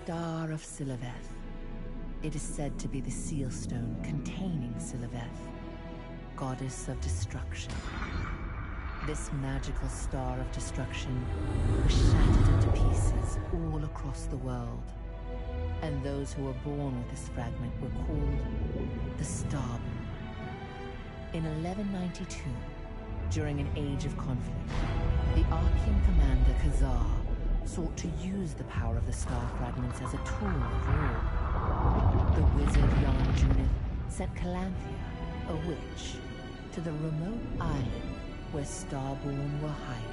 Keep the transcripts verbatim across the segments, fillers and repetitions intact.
Star of Siliveth. It is said to be the seal stone containing Siliveth, goddess of destruction. This magical star of destruction was shattered into pieces all across the world, and those who were born with this fragment were called the Starborn. In eleven ninety-two, during an age of conflict, the Archean commander Khazar sought to use the power of the star fragments as a tool of war. The wizard Yarn Junith sent Calanthea, a witch, to the remote island where Starborn were hiding.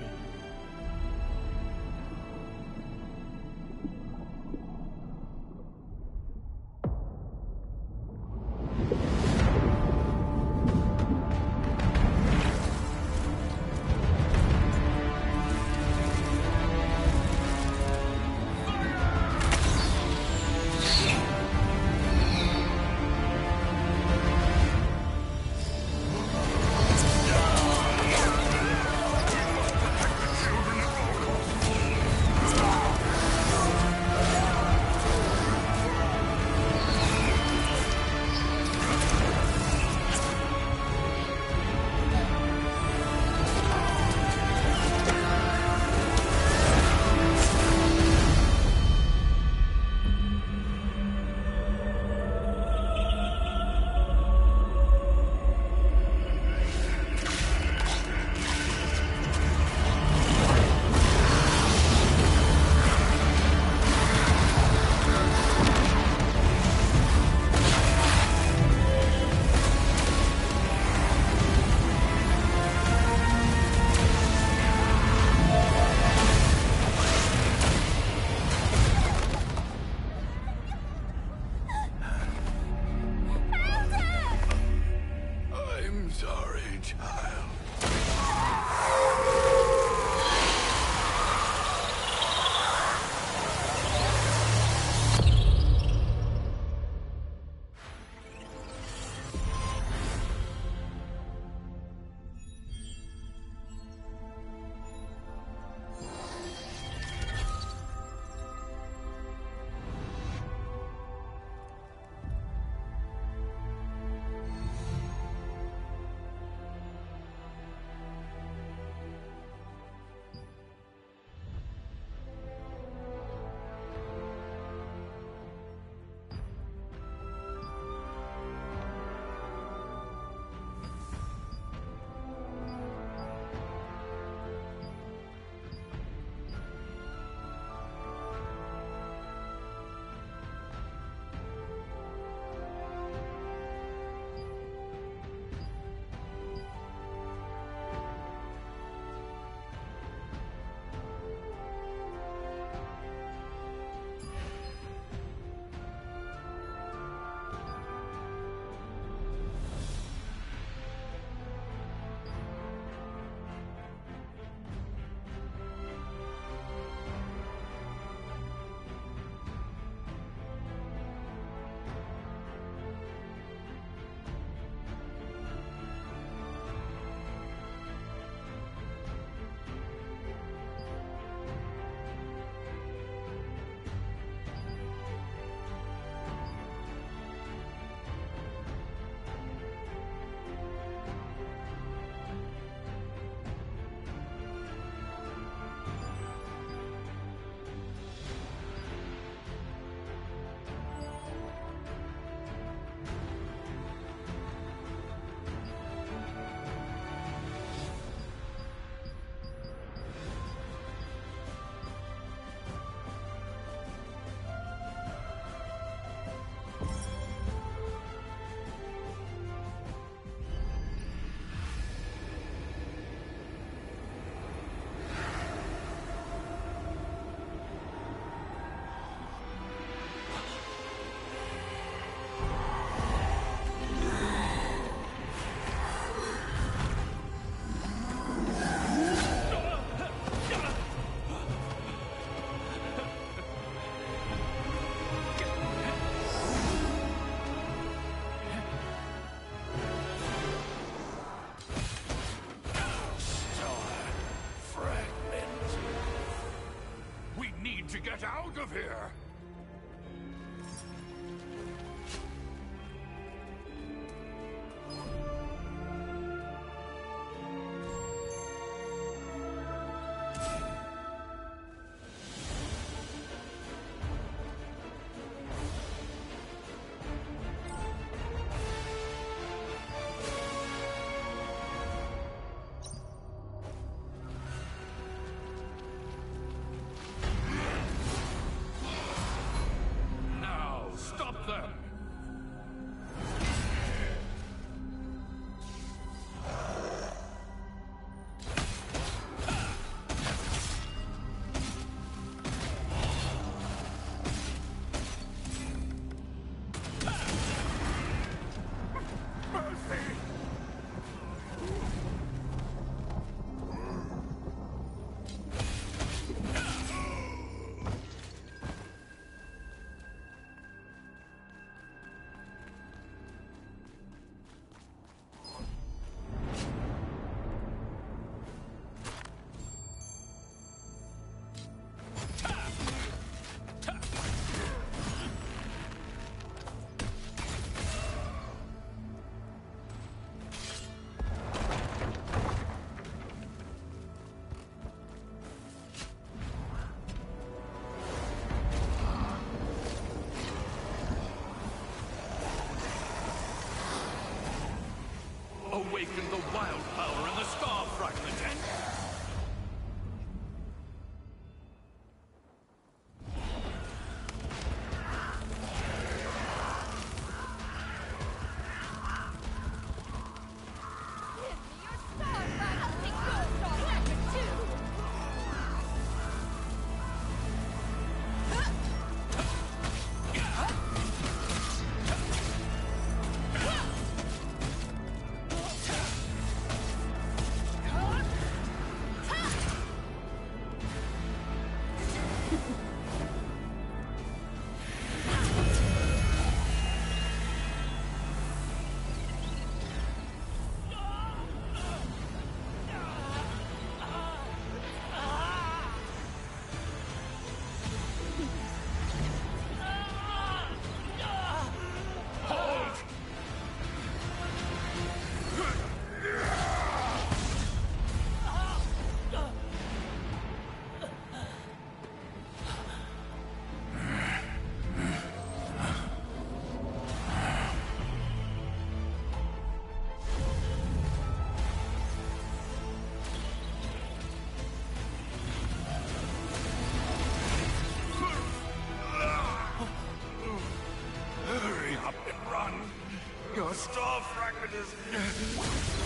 Get out of here! child power in the star fragment, and... Your star fragment is...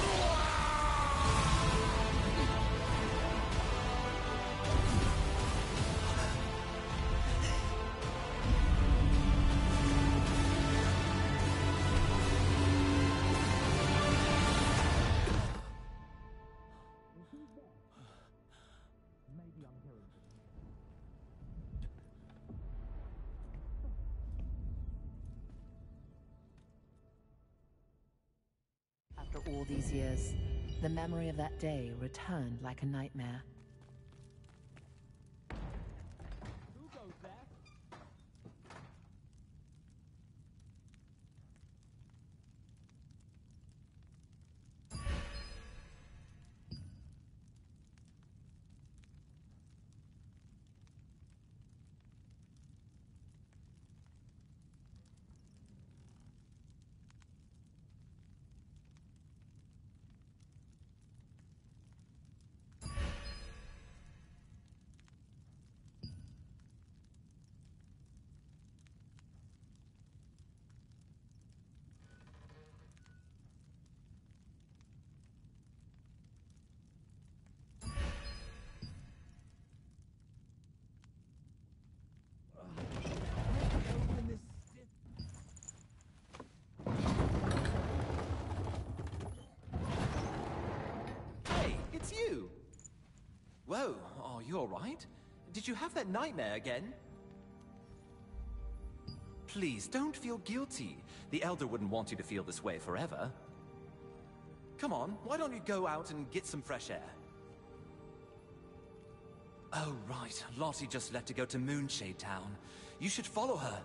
After all these years, the memory of that day returned like a nightmare. Who goes there? You! Whoa, are you alright? Did you have that nightmare again? Please, don't feel guilty. The Elder wouldn't want you to feel this way forever. Come on, why don't you go out and get some fresh air? Oh, right. Lottie just left to go to Moonshade Town. You should follow her.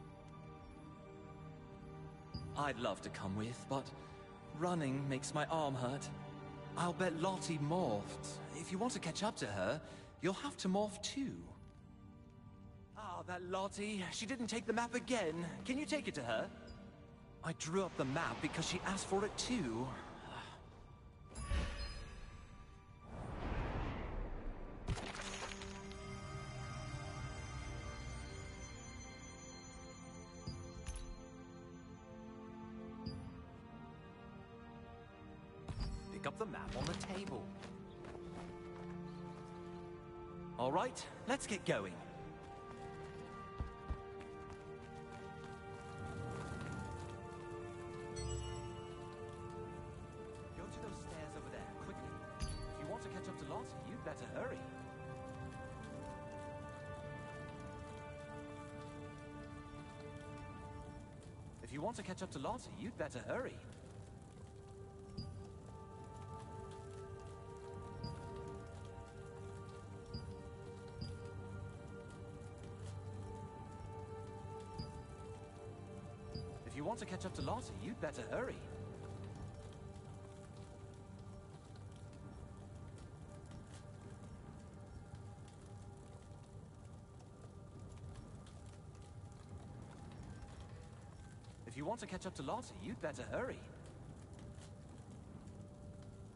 I'd love to come with, but running makes my arm hurt. I'll bet Lottie morphed. If you want to catch up to her, you'll have to morph too. Ah, that Lottie. She didn't take the map again. Can you take it to her? I drew up the map because she asked for it too. Up the map on the table. All right, let's get going. Go to those stairs over there, quickly. If you want to catch up to Lottie, you'd better hurry. If you want to catch up to Lottie, you'd better hurry. If you want to catch up to Lottie, you'd better hurry. If you want to catch up to Lottie, you'd better hurry.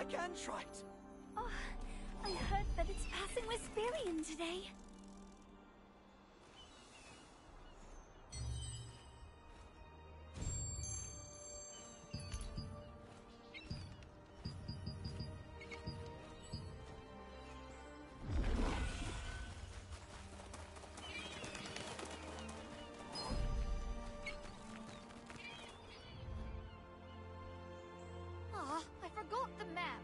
Gigantrite! Oh, I heard that it's passing Wisperian today. Aw, I forgot the map.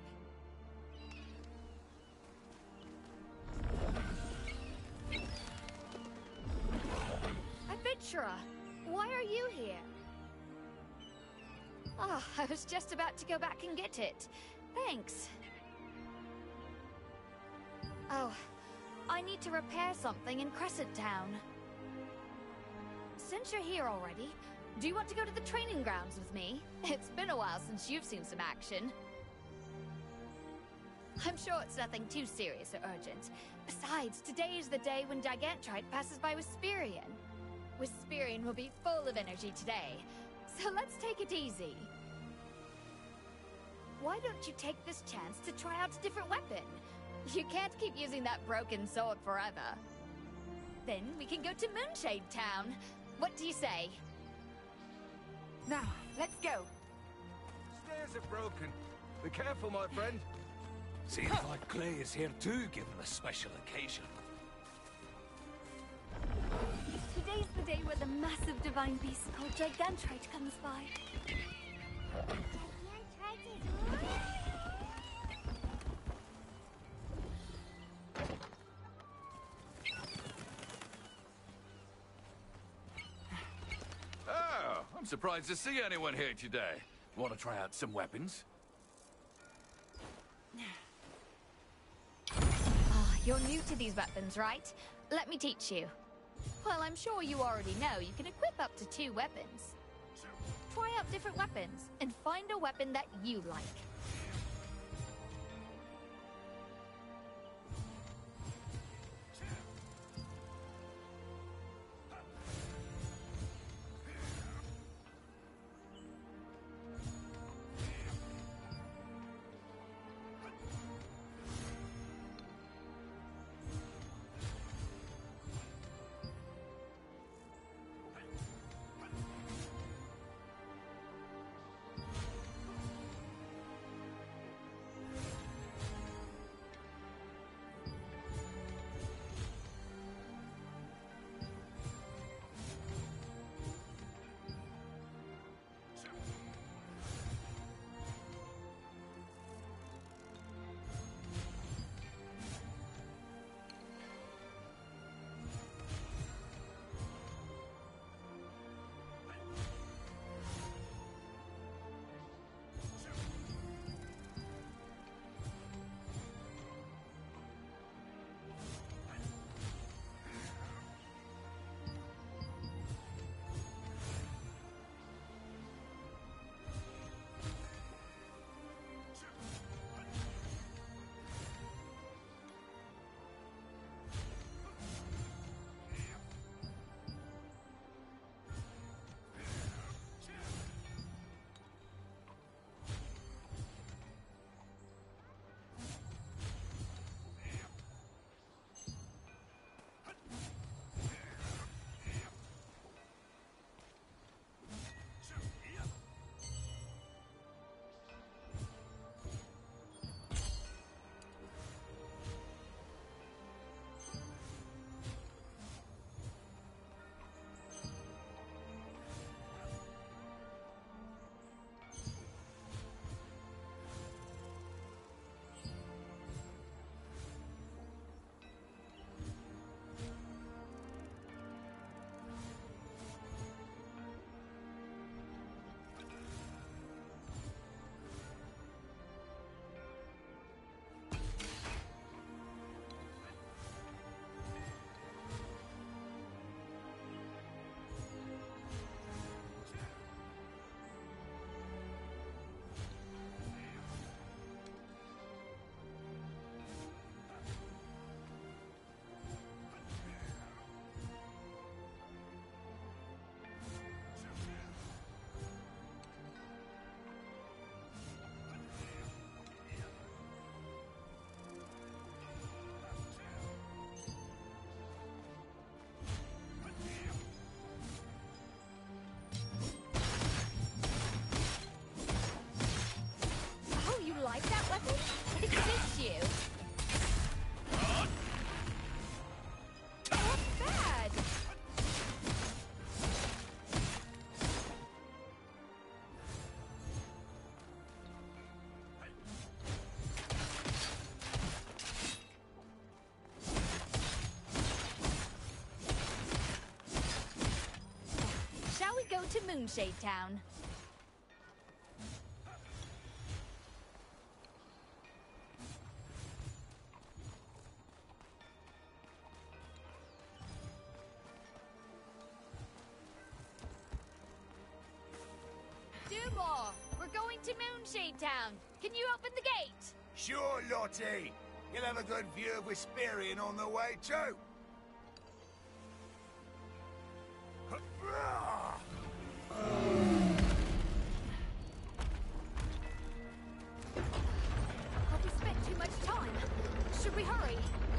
Adventurer, why are you here? Ah, I was just about to go back and get it. Thanks. Oh, I need to repair something in Crescent Town. Since you're here already, do you want to go to the training grounds with me? It's been a while since you've seen some action. I'm sure it's nothing too serious or urgent. Besides, today is the day when Gigantrite passes by Wisperian. Wisperian will be full of energy today, so let's take it easy. Why don't you take this chance to try out a different weapon? You can't keep using that broken sword forever. Then we can go to Moonshade Town. What do you say? Now, let's go. Stairs are broken. Be careful, my friend. Seems like Clay is here too, given the special occasion. Today's the day where the massive divine beast called Gigantrite comes by. Oh, I'm surprised to see anyone here today. Want to try out some weapons? Ah, you're new to these weapons, right? Let me teach you. Well, I'm sure you already know you can equip up to two weapons. Try out different weapons and find a weapon that you like. Moonshade Town. Dubor, we're going to Moonshade Town. Can you open the gate? Sure, Lottie. You'll have a good view of Wisperian on the way too. Have we spent too much time? Should we hurry?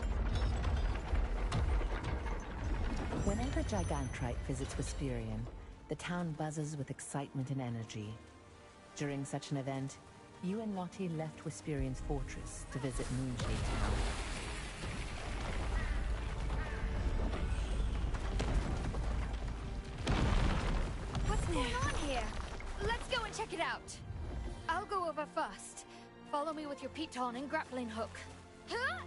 Whenever Gigantrite visits Wisperian, the town buzzes with excitement and energy. During such an event, you and Lottie left Wisperian's fortress to visit Moonshade Town. What's going on here? Let's go and check it out. I'll go over first. Follow me with your piton and grappling hook. Huh?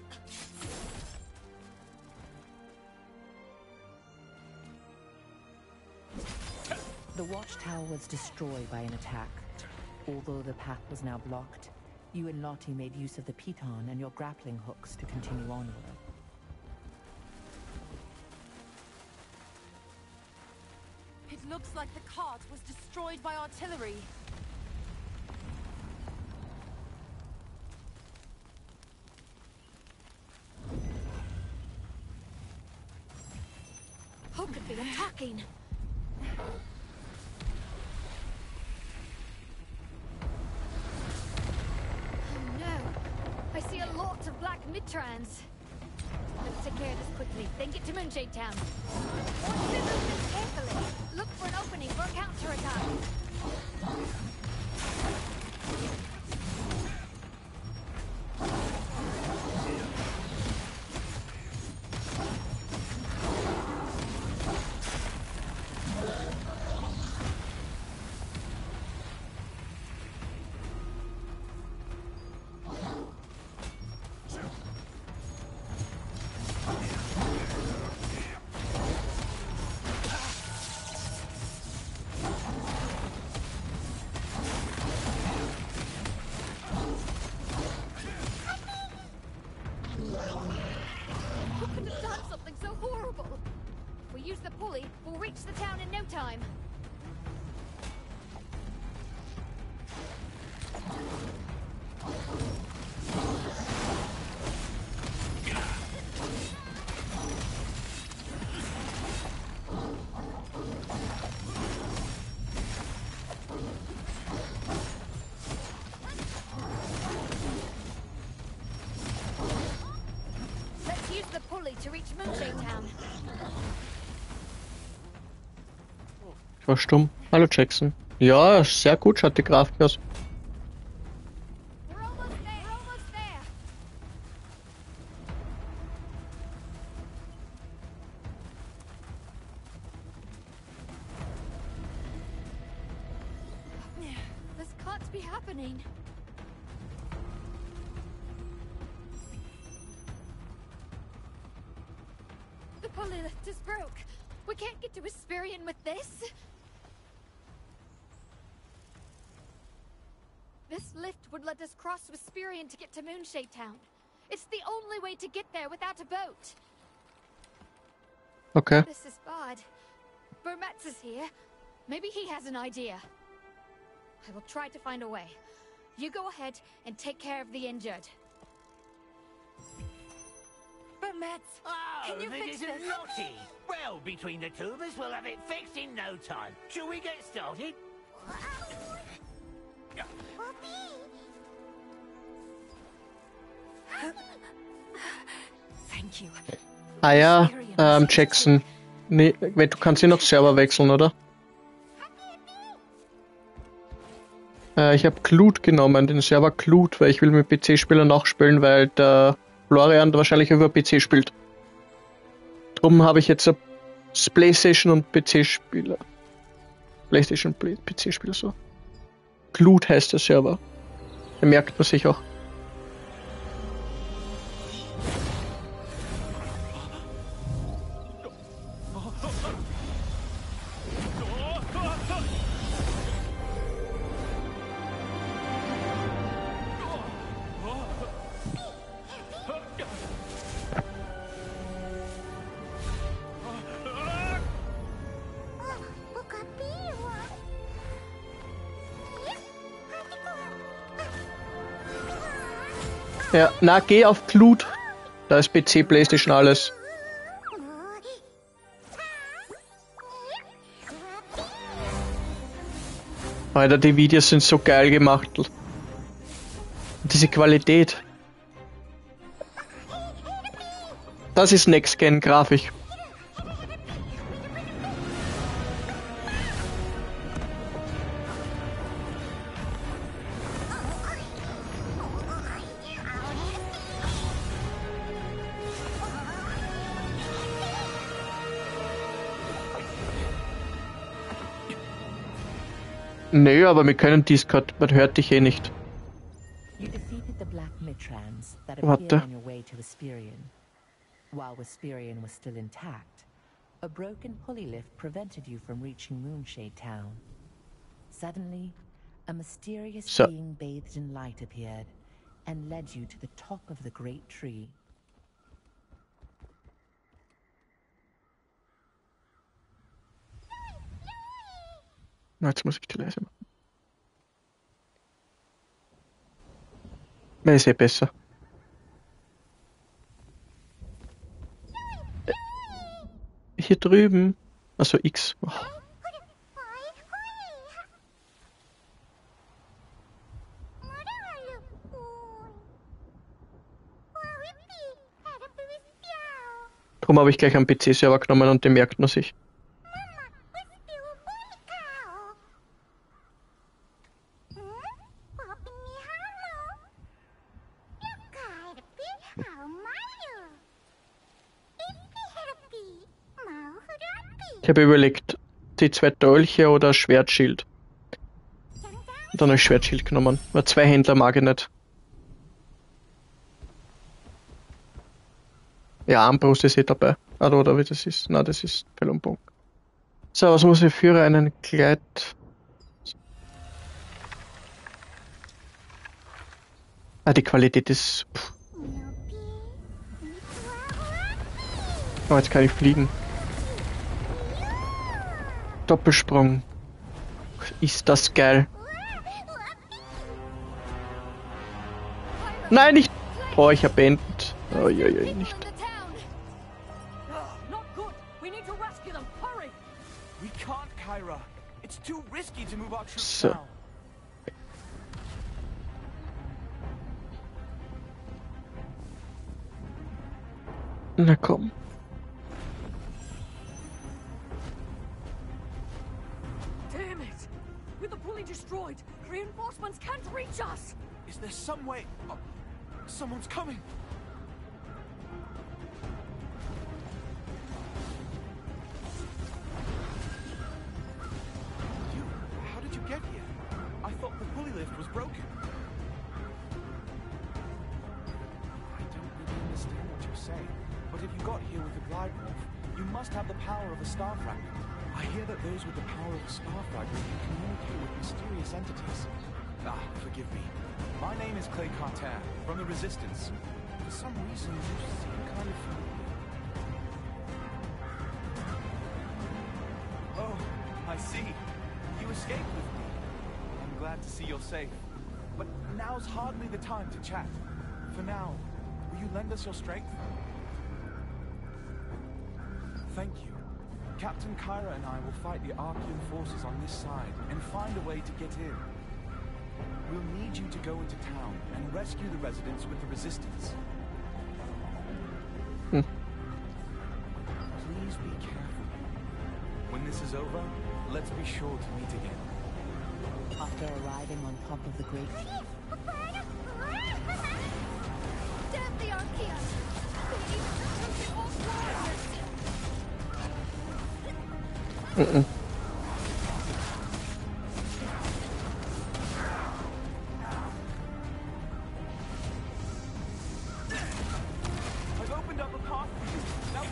The watchtower was destroyed by an attack. Although the path was now blocked, you and Lottie made use of the piton and your grappling hooks to continue onward. It looks like the cart was destroyed by artillery. Who could be attacking? Oh no! I see a lot of black mid-trans. Let's take care of this quickly, then get to Moonshade Town. Watch their movements carefully. Look for an opening for a counterattack. Who could have done something so horrible? If we use the pulley, we'll reach the town in no time. Let's use the pulley to reach Moonshade Town. Ich war stumm. Hallo Jackson. Ja, sehr gut schaut die Grafik aus. We're almost there, almost there. This can't be happening. The pulley lift is broke. We can't get to Wisperian with this. This lift would let us cross Wisperian to get to Moonshade Town. It's the only way to get there without a boat. Okay. This is bad. Burmetz is here. Maybe he has an idea. I will try to find a way. You go ahead and take care of the injured. But Metz, Oh, can you this fix isn't this? Lottie. Well, between the two of us, we'll have it fixed in no time. Shall we get started? Thank you. Ah ja, ähm, Jackson. Nee, du kannst hier noch Server wechseln, oder? Äh, ich habe Glut genommen, den Server Glut, weil ich will mit P C-Spielern nachspielen, weil der Florian wahrscheinlich über P C spielt. Drum habe ich jetzt ein PlayStation und P C-Spieler. PlayStation P C-Spieler so. Glut heißt der Server. Den merkt man sich auch. Ja, na, geh auf Glut. Da ist P C, Playstation, alles. Alter, die Videos sind so geil gemacht. Diese Qualität. Das ist Next-Gen-Grafik. Nö, aber wir können Discord, man hört dich eh nicht. You defeated the Black Mitrans that Warte. appeared on your way to Vesperion. While Vesperion was still intact, a broken pulley lift prevented you from reaching Moonshade Town. Suddenly, a mysterious So. being bathed in light appeared and led you to the top of the great tree. Na, jetzt muss ich die leise machen. Mir ist eh besser. Äh, Hier drüben. Also X. Oh. Darum habe ich gleich einen P C-Server genommen und den merkt man sich. Ich habe überlegt, die zwei Dolche oder Schwertschild. Und dann habe ich Schwertschild genommen. Weil zwei Händler mag ich nicht. Ja, Armbrust ist eh dabei. Oder, oder wie das ist. Na, das ist Pfeil und Bogen. So, was muss ich für einen Kleid? Ah, die Qualität ist... Pff. Oh, jetzt kann ich fliegen. Doppelsprung. Ist das geil. Nein, nicht... Oh, ich hab beendet. Oh, ja, ja, nicht. Not good. We need to rescue them. Hurry. We can't, Kyra. It's too risky to move our troops So. now. Na komm. Damn it! With the pulley destroyed, reinforcements can't reach us. Is there some way? Oh, someone's coming. You? How did you get here? I thought the pulley lift was broken. I don't really understand what you're saying, but if you got here with the glide morph, you must have the power of a star fragment. I hear that those with the power of a star fragment can communicate with mysterious entities. Ah, forgive me. My name is Clay Carter, from the Resistance. For some reason, you seem kind of familiar. Oh, I see. You escaped with me. I'm glad to see you're safe. But now's hardly the time to chat. For now, will you lend us your strength? Thank you. Captain Kyra and I will fight the Archean forces on this side and find a way to get in. We'll need you to go into town and rescue the residents with the Resistance. Hmm. Please be careful. When this is over, let's be sure to meet again. After arriving on top of the great... Damn the Archaeans! We need to take all foreigners. Mm-mm. I've opened up a path for you. Now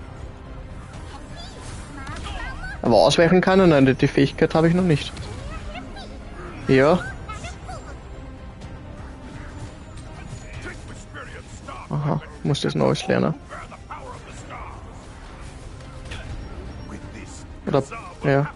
go! Aber ausweichen kann er? Nein, die- die Fähigkeit habe ich noch nicht. Ja. Aha, muss das Neues lernen. Oder, ja.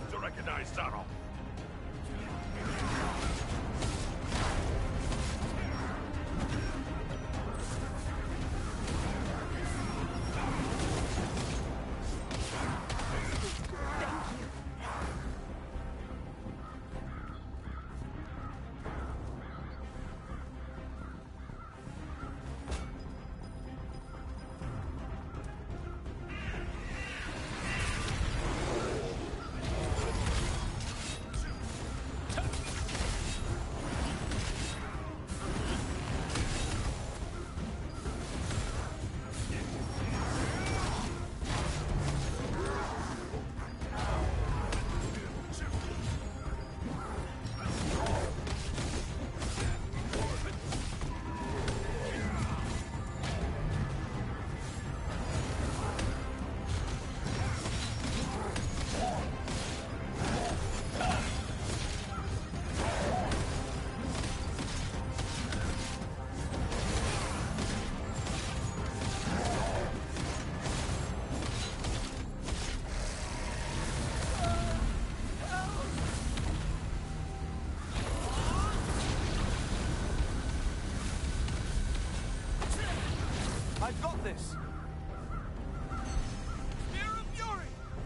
I've got this. Spear of Fury!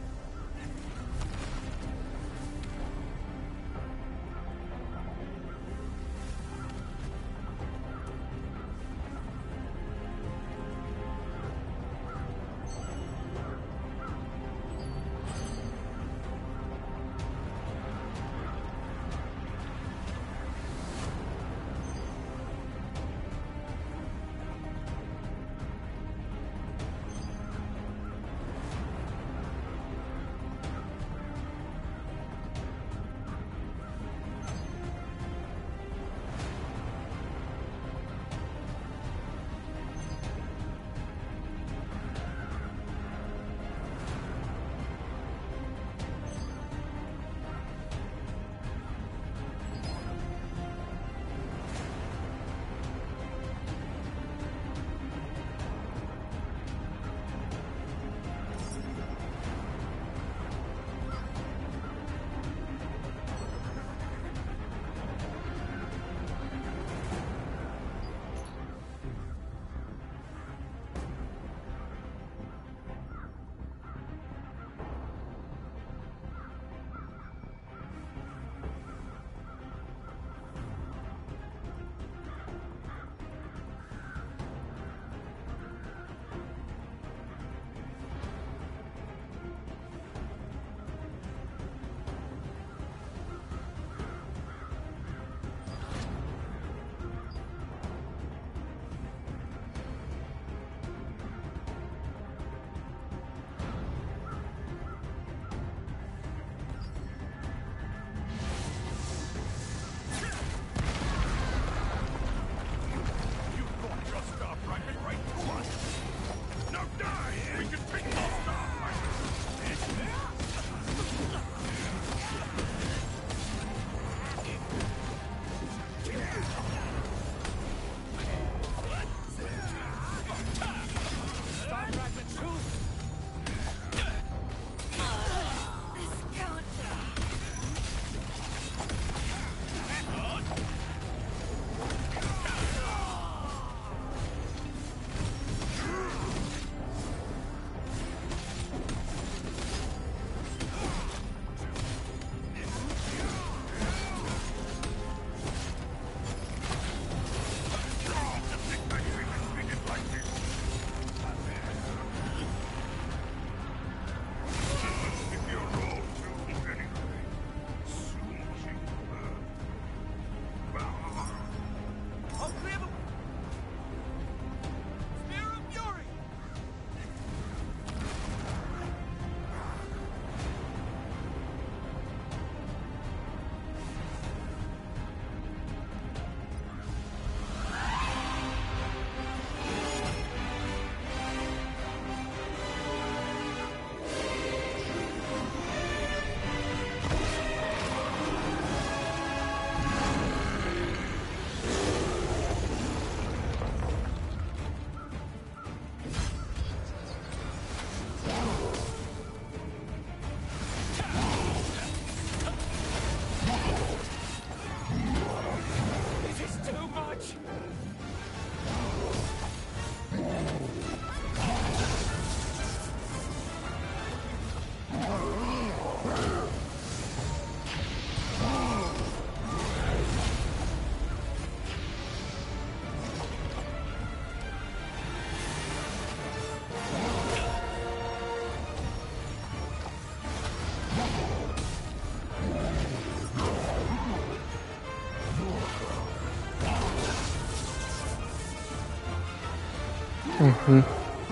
Mhm.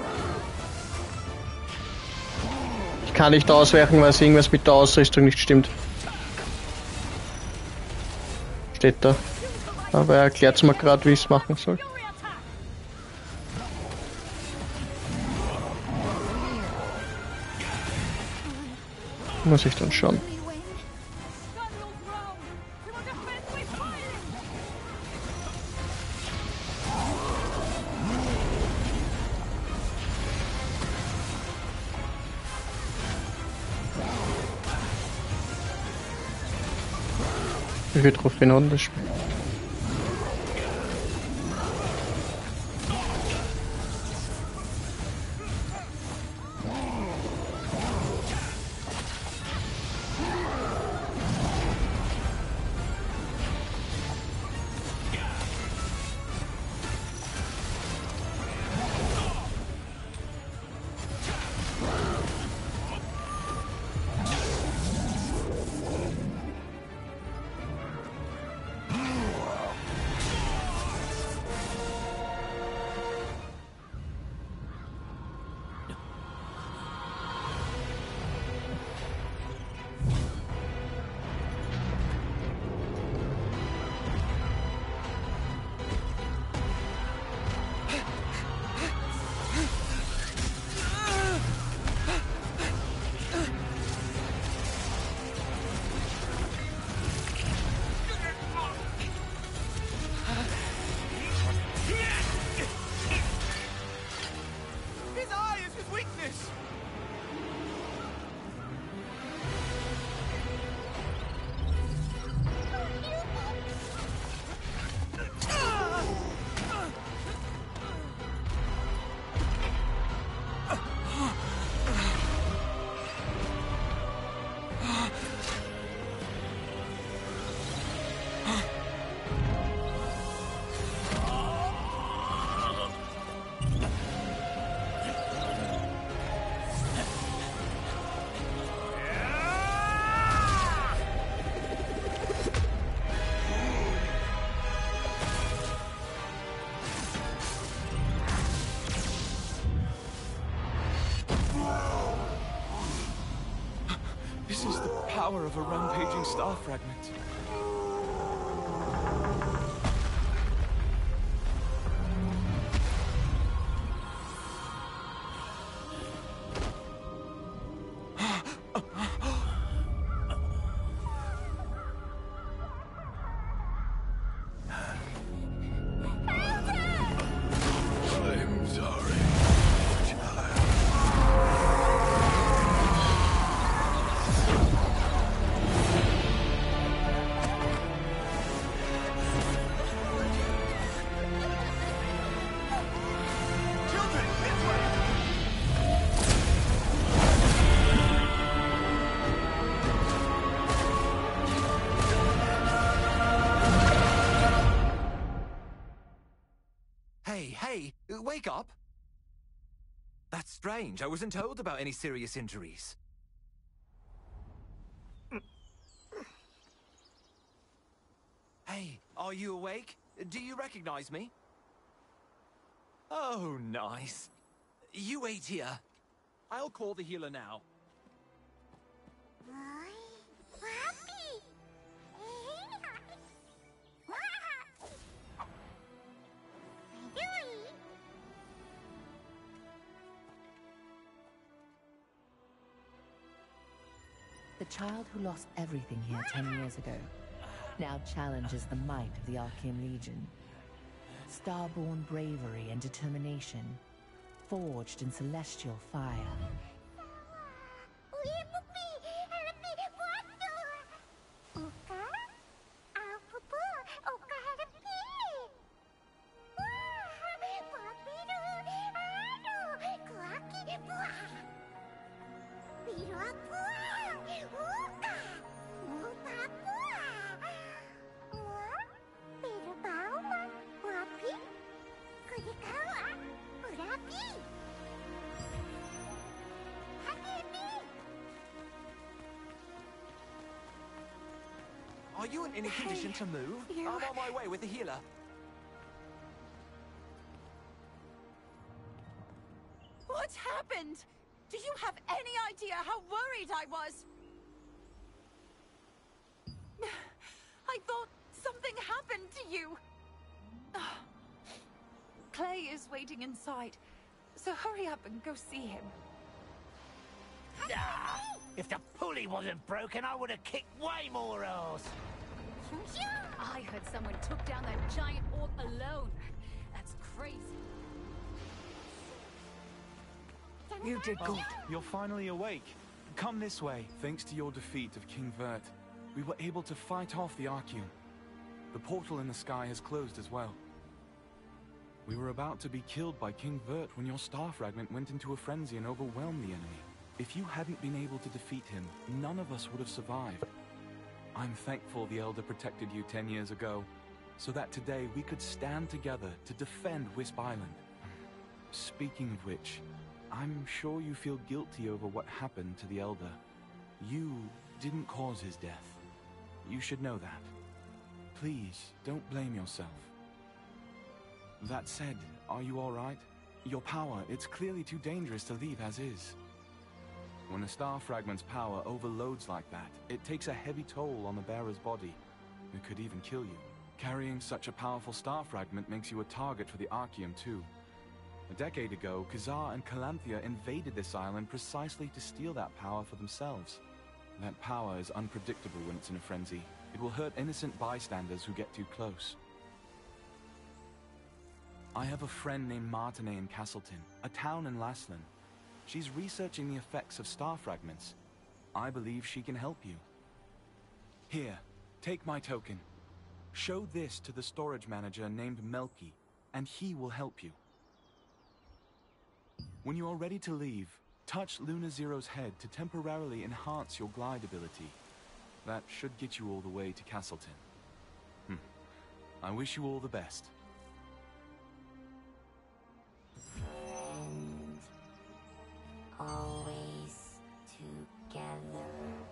Ich kann nicht ausweichen, weil es irgendwas mit der Ausrüstung nicht stimmt. Steht da. Aber er erklärt mir gerade, wie ich es machen soll. Muss ich dann schauen. Wie viel Trophäen hat das Spiel? weakness! This is the power of a rampaging star fragment. I'm sorry, child. Hey, hey, wake up! That's strange. I wasn't told about any serious injuries. Hey, are you awake? Do you recognize me? Oh, nice. You wait here. I'll call the healer now. The child who lost everything here ten years ago now challenges the might of the Archeum Legion. Starborn bravery and determination, forged in celestial fire. Are you in any condition to move? you- I'm on my way with the healer. What's happened? Do you have any idea how worried I was? I thought something happened to you. Clay is waiting inside, so hurry up and go see him. Ah, if the pulley wasn't broken, I would have kicked way more ass. I heard someone took down that giant orc alone. That's crazy. You did good. Oh, you're finally awake. Come this way. Thanks to your defeat of King Vert, we were able to fight off the Archeum. The portal in the sky has closed as well. We were about to be killed by King Vert when your star fragment went into a frenzy and overwhelmed the enemy. If you hadn't been able to defeat him, none of us would have survived. I'm thankful the Elder protected you ten years ago, so that today we could stand together to defend Wisp Island. Speaking of which, I'm sure you feel guilty over what happened to the Elder. You didn't cause his death. You should know that. Please, don't blame yourself. That said, are you alright? Your power, it's clearly too dangerous to leave as is. When a star fragment's power overloads like that, it takes a heavy toll on the bearer's body. It could even kill you. Carrying such a powerful star fragment makes you a target for the Archeum too. A decade ago, Khazar and Calanthea invaded this island precisely to steal that power for themselves. That power is unpredictable when it's in a frenzy. It will hurt innocent bystanders who get too close. I have a friend named Martinet in Castleton, a town in Laslan. She's researching the effects of star fragments. I believe she can help you. Here, take my token. Show this to the storage manager named Melky, and he will help you. When you are ready to leave, touch Luna Zero's head to temporarily enhance your glide ability. That should get you all the way to Castleton. Hm. I wish you all the best. Friends, always together.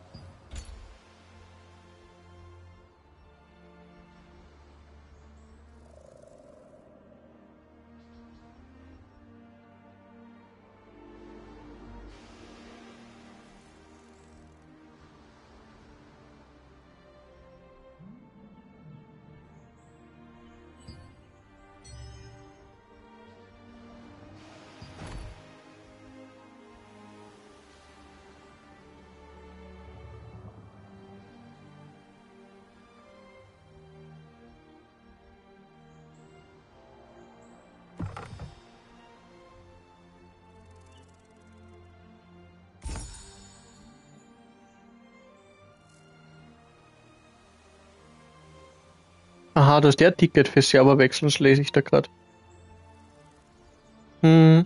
Aha, das ist der Ticket für Server wechseln, das lese ich da gerade. Hm.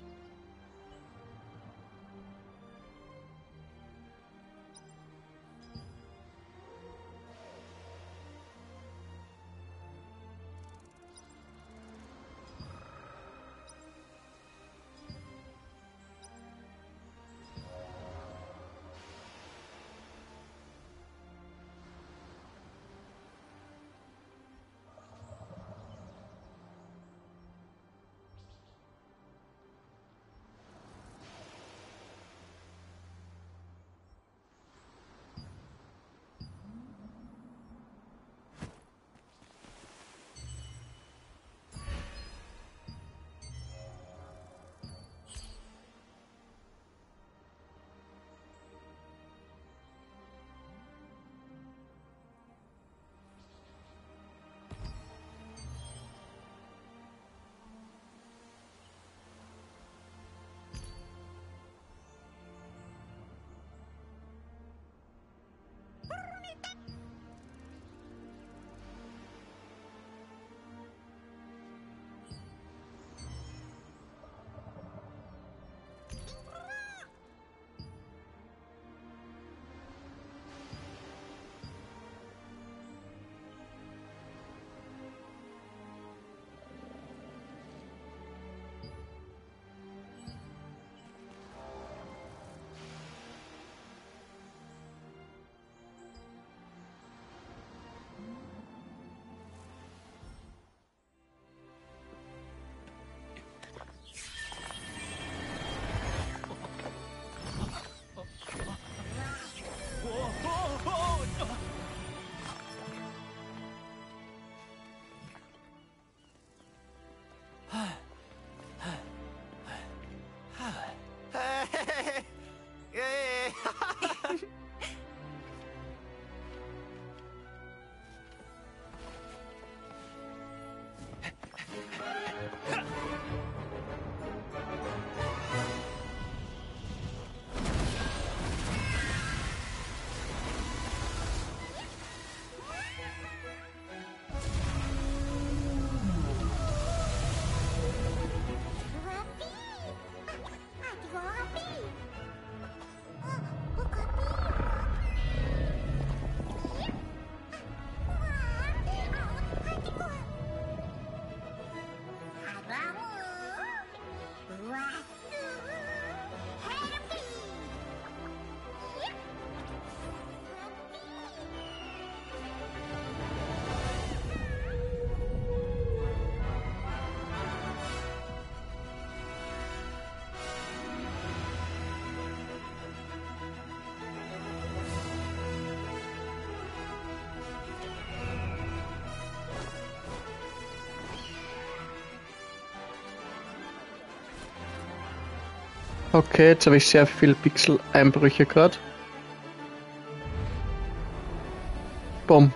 Okay, jetzt habe ich sehr viel Pixel-Einbrüche gerade. Bumm.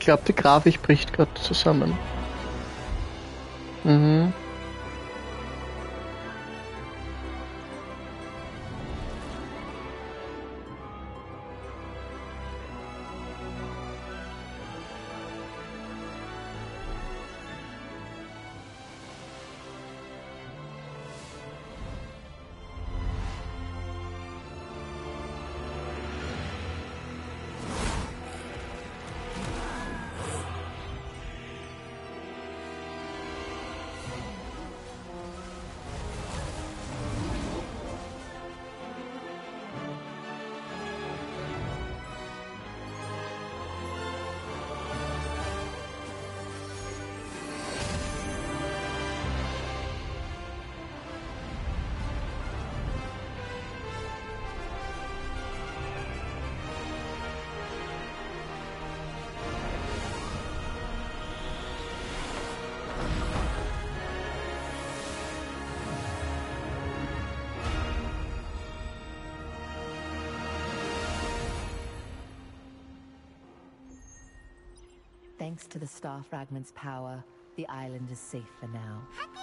glaube, die Grafik bricht gerade zusammen. Mhm. Thanks to the Star Fragment's power, the island is safe for now.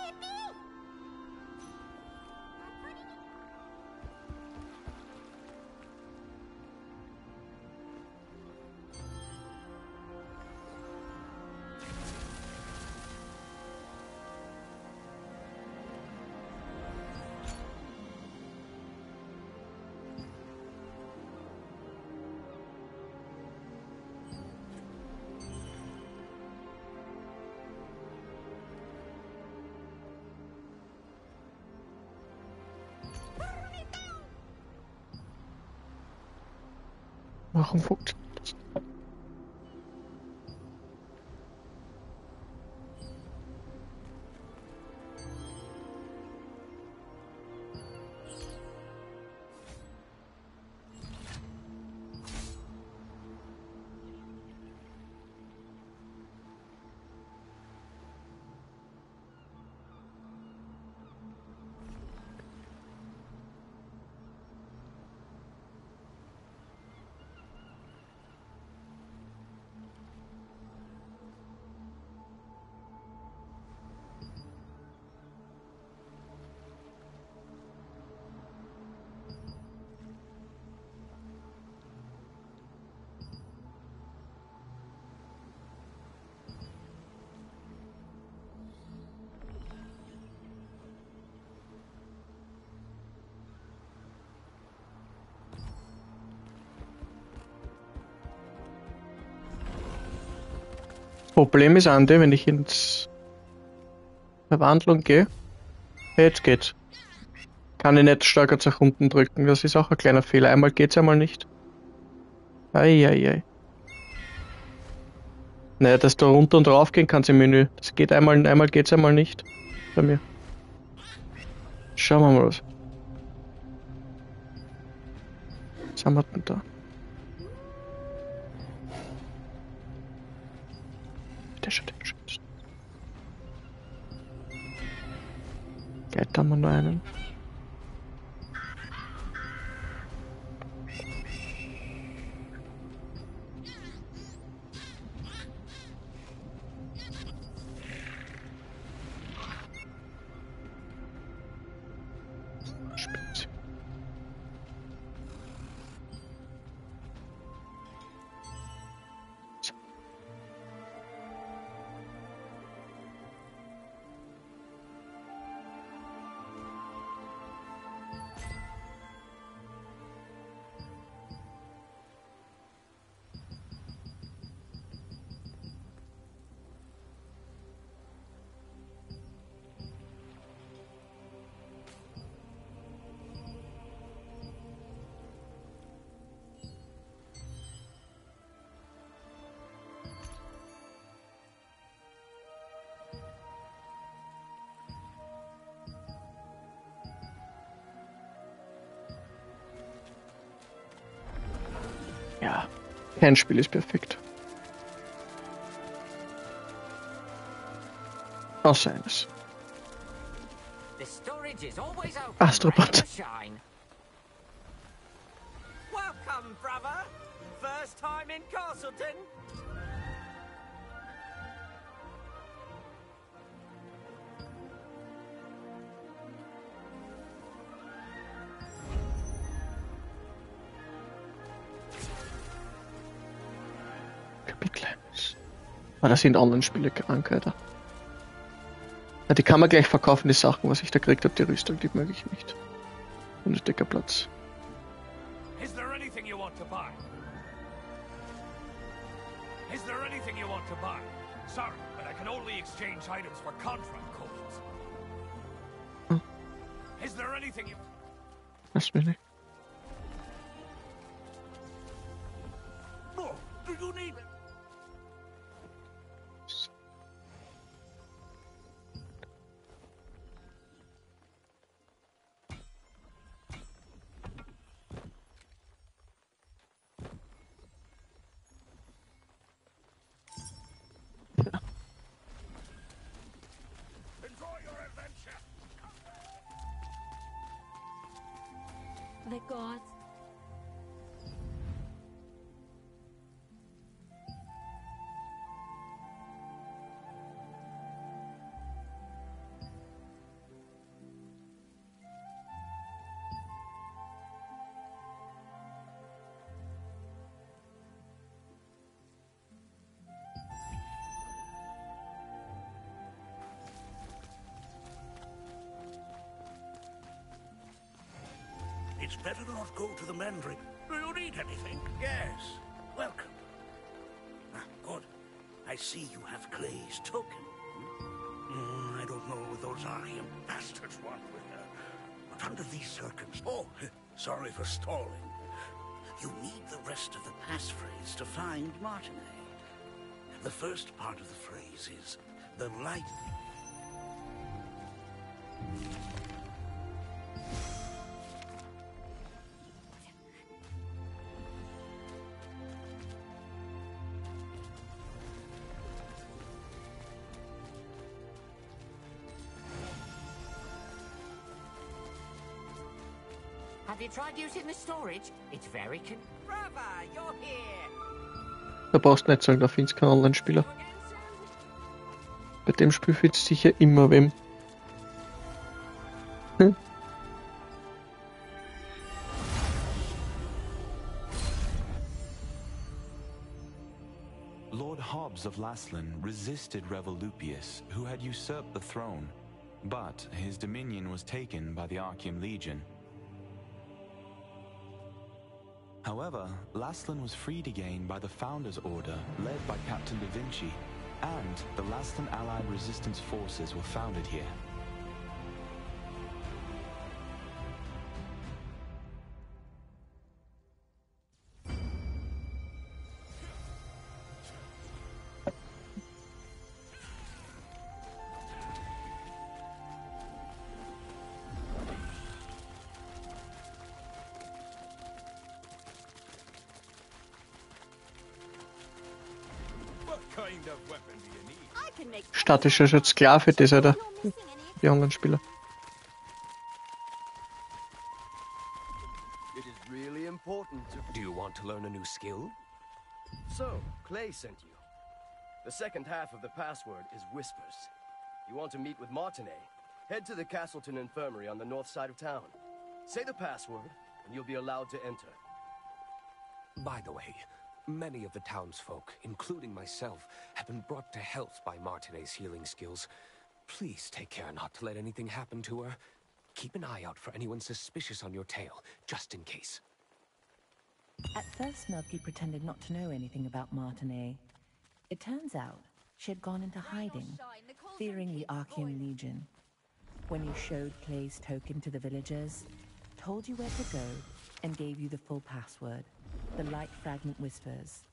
Warum funktioniert das? Problem ist, Ande, wenn ich ins Verwandlung gehe, jetzt geht's. Kann ich nicht stärker nach unten drücken, das ist auch ein kleiner Fehler. Einmal geht's, einmal nicht. Eieiei. Naja, dass da runter und rauf gehen kannst im Menü. Das geht einmal, einmal geht's, einmal nicht. Bei mir. Schauen wir mal was. Was haben wir denn da? Der schon den Schutz. Geld haben wir nur einen. Spitze. Ja, kein Spiel ist perfekt. Außer eines. Astrobot. Welcome, brother. First time in Castleton. Ah, das sind anderen Spiele krank, Alter. Ja, die kann man gleich verkaufen, die Sachen, was ich da gekriegt habe, die Rüstung, die mag ich nicht. Unnötiger Platz. Is there anything you want to buy? Is there anything you want to buy? Sorry, but I can only exchange items for contract codes. Hm. Is there anything you... Lass mich nicht. Oh, do you need it? The gods. It's better not go to the Mandarin. Do you need anything? Yes. Welcome. Ah, good. I see you have Clay's token. Mm, I don't know what those Archean bastards want with her. But under these circumstances... Oh, sorry for stalling. You need the rest of the passphrase to find Martinet. The first part of the phrase is the light... Have you tried using the storage? It's very con... Brava, you're here! Da brauchst du nicht sagen, da findest du keinen Online-Spieler. Bei dem Spiel findest du sicher immer wem. Hm? Lord Hobbs of Laslan resisted Revolupius, who had usurped the throne, but his dominion was taken by the Archean Legion. However, Laslan was freed again by the Founders Order, led by Captain Da Vinci, and the Laslan Allied Resistance Forces were founded here. Statischer Sklave, das er da. Die anderen Spieler. It is really important to... Do you want to learn a new skill? So, Clay sent you. The second half of the password is Whispers. You want to meet with Martinet? Head to the Castleton Infirmary on the north side of town. Say the password, and you'll be allowed to enter. By the way, many of the townsfolk, including myself, have been brought to health by Martinet's healing skills. Please take care not to let anything happen to her. Keep an eye out for anyone suspicious on your tail, just in case. At first, Milky pretended not to know anything about Martinet. It turns out she had gone into hiding, fearing the Archean Legion. When you showed Clay's token to the villagers, told you where to go, and gave you the full password. The light fragment whispers.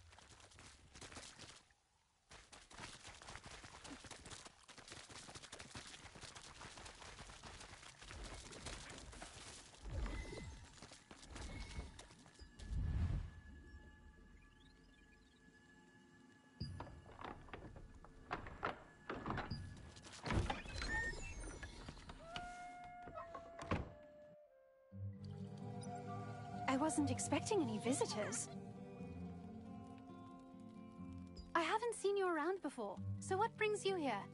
I wasn't expecting any visitors. I haven't seen you around before, so what brings you here?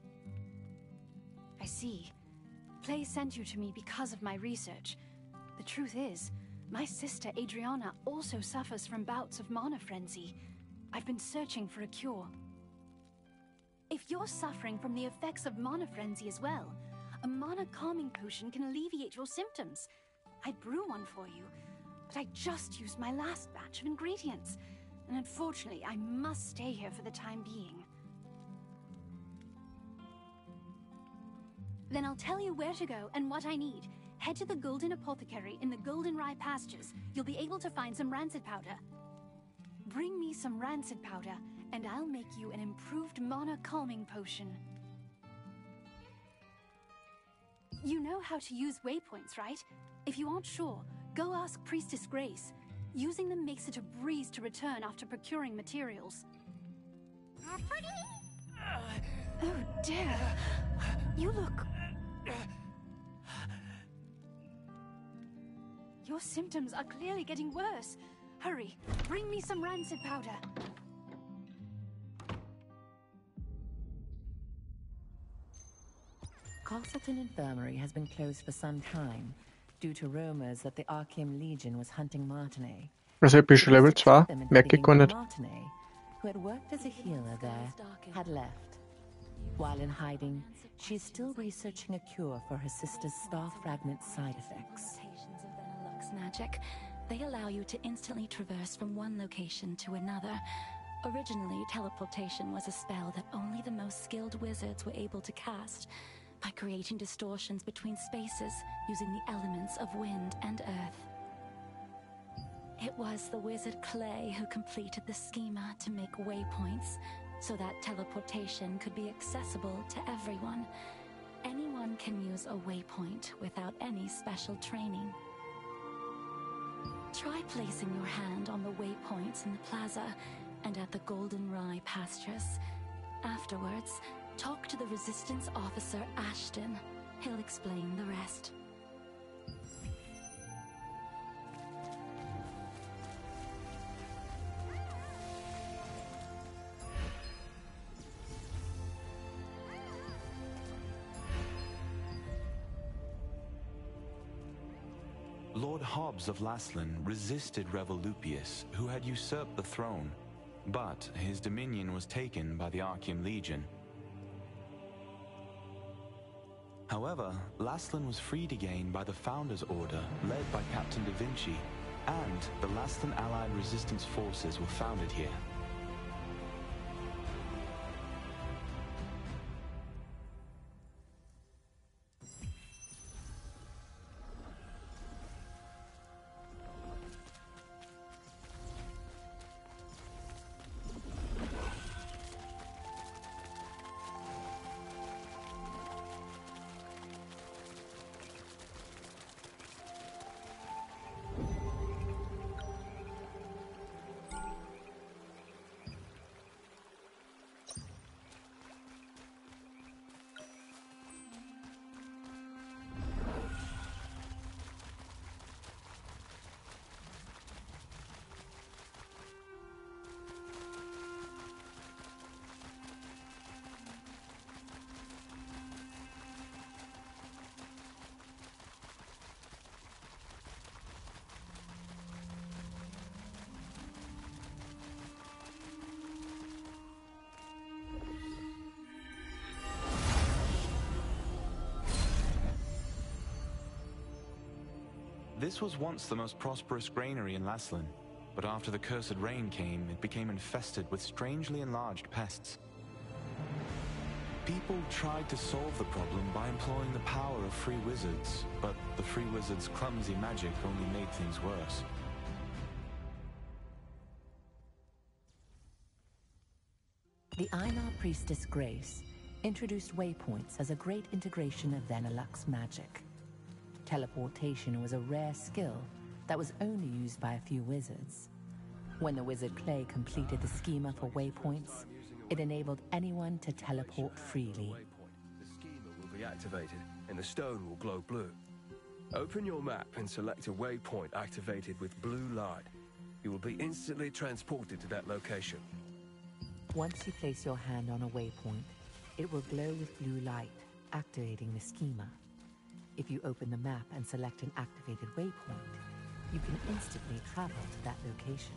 I see. Clay sent you to me because of my research. The truth is, my sister Adriana also suffers from bouts of mana frenzy. I've been searching for a cure. If you're suffering from the effects of mana frenzy as well, a mana calming potion can alleviate your symptoms. I'd brew one for you, but I just used my last batch of ingredients, and unfortunately I must stay here for the time being. Then I'll tell you where to go and what I need. Head to the Golden Apothecary in the Goldenrye Pastures. You'll be able to find some rancid powder. Bring me some rancid powder, and I'll make you an improved mana calming potion. You know how to use waypoints, right? If you aren't sure, go ask Priestess Grace. Using them makes it a breeze to return after procuring materials. Oh dear. You look... Your symptoms are clearly getting worse. Hurry, bring me some rancid powder. Castleton Infirmary has been closed for some time, due to rumors that the Archeum Legion was hunting Martinet. Also epische Level zwei, merke ich gar nicht. Martinet, who had worked as a healer there, had left. While in hiding, she is still researching a cure for her sister's star fragment side effects. Of Benelux magic, they allow you to instantly traverse from one location to another. Originally, teleportation was a spell that only the most skilled wizards were able to cast, by creating distortions between spaces using the elements of wind and earth. It was the wizard Clay who completed the schema to make waypoints, so that teleportation could be accessible to everyone. Anyone can use a waypoint without any special training. Try placing your hand on the waypoints in the plaza and at the Goldenrye Pastures. Afterwards, talk to the Resistance officer Ashton. He'll explain the rest. Lord Hobbs of Laslan resisted Revolupius, who had usurped the throne, but his dominion was taken by the Archeum Legion. However, Laslan was freed again by the Founders Order, led by Captain Da Vinci, and the Laslan Allied Resistance forces were founded here. This was once the most prosperous granary in Laslan, but after the cursed rain came, it became infested with strangely enlarged pests. People tried to solve the problem by employing the power of free wizards, but the free wizards' clumsy magic only made things worse. The Einar Priestess Grace introduced waypoints as a great integration of Benelux magic. Teleportation was a rare skill that was only used by a few wizards. When the wizard Clay completed the schema for waypoints, it enabled anyone to teleport freely. The schema will be activated, and the stone will glow blue. Open your map and select a waypoint activated with blue light. You will be instantly transported to that location. Once you place your hand on a waypoint, it will glow with blue light, activating the schema. If you open the map and select an activated waypoint, you can instantly travel to that location.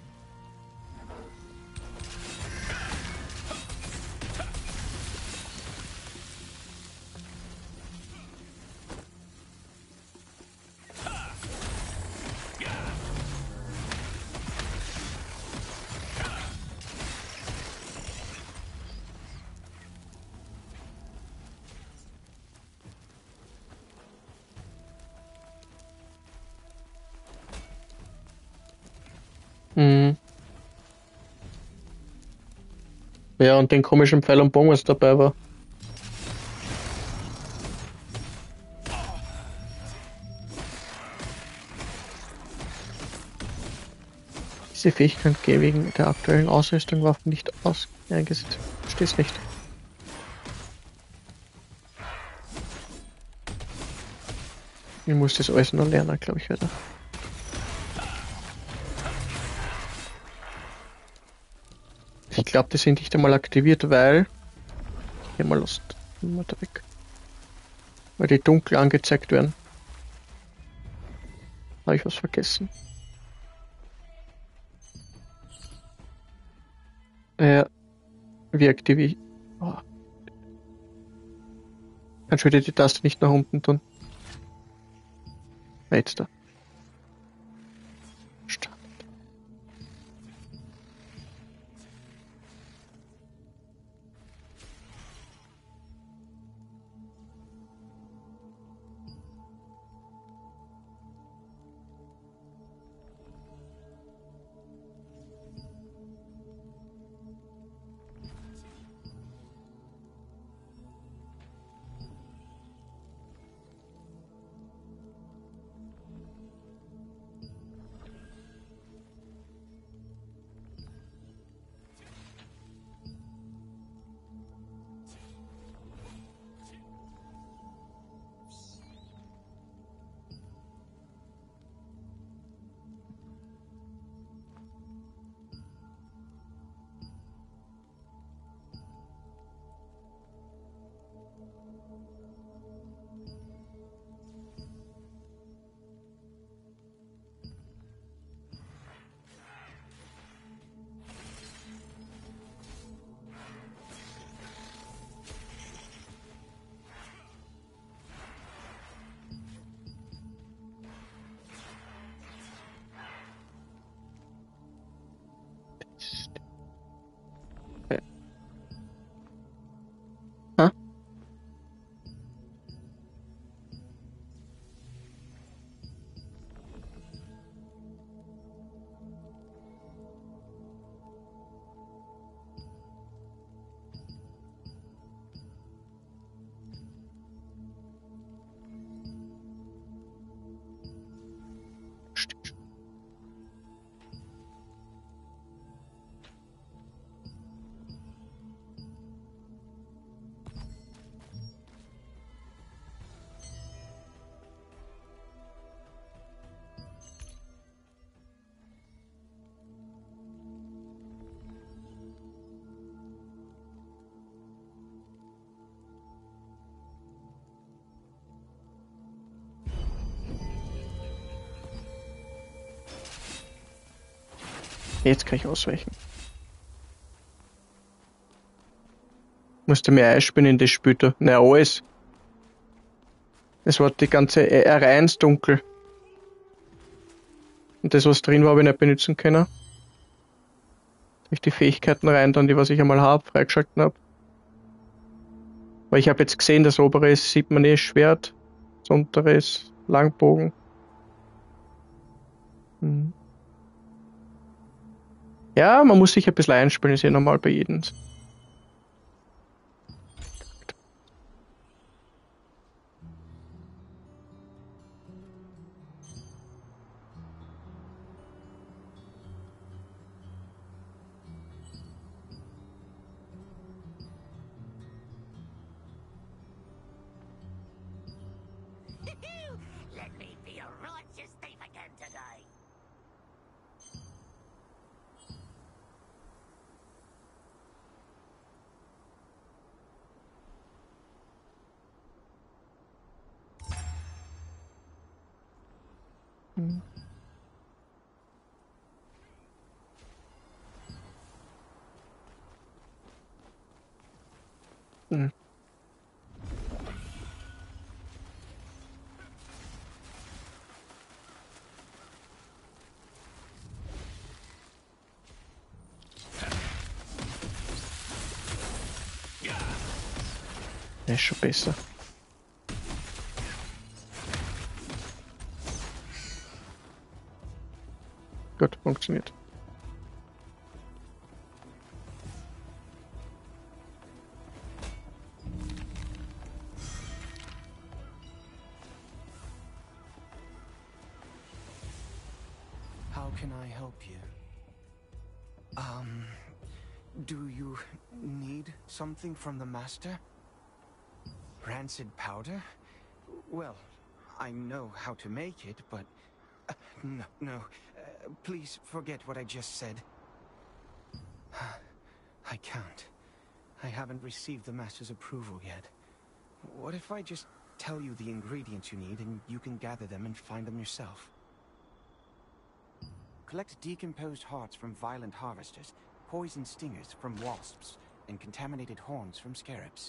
Ja, und den komischen Pfeil und Bogen, was dabei war. Diese Fähigkeit geht wegen der aktuellen Ausrüstung Waffen nicht aus eingesetzt. Versteh's nicht. Ich muss das alles noch lernen, glaube ich, weiter. Ich glaube, die sind nicht einmal aktiviert, weil... Ich geh mal los. Mal da weg. Weil die dunkel angezeigt werden. Habe ich was vergessen? Äh, wie aktiviere ich... Oh. Kannst du wieder die Taste nicht nach unten tun? Jetzt da. Start. Jetzt kann ich ausweichen. Musste mir einspielen in das Spüter. Na, alles. Es war die ganze R eins dunkel. Und das, was drin war, habe ich nicht benutzen können. Durch die Fähigkeiten rein, dann die, was ich einmal habe, freigeschalten habe. Weil ich habe jetzt gesehen, das obere ist, sieht man eh Schwert. Das untere ist Langbogen. Hm. Ja, man muss sich ein bisschen einspielen, ist ja normal bei jedem. Let me be a righteous thief again today. Hm. Hm. Ist schon besser. Gut, funktioniert. can I help you? Um, do you need something from the Master? Rancid powder? Well, I know how to make it, but... Uh, no, no. Uh, please forget what I just said. I can't. I haven't received the Master's approval yet. What if I just tell you the ingredients you need and you can gather them and find them yourself? Collect decomposed hearts from violent harvesters, poison stingers from wasps, and contaminated horns from scarabs.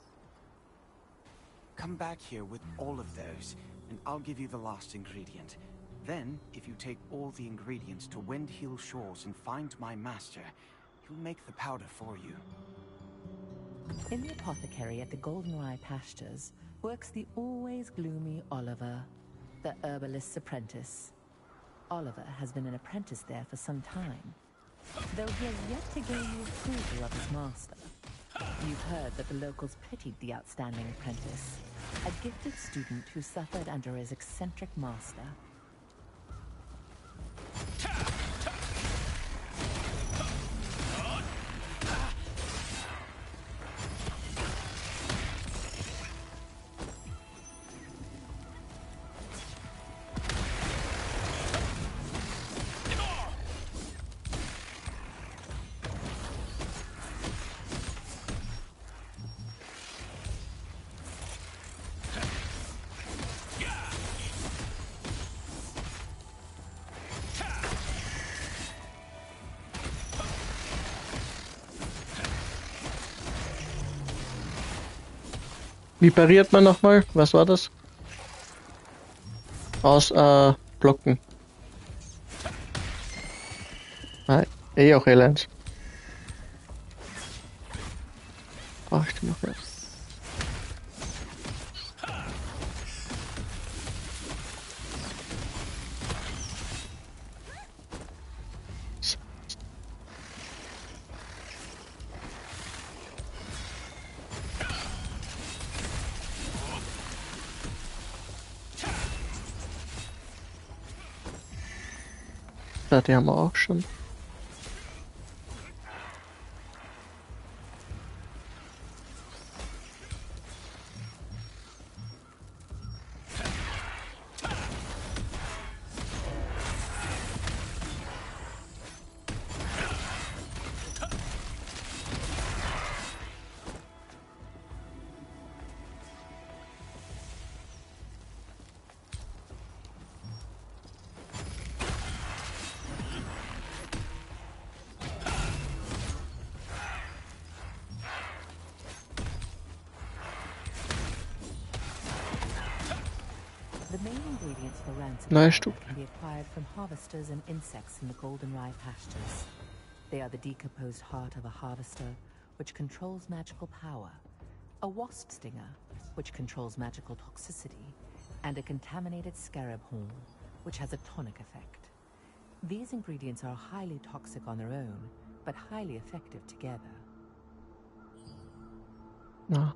Come back here with all of those, and I'll give you the last ingredient. Then, if you take all the ingredients to Windhill Shores and find my master, he'll make the powder for you. In the apothecary at the Goldenrye Pastures works the always gloomy Oliver, the herbalist's apprentice. Oliver has been an apprentice there for some time, though he has yet to gain the approval of his master. You've heard that the locals pitied the outstanding apprentice, a gifted student who suffered under his eccentric master. Wie pariert man nochmal? Was war das? Aus äh, Blocken. Ah, eh auch Elend. Brauche ich noch mehr? Die haben wir auch schon. The main ingredients for rancid Nice powder can be acquired from harvesters and insects in the Goldenrye Pastures. They are the decomposed heart of a harvester, which controls magical power, a wasp stinger, which controls magical toxicity, and a contaminated scarab horn, which has a tonic effect. These ingredients are highly toxic on their own, but highly effective together. No.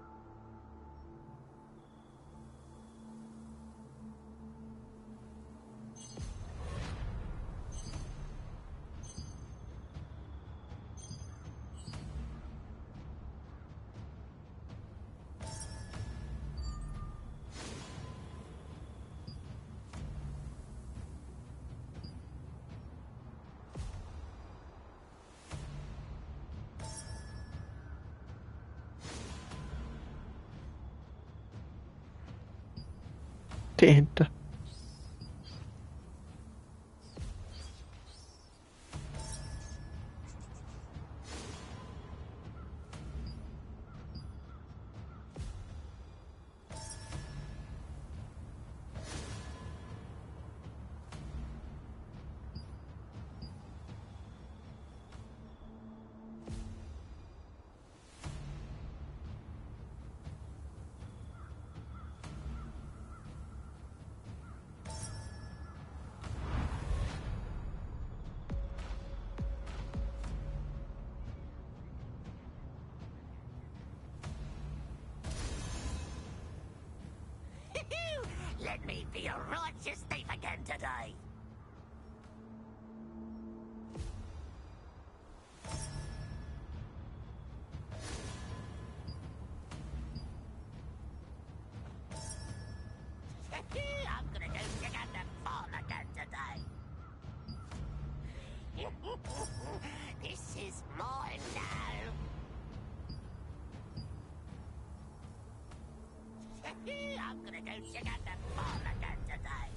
Dahinter. Let me be a righteous thief again today. don't you get the ball again today?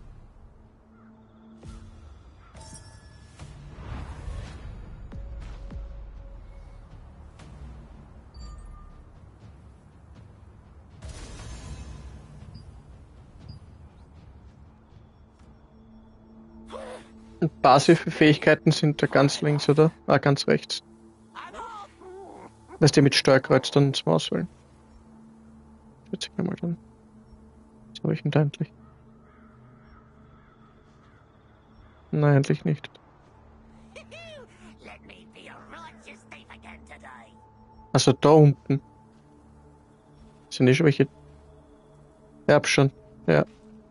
Passive Fähigkeiten sind da ganz links, oder? Ah, ganz rechts. Lässt ihr mit Steuerkreuz dann zum Auswählen. vierzig einmal dann. Was habe ich denn da endlich? Nein, endlich nicht. Also da unten. Sind eh schon welche. Ja, hab schon. Ja.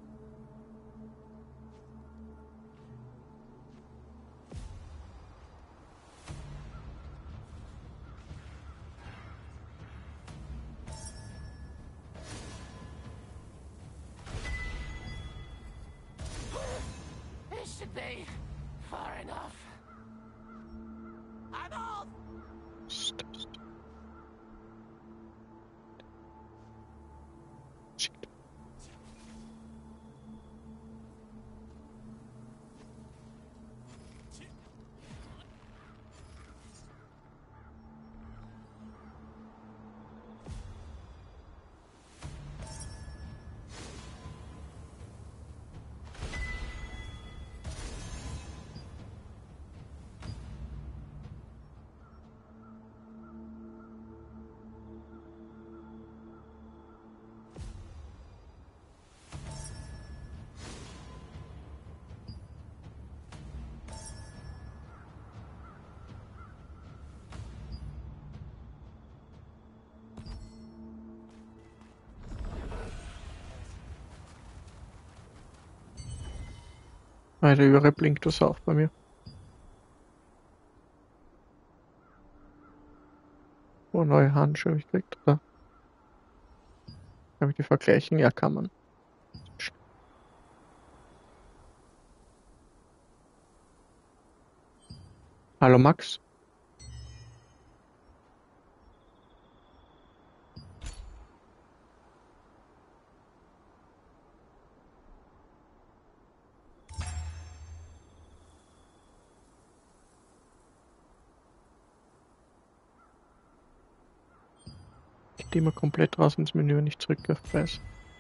This should be far enough. I'm off. Ah, der Überall blinkt was auf bei mir. Oh, neue Handschuhe habe ich gekriegt, oder? Kann ich die vergleichen? Ja, kann man. Hallo Max. Ich gehe mal komplett raus ins Menü, wenn ich zurück auf Preis.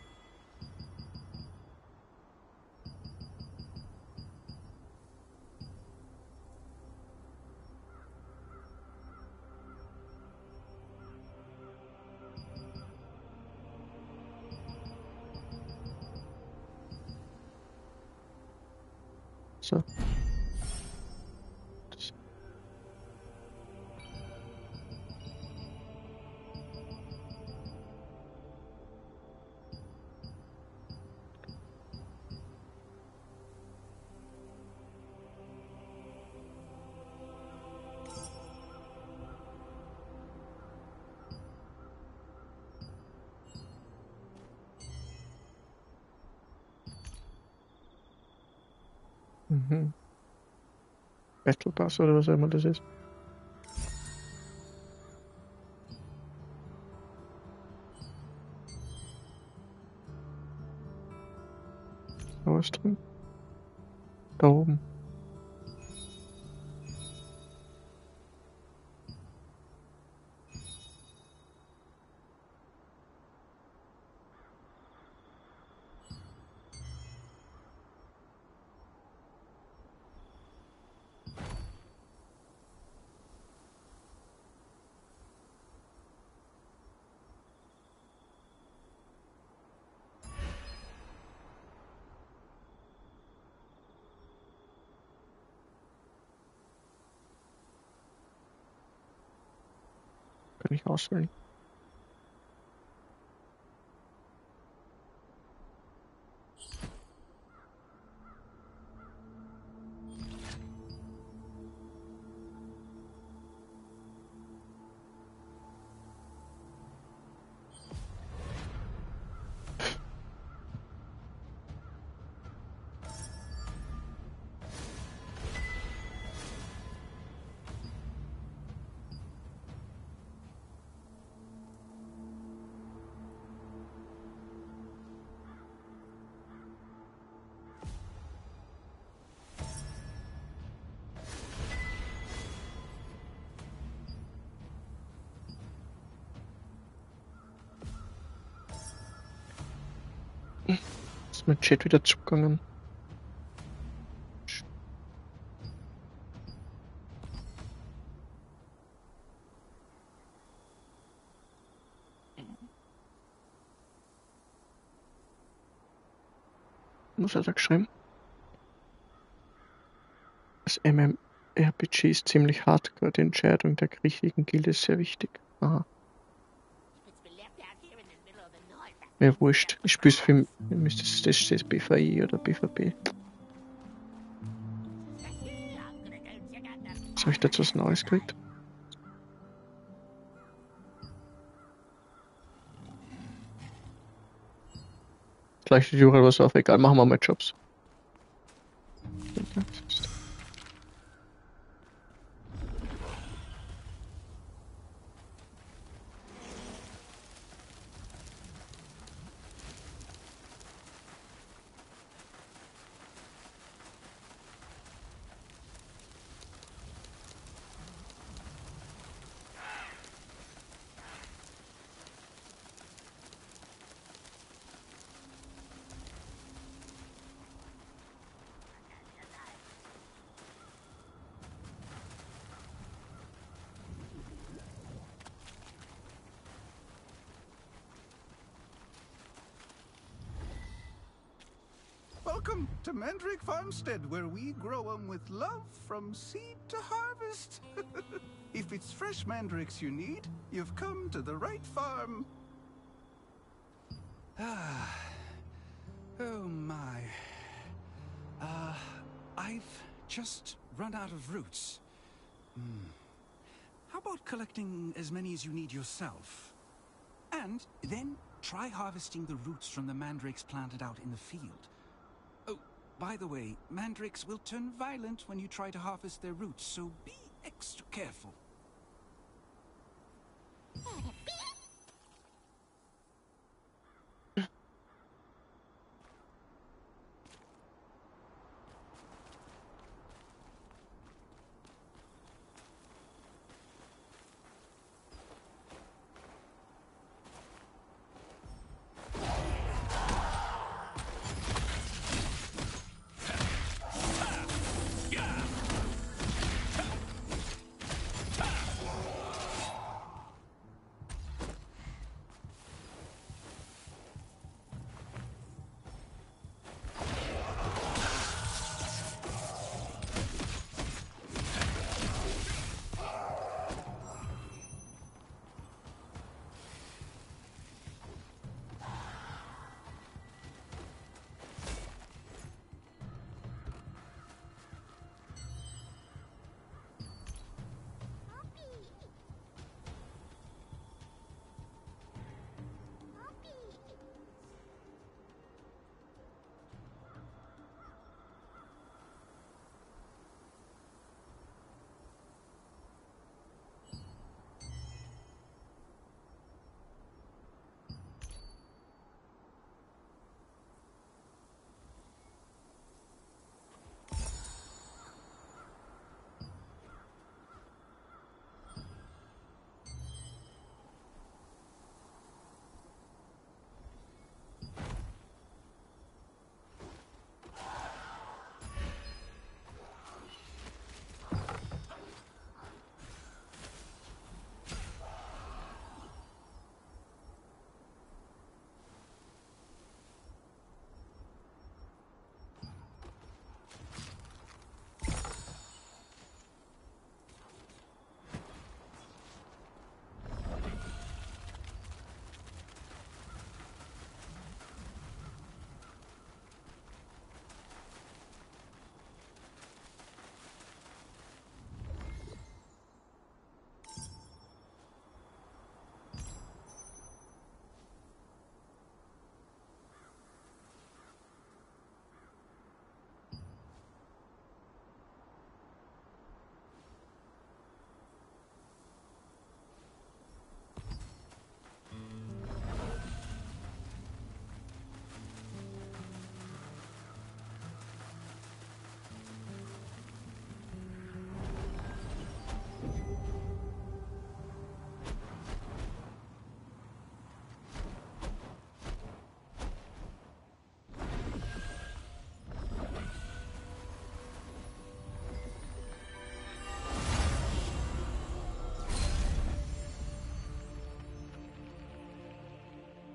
So. Das. Mhm. Battle Pass oder was auch immer das ist. Da was drin? Da oben. Kann ich auswählen. Ist mein Chat wieder zugegangen? Was hat er geschrieben? Das MMORPG ist ziemlich hardcore. Die Entscheidung der richtigen Gilde ist sehr wichtig. Aha. Mir wurscht. Ich spiel's für. Müsste es das, das PvE oder PvP. Was habe ich da jetzt was Neues gekriegt? Gleich die Jura was auf. Egal, machen wir mal Jobs. Welcome to Mandrake Farmstead, where we grow 'em with love from seed to harvest. If it's fresh mandrakes you need, you've come to the right farm. Ah. Oh my. Uh, I've just run out of roots. Hmm. How about collecting as many as you need yourself? And then try harvesting the roots from the mandrakes planted out in the field. Oh, by the way, mandrakes will turn violent when you try to harvest their roots, so be extra careful.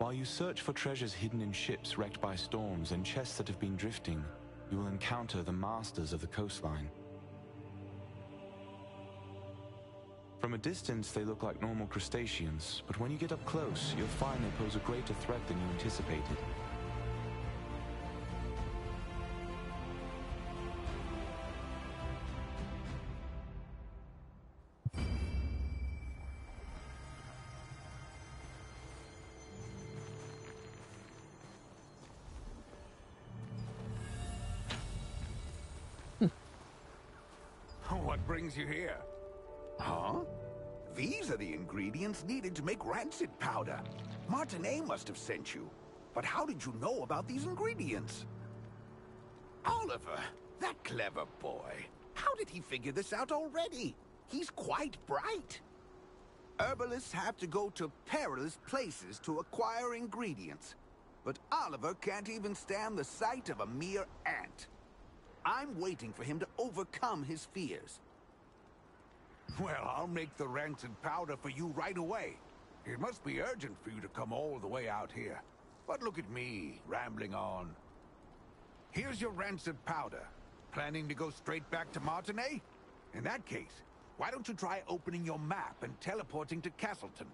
While you search for treasures hidden in ships wrecked by storms and chests that have been drifting, you will encounter the masters of the coastline. From a distance, they look like normal crustaceans, but when you get up close, you'll find they pose a greater threat than you anticipated. What brings you here? Huh? These are the ingredients needed to make rancid powder. Martinet must have sent you. But how did you know about these ingredients? Oliver, that clever boy. How did he figure this out already? He's quite bright. Herbalists have to go to perilous places to acquire ingredients. But Oliver can't even stand the sight of a mere ant. I'm waiting for him to overcome his fears. Well, I'll make the rancid powder for you right away. It must be urgent for you to come all the way out here. But look at me, rambling on. Here's your rancid powder. Planning to go straight back to Martinet? In that case, why don't you try opening your map and teleporting to Castleton?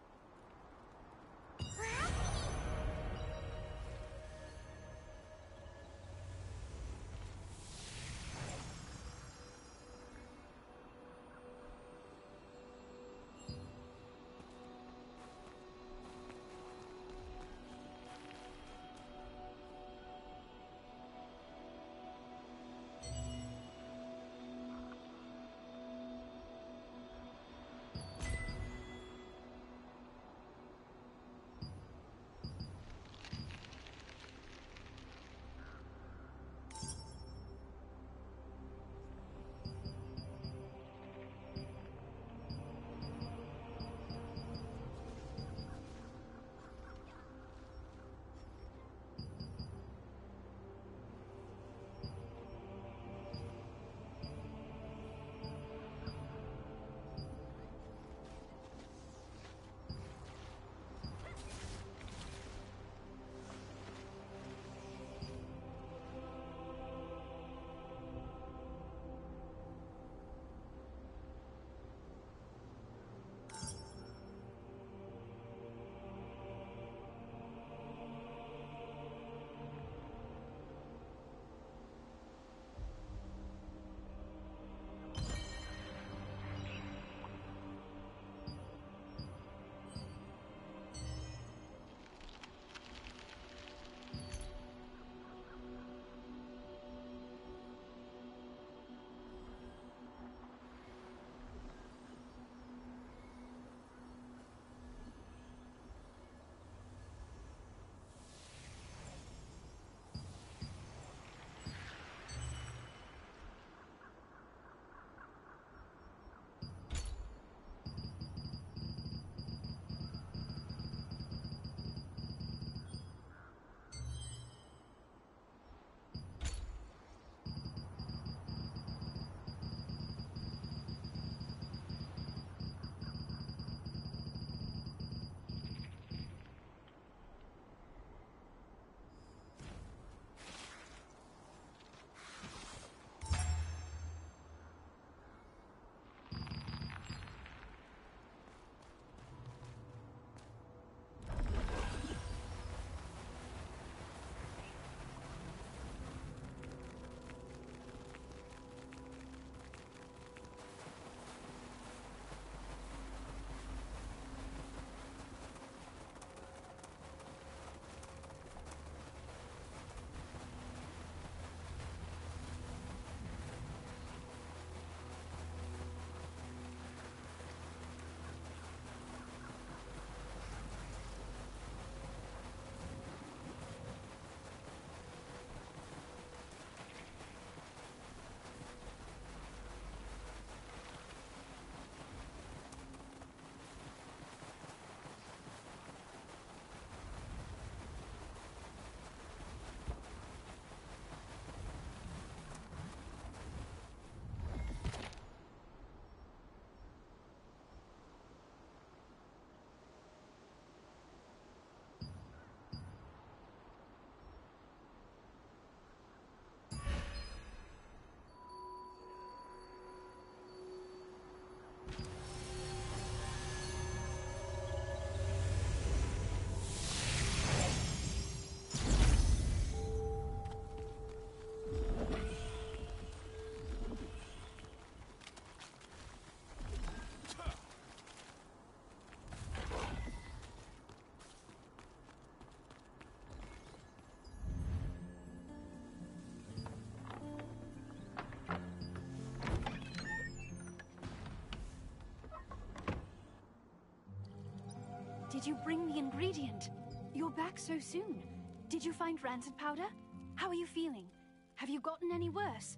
did you bring the ingredient? You're back so soon. Did you find rancid powder? How are you feeling? Have you gotten any worse?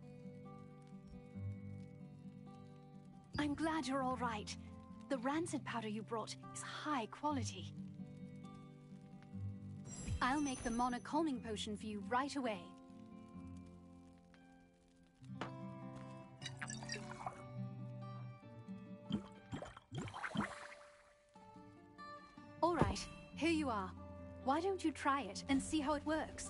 I'm glad you're all right. The rancid powder you brought is high quality. I'll make the Mana calming potion for you right away. All right, here you are. Why don't you try it and see how it works?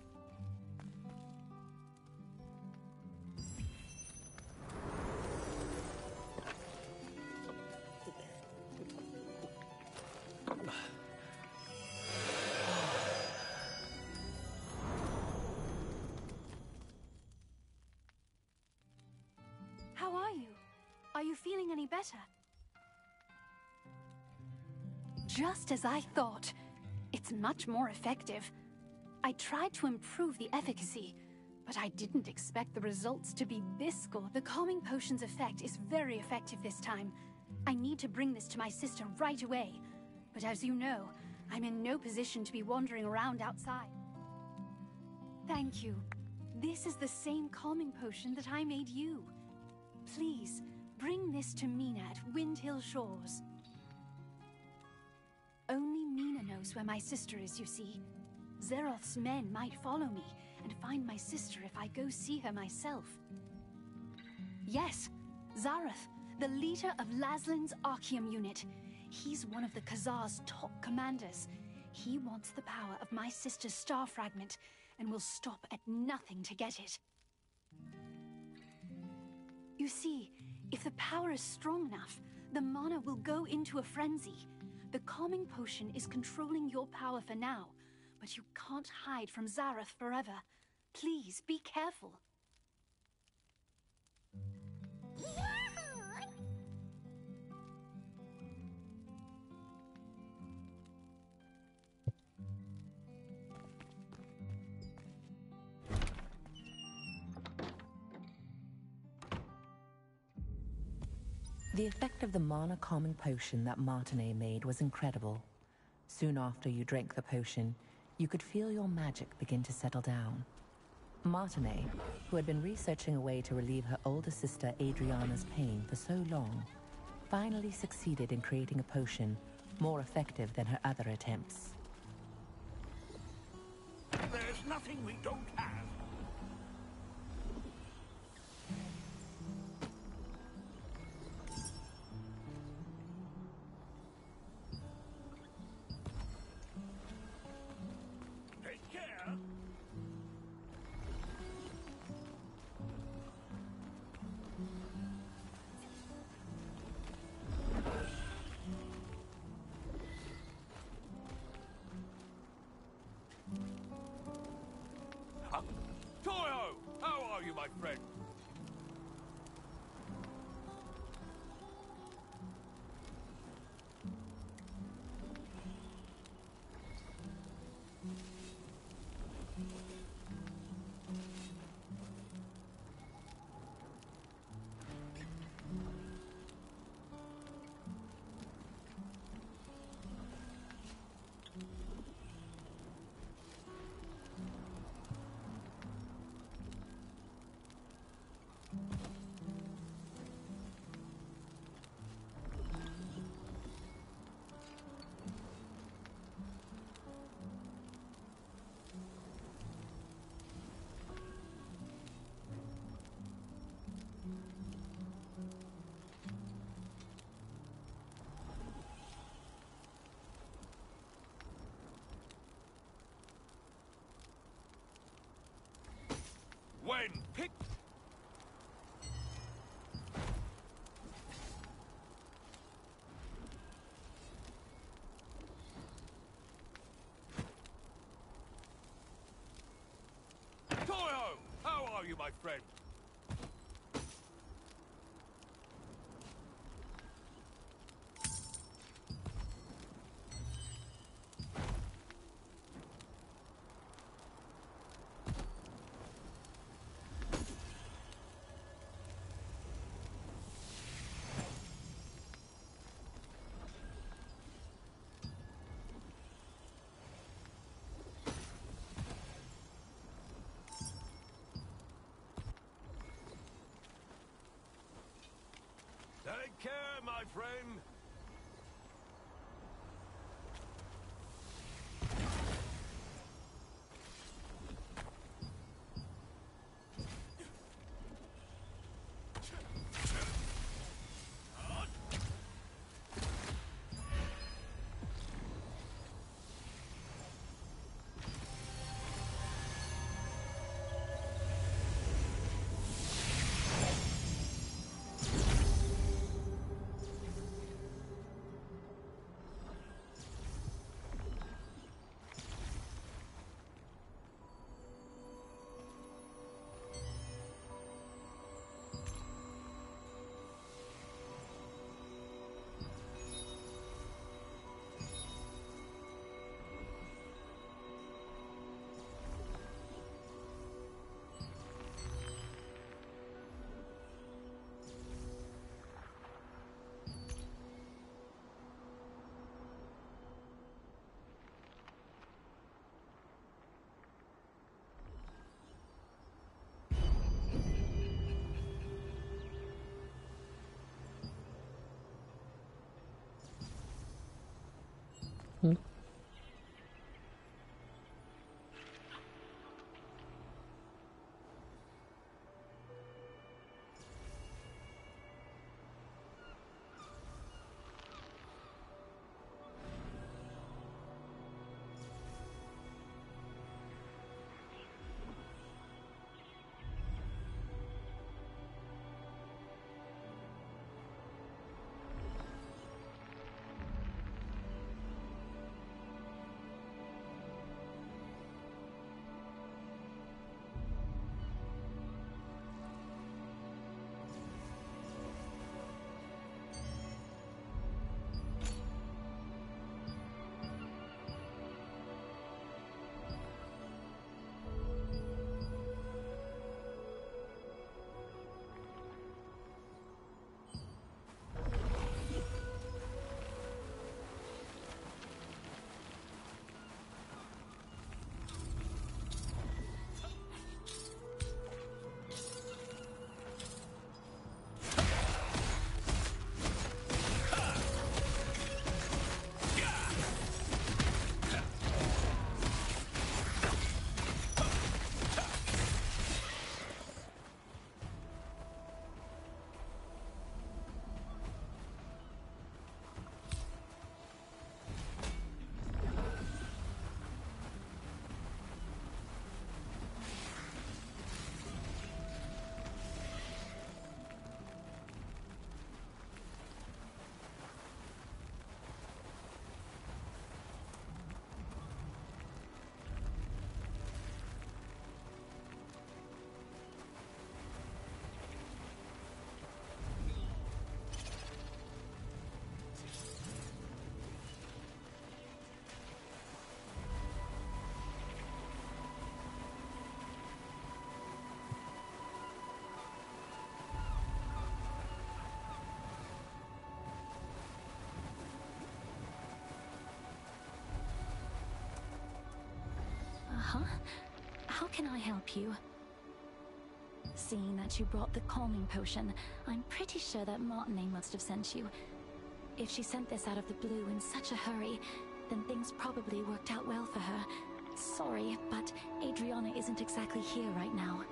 How are you? Are you feeling any better? Just as I thought. It's much more effective. I tried to improve the efficacy, but I didn't expect the results to be this good. The calming potion's effect is very effective this time. I need to bring this to my sister right away. But as you know, I'm in no position to be wandering around outside. Thank you. This is the same calming potion that I made you. Please, bring this to Mina at Windhill Shores. Only Mina knows where my sister is, you see. Zeroth's men might follow me and find my sister if I go see her myself. Yes, Zarath, the leader of Laslin's Archeum unit. He's one of the Khazar's top commanders. He wants the power of my sister's star fragment and will stop at nothing to get it. You see, if the power is strong enough, the mana will go into a frenzy. The calming potion is controlling your power for now, but you can't hide from Zarath forever. Please, be careful. The effect of the mana calming potion that Martinet made was incredible. Soon after you drank the potion, you could feel your magic begin to settle down. Martinet, who had been researching a way to relieve her older sister Adriana's pain for so long, finally succeeded in creating a potion more effective than her other attempts. There's nothing we don't have. Toyo! How are you, my friend? When pick... Toyo! How are you, my friend? Take care, my friend. Hmm. Uh-huh. How can I help you? Seeing that you brought the calming potion, I'm pretty sure that Martinae must have sent you. If she sent this out of the blue in such a hurry, then things probably worked out well for her. Sorry, but Adriana isn't exactly here right now.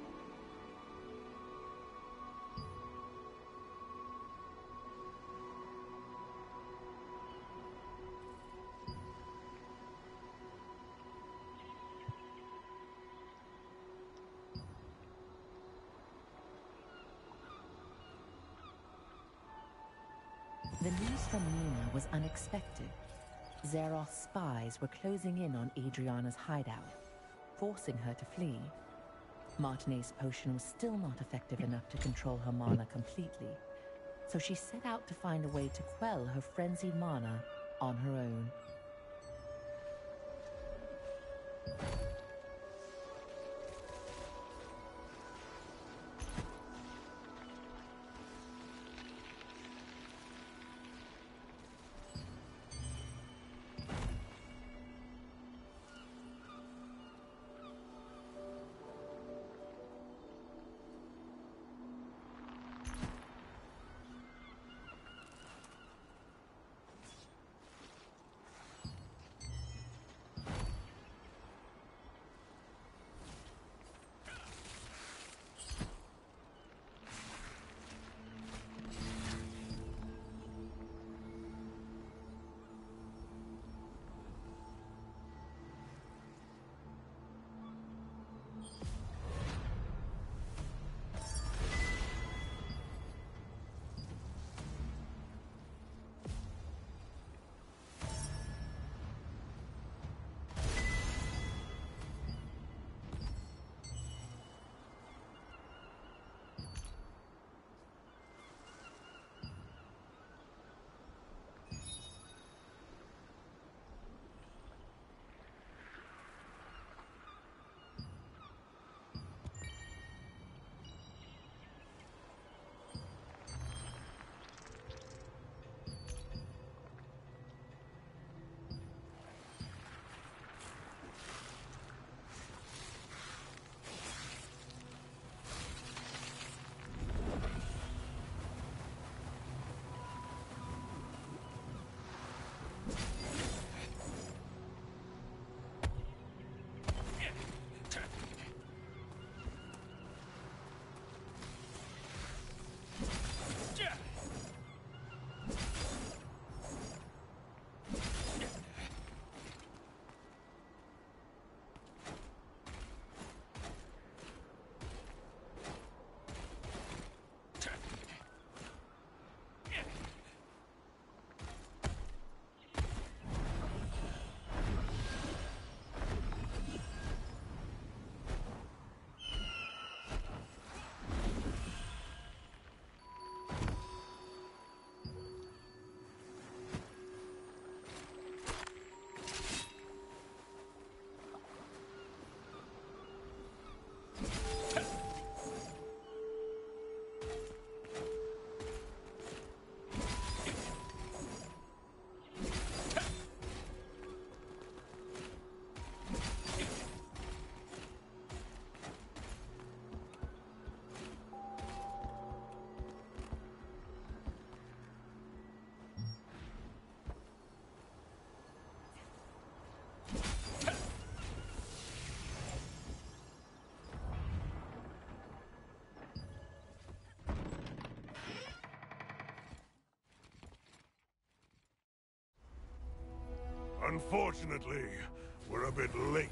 The news from Nina was unexpected. Zeroth's spies were closing in on Adriana's hideout, forcing her to flee. Martinae's potion was still not effective enough to control her mana completely, so she set out to find a way to quell her frenzied mana on her own. Unfortunately, we're a bit late.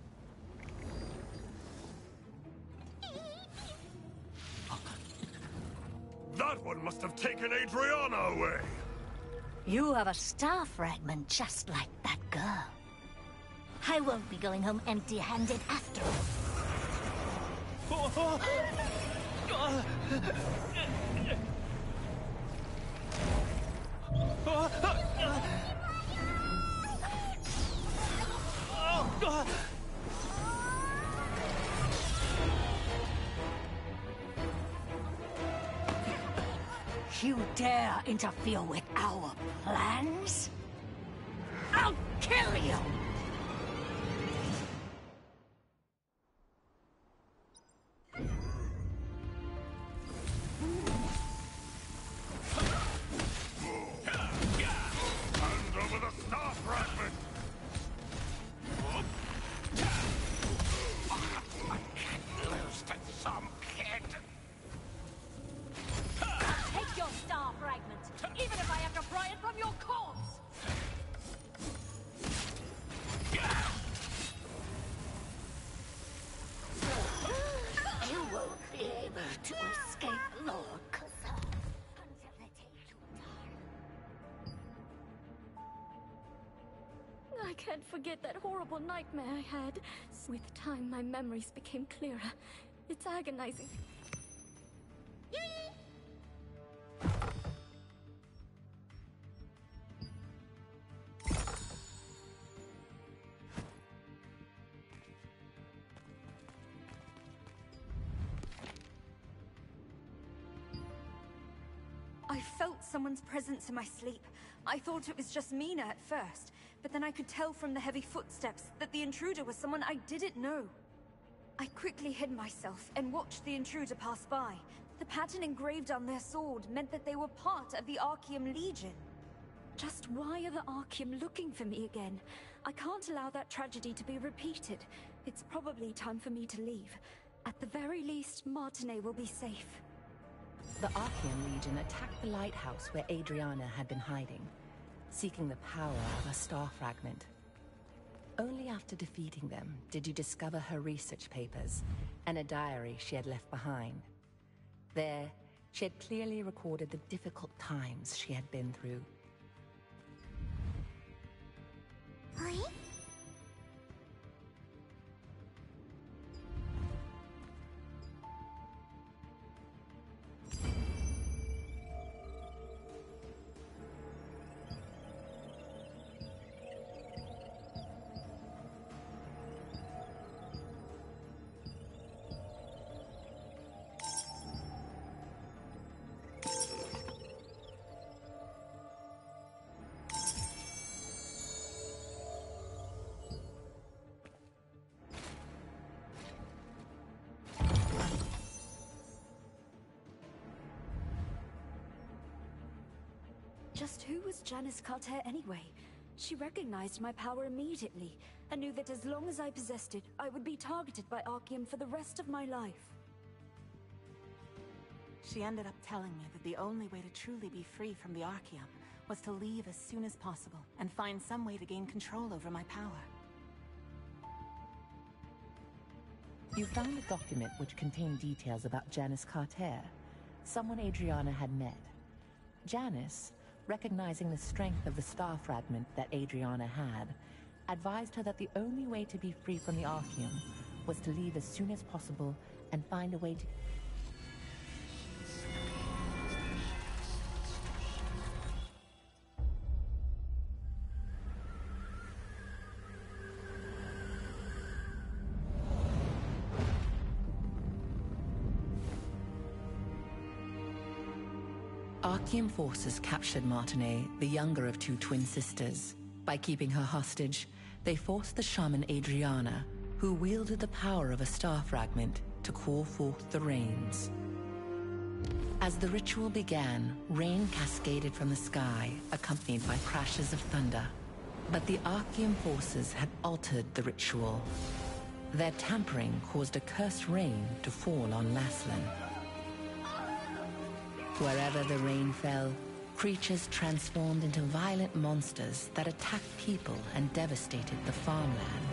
That one must have taken Adriana away! You have a star fragment just like that girl. I won't be going home empty-handed after all. You dare interfere with our plans? I'll kill you! Hand over the star fragment! I can't lose to some kid! Take your star fragment, even if I have to pry it from your corpse! You won't be able to escape Lord Kazan until they take you down. I can't forget that horrible nightmare I had. With time, my memories became clearer. It's agonizing. I felt someone's presence in my sleep. I thought it was just Mina at first, but then I could tell from the heavy footsteps that the intruder was someone I didn't know. I quickly hid myself and watched the intruder pass by. The pattern engraved on their sword meant that they were part of the Archeum Legion. Just why are the Archeum looking for me again? I can't allow that tragedy to be repeated. It's probably time for me to leave. At the very least, Martinet will be safe. The Archeum Legion attacked the lighthouse where Adriana had been hiding, seeking the power of a star fragment. Only after defeating them did you discover her research papers and a diary she had left behind. There, she had clearly recorded the difficult times she had been through. Just who was Janice Carter anyway? She recognized my power immediately, and knew that as long as I possessed it, I would be targeted by Archeum for the rest of my life. She ended up telling me that the only way to truly be free from the Archeum was to leave as soon as possible, and find some way to gain control over my power. You found a document which contained details about Janice Carter, someone Adriana had met. Janice, recognizing the strength of the star fragment that Adriana had, advised her that the only way to be free from the Archeum was to leave as soon as possible and find a way to... Archeum forces captured Martinet, the younger of two twin sisters. By keeping her hostage, they forced the shaman Adriana, who wielded the power of a star fragment, to call forth the rains. As the ritual began, rain cascaded from the sky, accompanied by crashes of thunder. But the Archeum forces had altered the ritual. Their tampering caused a cursed rain to fall on Laslan. Wherever the rain fell, Creatures transformed into violent monsters that attacked people and devastated the farmland.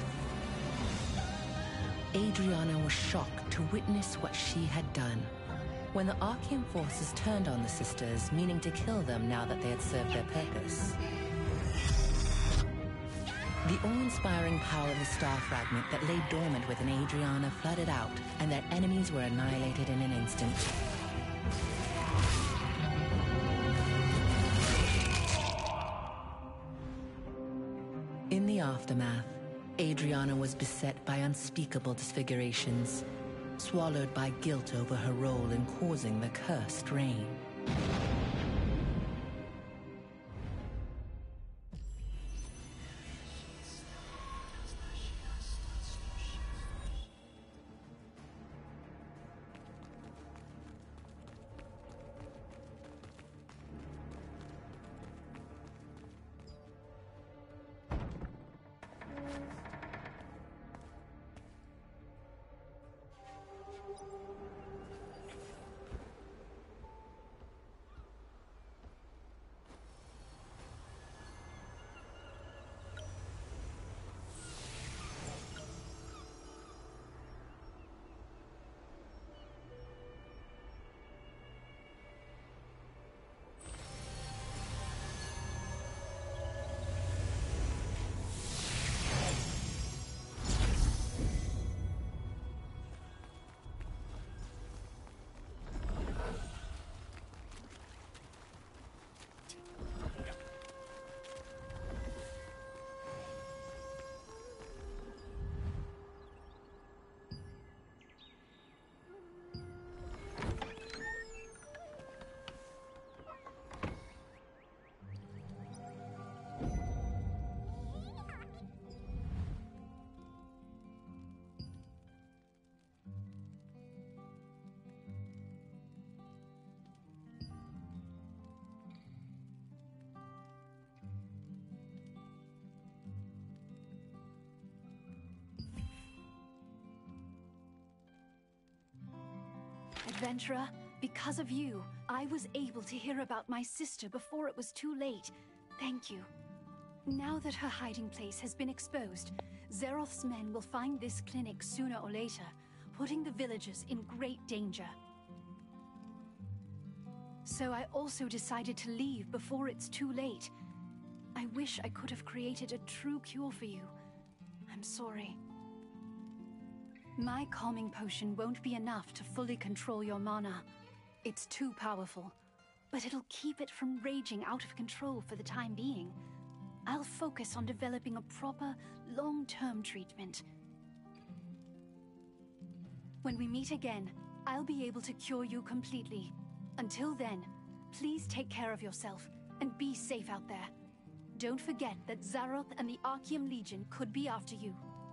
Adriana was shocked to witness what she had done. When the Archean forces turned on the sisters, meaning to kill them now that they had served their purpose. The awe-inspiring power of the star fragment that lay dormant within Adriana flooded out, and their enemies were annihilated in an instant. In the aftermath, Adriana was beset by unspeakable disfigurations, swallowed by guilt over her role in causing the cursed rain. Adventurer, because of you, I was able to hear about my sister before it was too late. Thank you. Now that her hiding place has been exposed, Zeroth's men will find this clinic sooner or later, putting the villagers in great danger. So I also decided to leave before it's too late. I wish I could have created a true cure for you. I'm sorry. My calming potion won't be enough to fully control your mana. It's too powerful, but it'll keep it from raging out of control for the time being. I'll focus on developing a proper, long-term treatment. When we meet again, I'll be able to cure you completely. Until then, please take care of yourself and be safe out there. Don't forget that Zaroth and the Archeum Legion could be after you.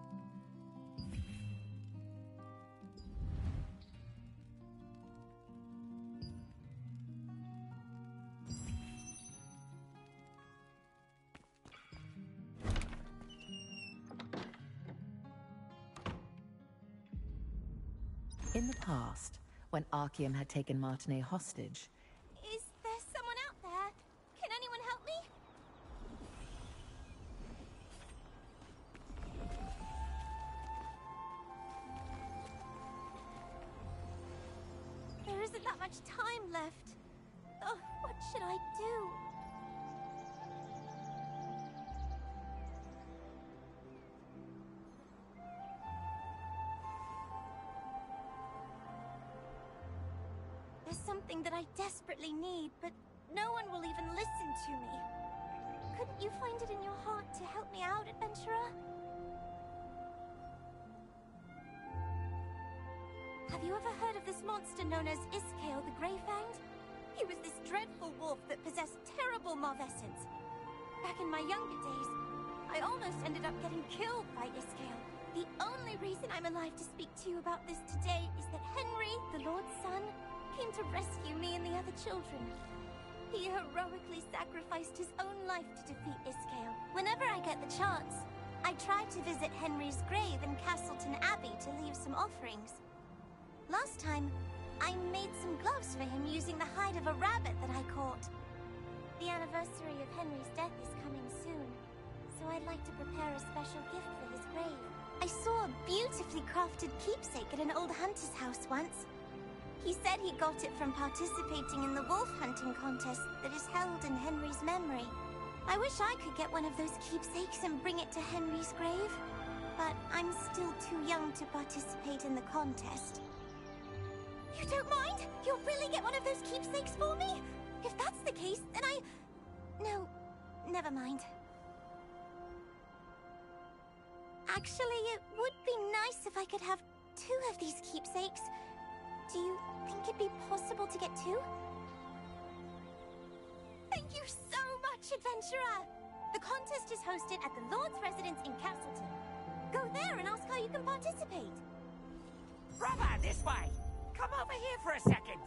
In the past, when Archeum had taken Martinae hostage, Is there someone out there? Can anyone help me? There isn't that much time left. Oh, what should I do? There's something that I desperately need, but no one will even listen to me. Couldn't you find it in your heart to help me out, adventurer? Have you ever heard of this monster known as Iskael the Greyfanged? He was this dreadful wolf that possessed terrible malvescence. Back in my younger days, I almost ended up getting killed by Iskael. The only reason I'm alive to speak to you about this today is that Henry, the Lord's son, came to rescue me and the other children. He heroically sacrificed his own life to defeat Iskael. Whenever I get the chance, I try to visit Henry's grave in Castleton Abbey to leave some offerings. Last time, I made some gloves for him using the hide of a rabbit that I caught. The anniversary of Henry's death is coming soon, so I'd like to prepare a special gift for his grave. I saw a beautifully crafted keepsake at an old hunter's house once. He said he got it from participating in the wolf hunting contest that is held in Henry's memory. I wish I could get one of those keepsakes and bring it to Henry's grave, but I'm still too young to participate in the contest. You don't mind? You'll really get one of those keepsakes for me? If that's the case, then I... No, never mind. Actually, it would be nice if I could have two of these keepsakes. Do you think it'd be possible to get two? Thank you so much, adventurer! The contest is hosted at the Lord's residence in Castleton. Go there and ask how you can participate. Brother, this way! Come over here for a second!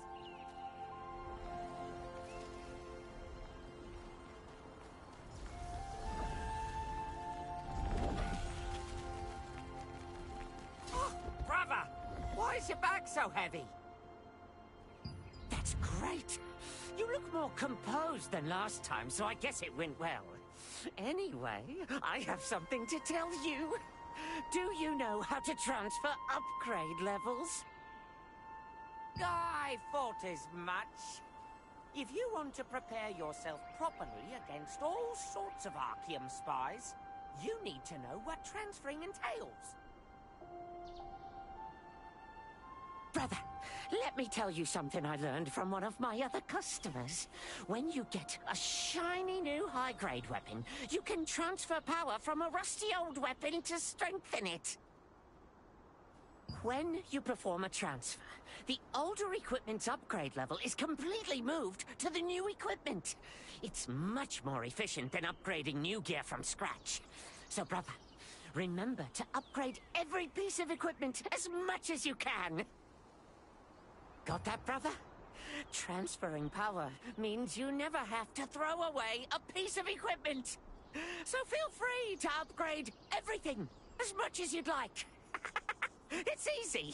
Oh, brother! Why is your bag so heavy? That's great! You look more composed than last time, so I guess it went well. Anyway, I have something to tell you. Do you know how to transfer upgrade levels? I thought as much. If you want to prepare yourself properly against all sorts of Archeum spies, you need to know what transferring entails. Brother, let me tell you something I learned from one of my other customers. When you get a shiny new high-grade weapon, you can transfer power from a rusty old weapon to strengthen it. When you perform a transfer, the older equipment's upgrade level is completely moved to the new equipment. It's much more efficient than upgrading new gear from scratch. So, brother, remember to upgrade every piece of equipment as much as you can. Got that, brother? Transferring power means you never have to throw away a piece of equipment. So feel free to upgrade everything as much as you'd like. It's easy.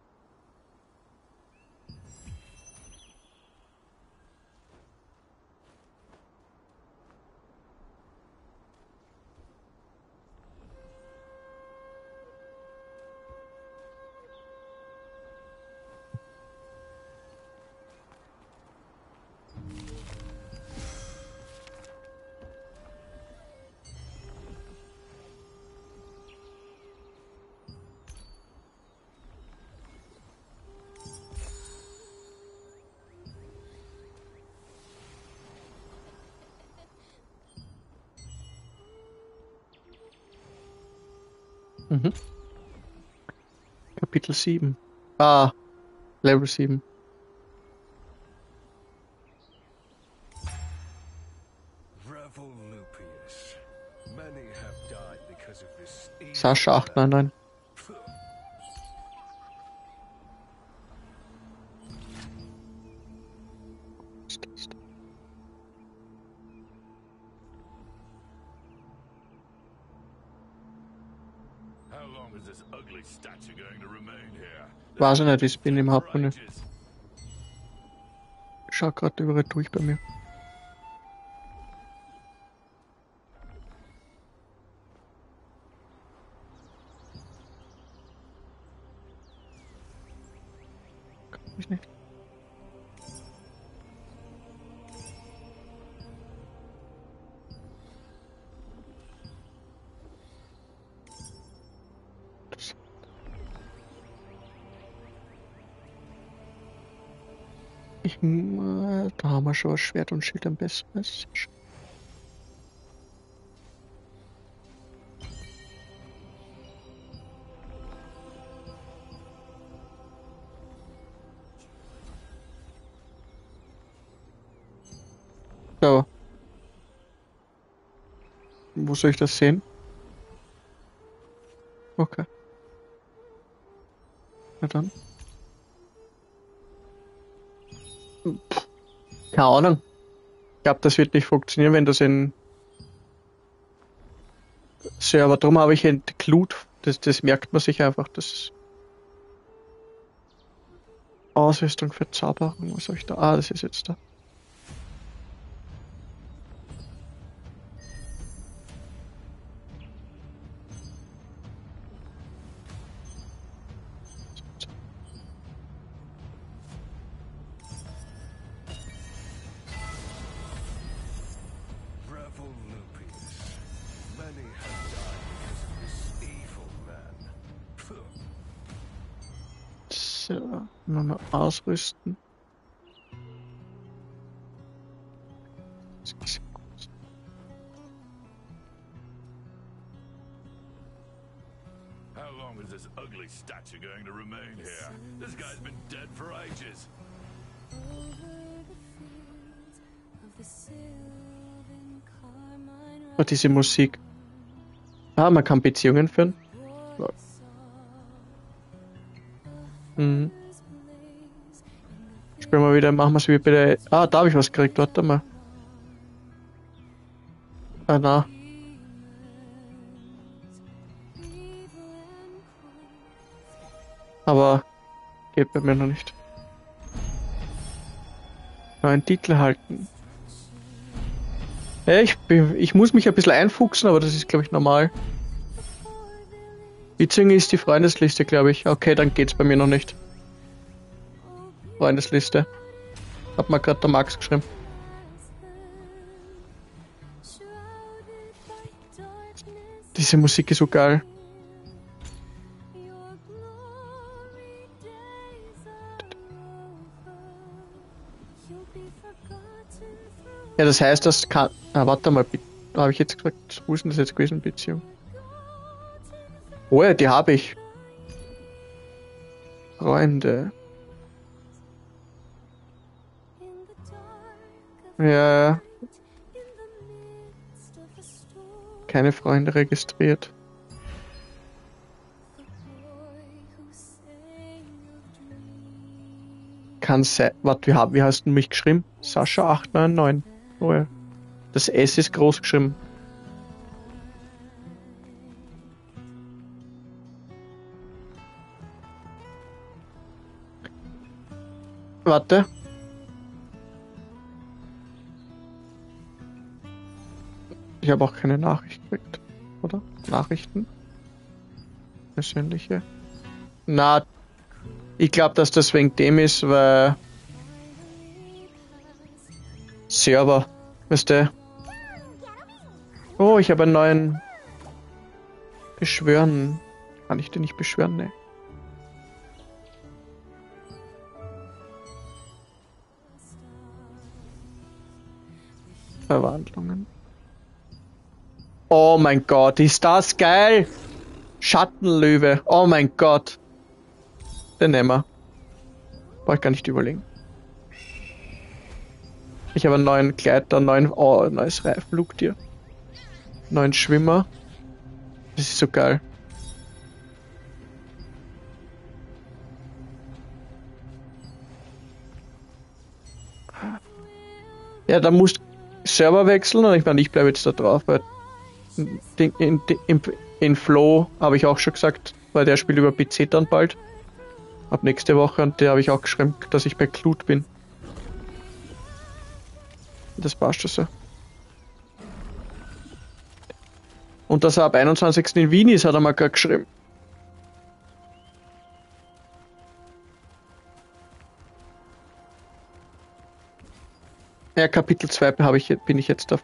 Mhm. Kapitel sieben. Ah, Level sieben. Sascha acht neun neun. Weiß ich nicht, ich bin im Hauptmenü. Schau gerade überall durch bei mir. Kann ich nicht. Ich, äh, da haben wir schon was Schwert und Schild am besten. So. Wo soll ich das sehen? Okay. Na dann. Keine Ahnung. Ich glaube, das wird nicht funktionieren, wenn das in Server. Drum habe ich entglut. Das, das merkt man sich einfach. Das Ausrüstung für Zauberung. Was soll ich da? Ah, das ist jetzt da. So, nur noch ausrüsten. How long is this ugly statue going to remain here? This guy's been dead for ages. Oh, diese Musik. Ah, man kann Beziehungen führen. Ja. Mhm. Spielen wir wieder, machen wir es wie bei der... Ah, da habe ich was gekriegt, warte mal. Ah, na. Aber geht bei mir noch nicht. Neuen Titel halten. Ja, ich, bin, ich muss mich ein bisschen einfuchsen, aber das ist, glaube ich, normal. Beziehung ist die Freundesliste, glaube ich. Okay, dann geht's bei mir noch nicht. Freundesliste. Hat mir gerade der Max geschrieben. Diese Musik ist so geil. Ja, das heißt, das kann... Ah, warte mal, da habe ich jetzt gesagt, wo ist denn das jetzt gewesen, Beziehung? Oh ja, die habe ich. Freunde. Ja. Keine Freunde registriert. Kann sein. Warte, wie, hab, wie hast du mich geschrieben? Sascha acht neun neun. Oh ja. Das S ist groß geschrieben. Warte. Ich habe auch keine Nachricht gekriegt, oder? Nachrichten? Persönliche? Na, ich glaube, dass das wegen dem ist, weil... Server, weißt du? Oh, ich habe einen neuen... Beschwören. Kann ich den nicht beschwören? Ne. Verwandlungen. Oh mein Gott, ist das geil! Schattenlöwe, oh mein Gott. Den nehmen wir. Brauche ich gar nicht überlegen. Ich habe einen neuen Gleiter, einen neuen, oh, ein neues Reifenflugtier. Neuen Schwimmer. Das ist so geil. Ja, da musst Server wechseln und ich meine, ich bleibe jetzt da drauf, weil in, in, in, in Flow habe ich auch schon gesagt, weil der spielt über P C dann bald. Ab nächste Woche und der habe ich auch geschrieben, dass ich bei Clute bin. Das passt schon so. Und dass er ab einundzwanzigsten in Wien ist, hat er mal gerade geschrieben. Ja, Kapitel zwei habe ich, bin ich jetzt da.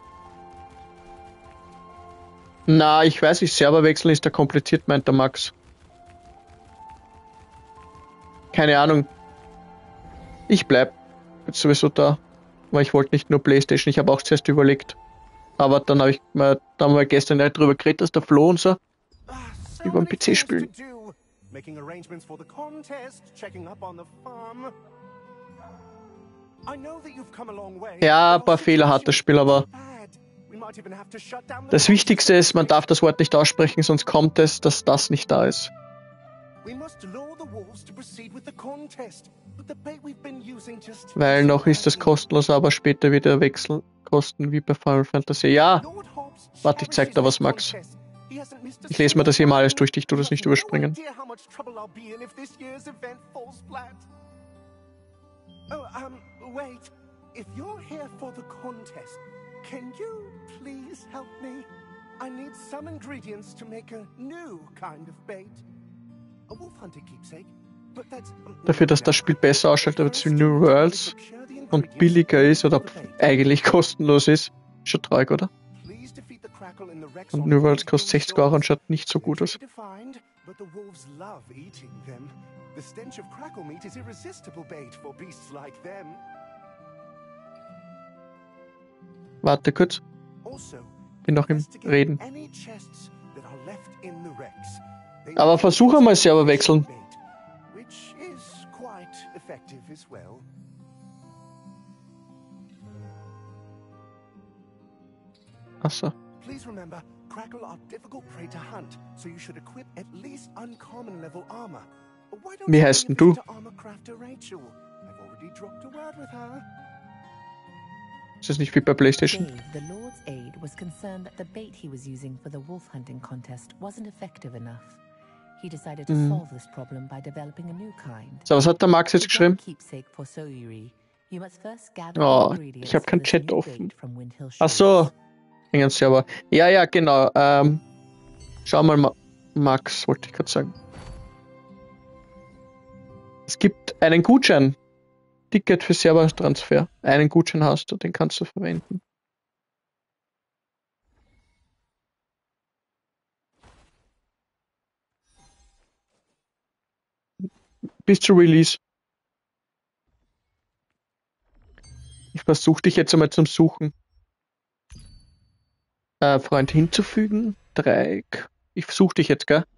Na, ich weiß nicht, Server wechseln ist da kompliziert, meint der Max. Keine Ahnung. Ich bleib jetzt sowieso da, weil ich wollte nicht nur PlayStation, ich habe auch zuerst überlegt. Aber dann habe ich mal, da haben wir gestern nicht drüber geredet, dass der Flo und so über den P C spielen. Ja, ein paar Fehler hat das Spiel, aber das Wichtigste ist, man darf das Wort nicht aussprechen, sonst kommt es, dass das nicht da ist. Weil noch ist das kostenlos, aber später wird der Wechsel kosten wie bei Final Fantasy. Ja! Warte, ich zeig dir was, Max. Ich lese mir das hier mal alles durch, dich tu das nicht überspringen. Oh, um, wait. If you're here for the contest, can you please help me? I need some ingredients to make a new kind of bait. A wolf hunter keepsake. But that's Dafür, dass das Spiel besser ausschaut als New Worlds und billiger ist oder eigentlich kostenlos ist, schon traurig, oder? Und New Worlds kostet sechzig Euro und schaut nicht so gut aus. The stench of crackle meat is irresistible bait for beasts like them. Warte kurz. Also, Bin noch im Reden. any chests that are left in the wrecks. They Aber versuche mal Server wechseln. which is quite effective as well. Achso. Please remember, crackle are difficult prey to hunt, so you should equip at least uncommon level armor. Why don't Wie you heißt denn give du? it to armor crafter Rachel? I've already dropped a word with her. Ist das nicht wie bei PlayStation? Dave, the Lord's aide, was concerned that the bait he was using for the wolf hunting contest wasn't effective enough. He decided to Mhm. solve this problem by developing a new kind. So, was hat der Max jetzt geschrieben? Keepsake for Soyuri. You must first gather Oh, ingredients ich habe keinen for this Chat new offen. bait from Windhill Ach so. Hängen Server. Ja, ja, genau. Ähm, schau mal, Ma Max, wollte ich gerade sagen. Es gibt einen Gutschein. Ticket für Servertransfer. Einen Gutschein hast du, den kannst du verwenden. Bis zu Release. Ich versuche dich jetzt einmal zum Suchen. Äh, Freund hinzufügen. Dreieck. Ich suche dich jetzt, gell?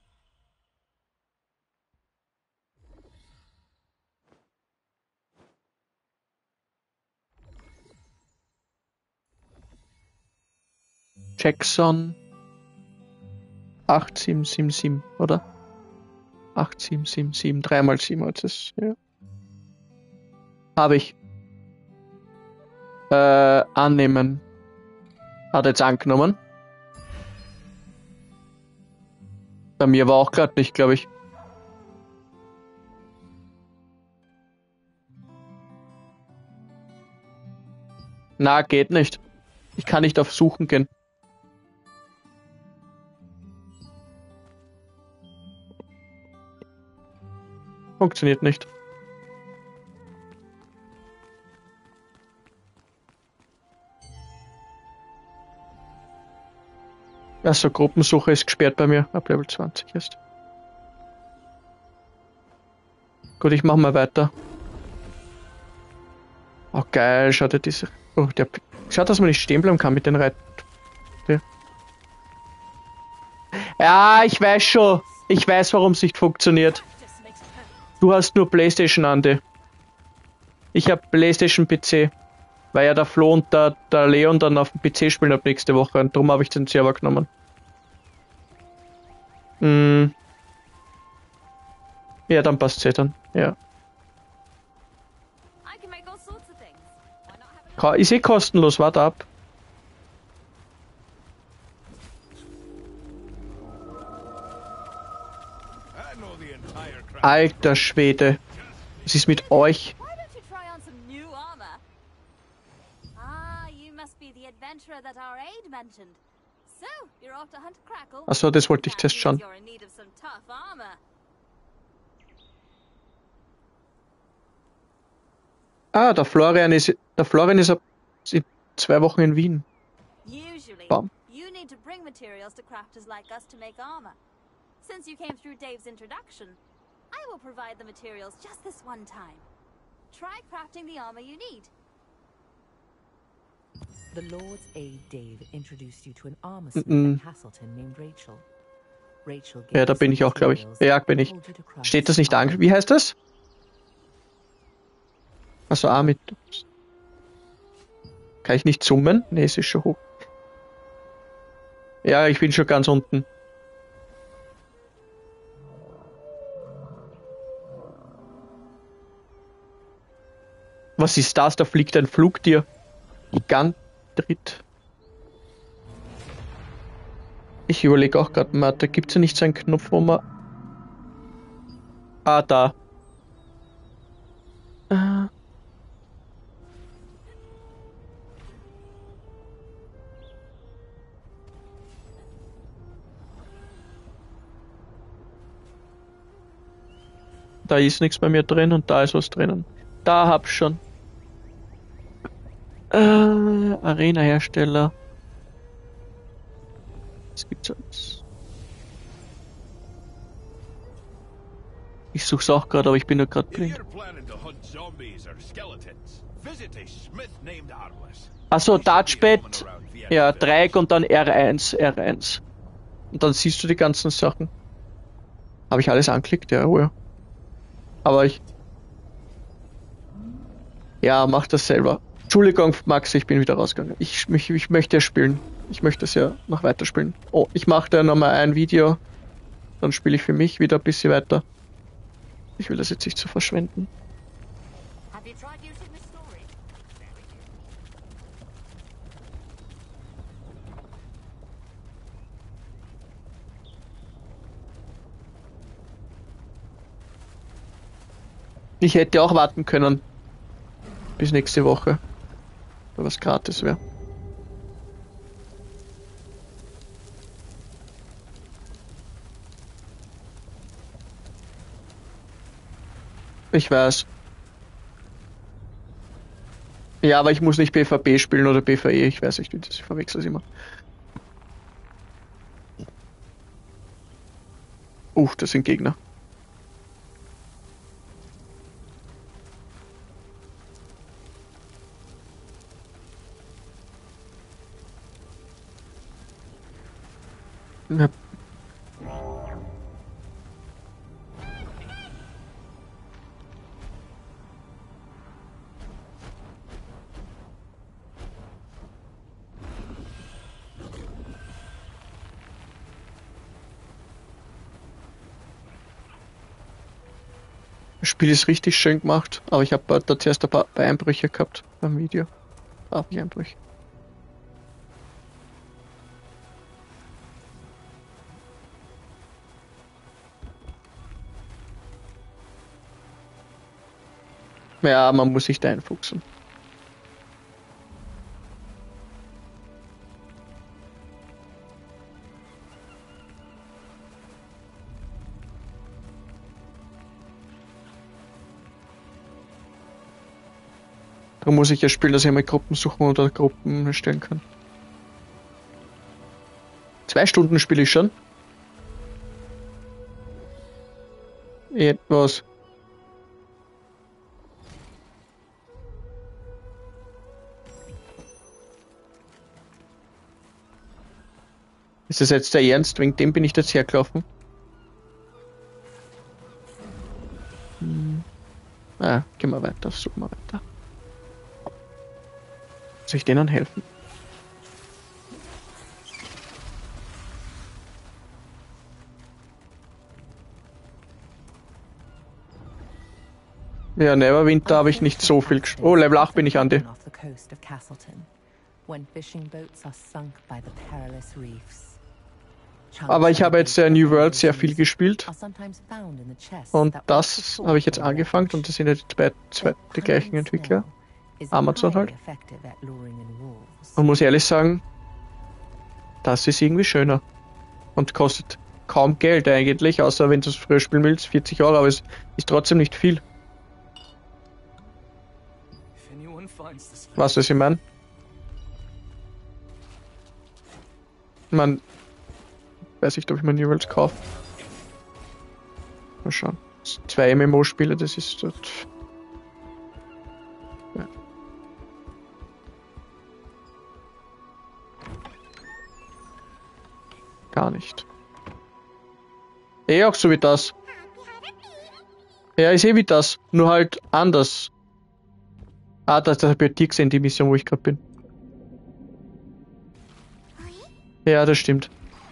Jackson. acht sieben sieben sieben, oder? acht sieben sieben sieben, drei mal sieben hat es, ja. Habe ich. Äh, annehmen. Hat er jetzt angenommen. Bei mir war auch gerade nicht, glaube ich. Na, geht nicht. Ich kann nicht auf Suchen gehen. Funktioniert nicht. Also Gruppensuche ist gesperrt bei mir, ab Level zwanzig ist. Gut, ich mach mal weiter. Oh geil, schaut dir diese... Oh, der... Schaut, dass man nicht stehen bleiben kann mit den Reit... Ja. Ja, ich weiß schon. Ich weiß, warum es nicht funktioniert. Du hast nur PlayStation, Andi. Ich habe PlayStation P C. Weil ja der Flo und der, der Leon dann auf dem P C spielen ab nächste Woche. Und darum habe ich den Server genommen. Hm. Ja, dann passt's ja dann. Ja. Ka- Ist eh kostenlos, warte ab. Alter Schwede. Was ist mit euch? Achso, das wollte ich test schauen. Ah, der Florian ist der Florian ist ab in zwei Wochen in Wien. Bam. You need to bring materials to crafters like us to make armor. Since you came through Dave's introduction, I will provide the materials just this one time. Try crafting the armor you need. The Lord's aide Dave introduced you to an armor Mm-mm. smith in Castleton named Rachel. Rachel Ja, da bin ich auch, glaube ich. Ja, bin ich. Steht das nicht an? Wie heißt das? Also A mit... Kann ich nicht zoomen? Ne, es ist schon hoch. Ja, ich bin schon ganz unten. Was ist das? Da fliegt ein Flugtier. Gigantrit. Ich überlege auch gerade mal, da gibt es ja nicht so einen Knopf, wo man... Ah, da. Ah. Da ist nichts bei mir drin und da ist was drinnen. Da hab's schon. Äh, Arena-Hersteller. Was gibt's alles? Ich such's auch gerade, aber ich bin ja gerade If blind. you're planning to hunt zombies or skeletons, visit a smith named Arliss. Achso, Touchpad, ja, Dreieck und dann R eins, R eins. Und dann siehst du die ganzen Sachen. Habe ich alles angeklickt? Ja, oh ja. Aber ich... Ja, mach das selber. Entschuldigung, Max, ich bin wieder rausgegangen. Ich, ich, ich möchte ja spielen. Ich möchte es ja noch weiterspielen. Oh, ich mache da nochmal ein Video. Dann spiele ich für mich wieder ein bisschen weiter. Ich will das jetzt nicht zu verschwenden. Ich hätte auch warten können. Bis nächste Woche. Weil was gratis wäre. Ich weiß. Ja, aber ich muss nicht PvP spielen oder PvE. Ich weiß nicht, ich verwechsel es immer. Uff, das sind Gegner. Ja. Das Spiel ist richtig schön gemacht, aber ich habe da zuerst ein paar Einbrüche gehabt beim Video. Ah, die Einbrüche. Ja, man muss sich da einfuchsen. Da muss ich ja spielen, dass ich mal Gruppen suchen oder Gruppen erstellen kann. Zwei Stunden spiele ich schon. Etwas. Ist das jetzt der Ernst? Wegen dem bin ich jetzt hergelaufen. Hm. Ah, gehen wir weiter, suchen wir weiter. Soll ich denen helfen? Ja, Neverwinter habe ich nicht so viel gespielt. Oh, Level acht bin ich, Andi. Aber ich habe jetzt der New World sehr viel gespielt. Und das habe ich jetzt angefangen und das sind ja die, zwei, zwei, die gleichen Entwickler. Amazon halt. Und muss ehrlich sagen, das ist irgendwie schöner. Und kostet kaum Geld eigentlich, außer wenn du es früher spielen willst, vierzig Euro, aber es ist trotzdem nicht viel. Was ist ich meine? Man weiß nicht, ob ich mir New Worlds kaufe. Mal schauen. Zwei M M O-Spiele, das ist dort. Ja. Gar nicht. Eh auch so wie das. Ja, ist eh wie das. Nur halt anders. Ah, das, das habe ich dir gesehen, die Mission, wo ich gerade bin. Ja, das stimmt.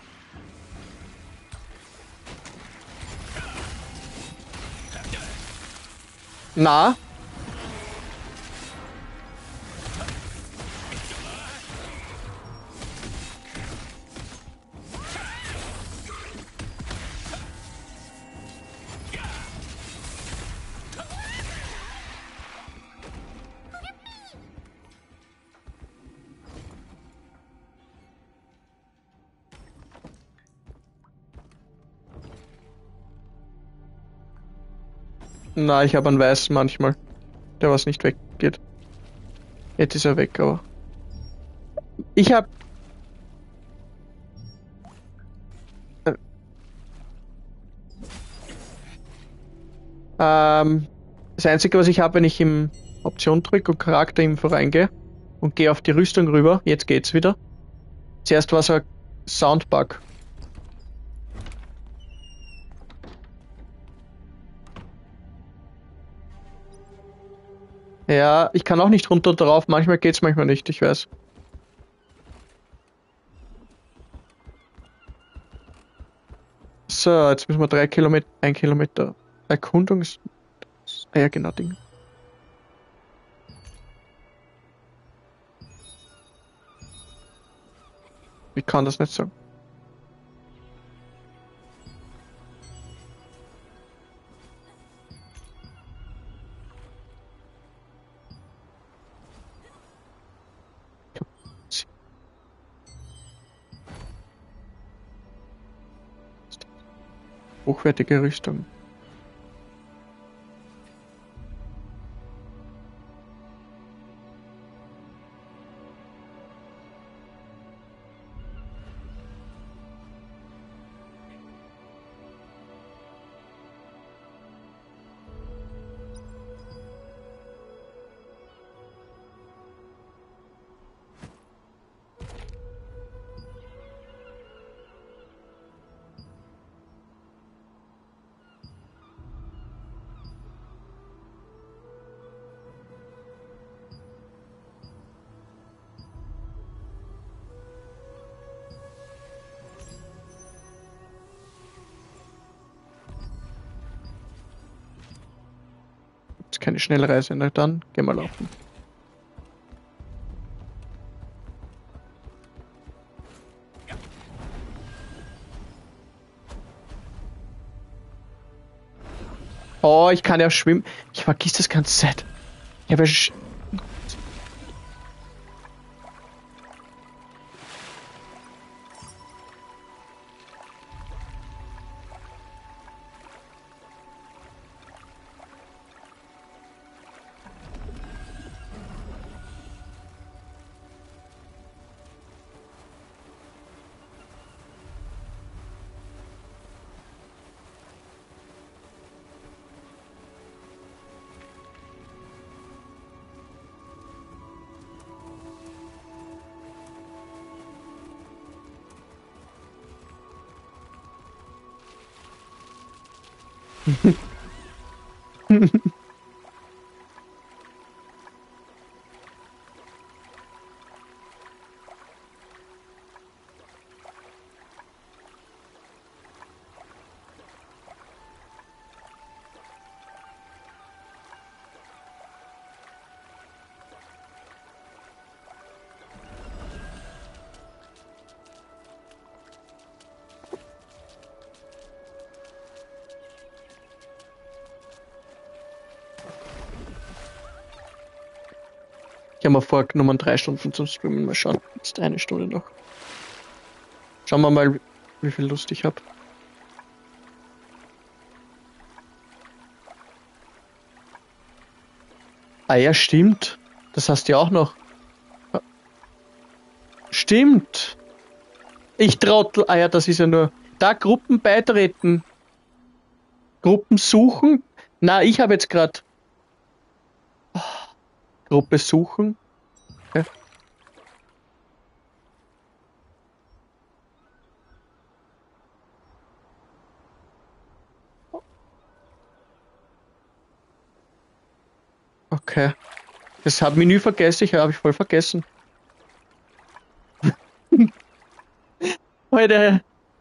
Na? Na, ich habe einen weißen manchmal, der was nicht weggeht. Jetzt ist er weg, aber ich habe Ähm, das Einzige, was ich habe, wenn ich im Option drücke und Charakterinfo reingehe und gehe auf die Rüstung rüber, jetzt geht's wieder. Zuerst war so ein Soundbug. Ja, ich kann auch nicht runter und drauf, manchmal geht's, manchmal nicht, ich weiß. So, jetzt müssen wir drei Kilometer, ein Kilometer Erkundungs... Ah ja, genau, Ding. Ich kann das nicht sagen. Hochwertige Rüstung. Keine Schnellreise, na dann gehen wir laufen. Oh, ich kann ja schwimmen. Ich vergiss das ganze Zeit. Ich habe ja sch Ich habe mir vorgenommen, drei Stunden zum Streamen. Mal schauen. Jetzt eine Stunde noch. Schauen wir mal, wie viel Lust ich habe. Ah ja, stimmt. Das hast du ja auch noch. Stimmt. Ich Trottel. Ah ja, das ist ja nur... Da Gruppen beitreten. Gruppen suchen. Na, ich habe jetzt gerade... Gruppe suchen. Okay. Okay. Das hat Menü vergessen, ich habe ich voll vergessen. Heute.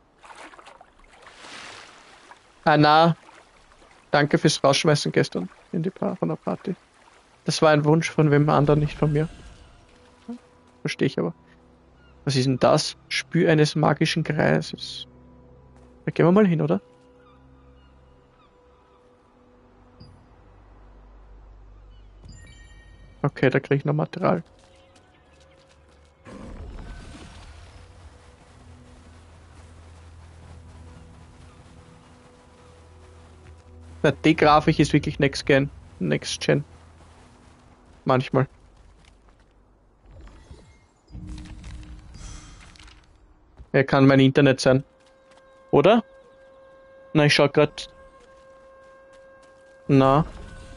Ah na. Danke fürs Rausschmeißen gestern in die pa von der Party. Das war ein Wunsch von wem anderen, nicht von mir. Verstehe ich aber. Was ist denn das? Spür eines magischen Kreises. Da gehen wir mal hin, oder? Okay, da kriege ich noch Material. Die Grafik ist wirklich Next Gen. Next Gen. Manchmal. Ja, kann mein Internet sein. Oder? Na, ich schau grad. Na.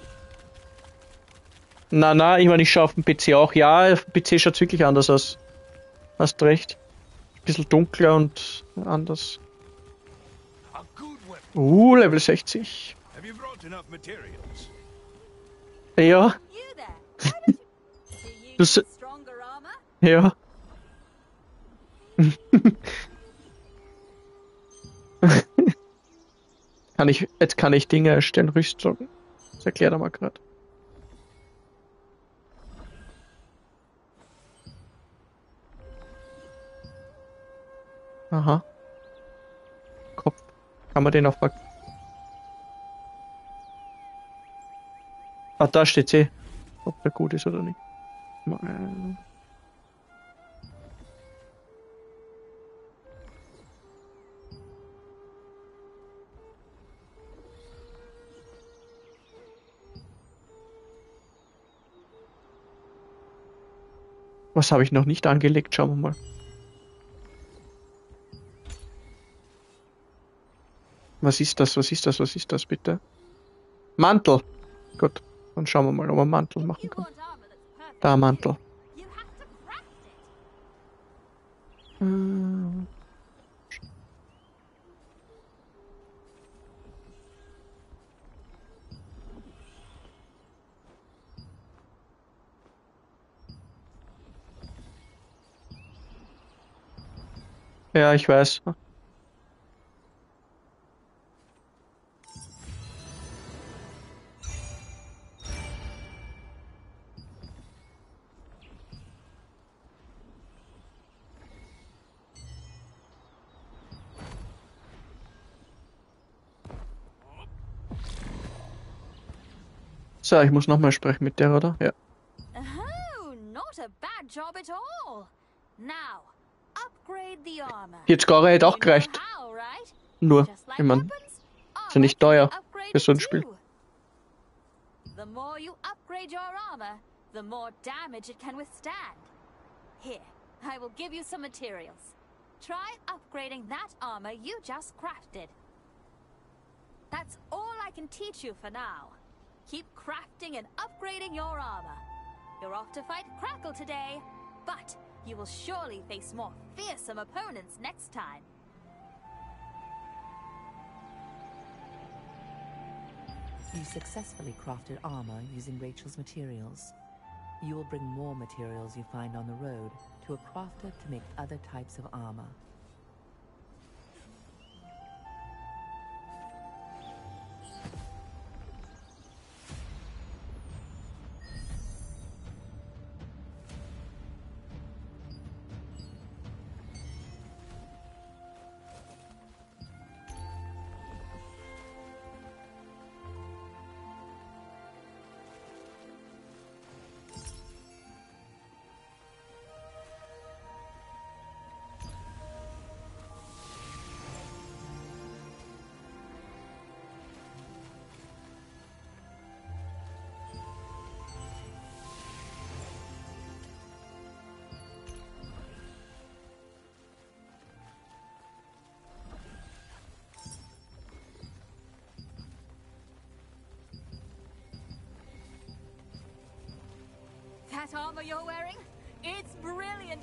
Na, na, ich meine, ich schaue auf dem P C auch. Ja, auf dem P C schaut es wirklich anders aus. Hast recht. Ein bisschen dunkler und anders. Uh, Level sechzig. Ja. Du s ja. kann ich, jetzt kann ich Dinge erstellen, Rüstung. Das erklärt er mal gerade. Aha. Kopf. Kann man den auch packen? Ah, da steht's eh. Ob der gut ist oder nicht. Mal. Was habe ich noch nicht angelegt? Schauen wir mal. Was ist das? Was ist das? Was ist das bitte? Mantel. Gut, dann schauen wir mal, ob man Mantel machen kann. Da, Mantel. Hm. Ja, ich weiß. So, ich muss nochmal sprechen mit der, oder? Ja. Oh, not a bad job at all. Now, upgrade the armor. vierzig Euro hätte auch gereicht. Nur, ich meine, ist ja nicht teuer für so ein Spiel. The more you upgrade your armor, the more damage it can withstand. Here, I will give you some materials. Try upgrading that armor you just crafted. That's all I can teach you for now. Keep crafting and upgrading your armor. You're off to fight Crackle today, but you will surely face more fearsome opponents next time. You successfully crafted armor using Rachel's materials. You will bring more materials you find on the road to a crafter to make other types of armor. That armor you're wearing? It's brilliant!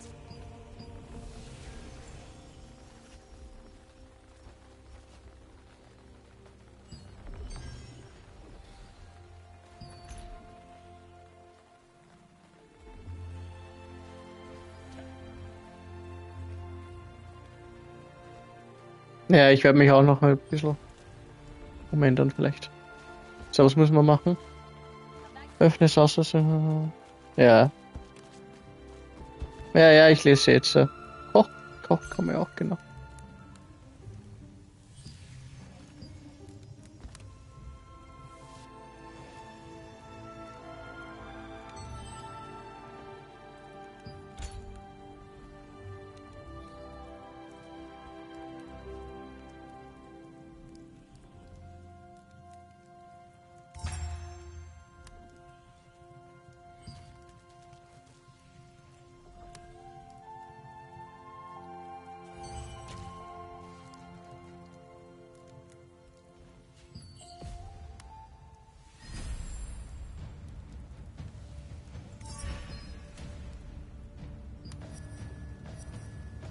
Ja, ich werde mich auch noch ein bisschen umändern vielleicht. So, was müssen wir machen? Öffne es aus. Ja. Ja, ja, ich lese jetzt. Koch, Koch kann man ja auch, genau.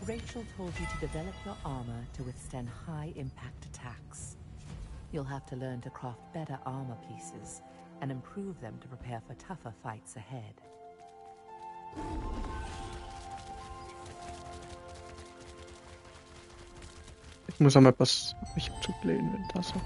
Rachel told you to develop your armor to withstand high-impact attacks. You'll have to learn to craft better armor pieces and improve them to prepare for tougher fights ahead. Ich muss einmal was... Ich hab zu viel Inventar so.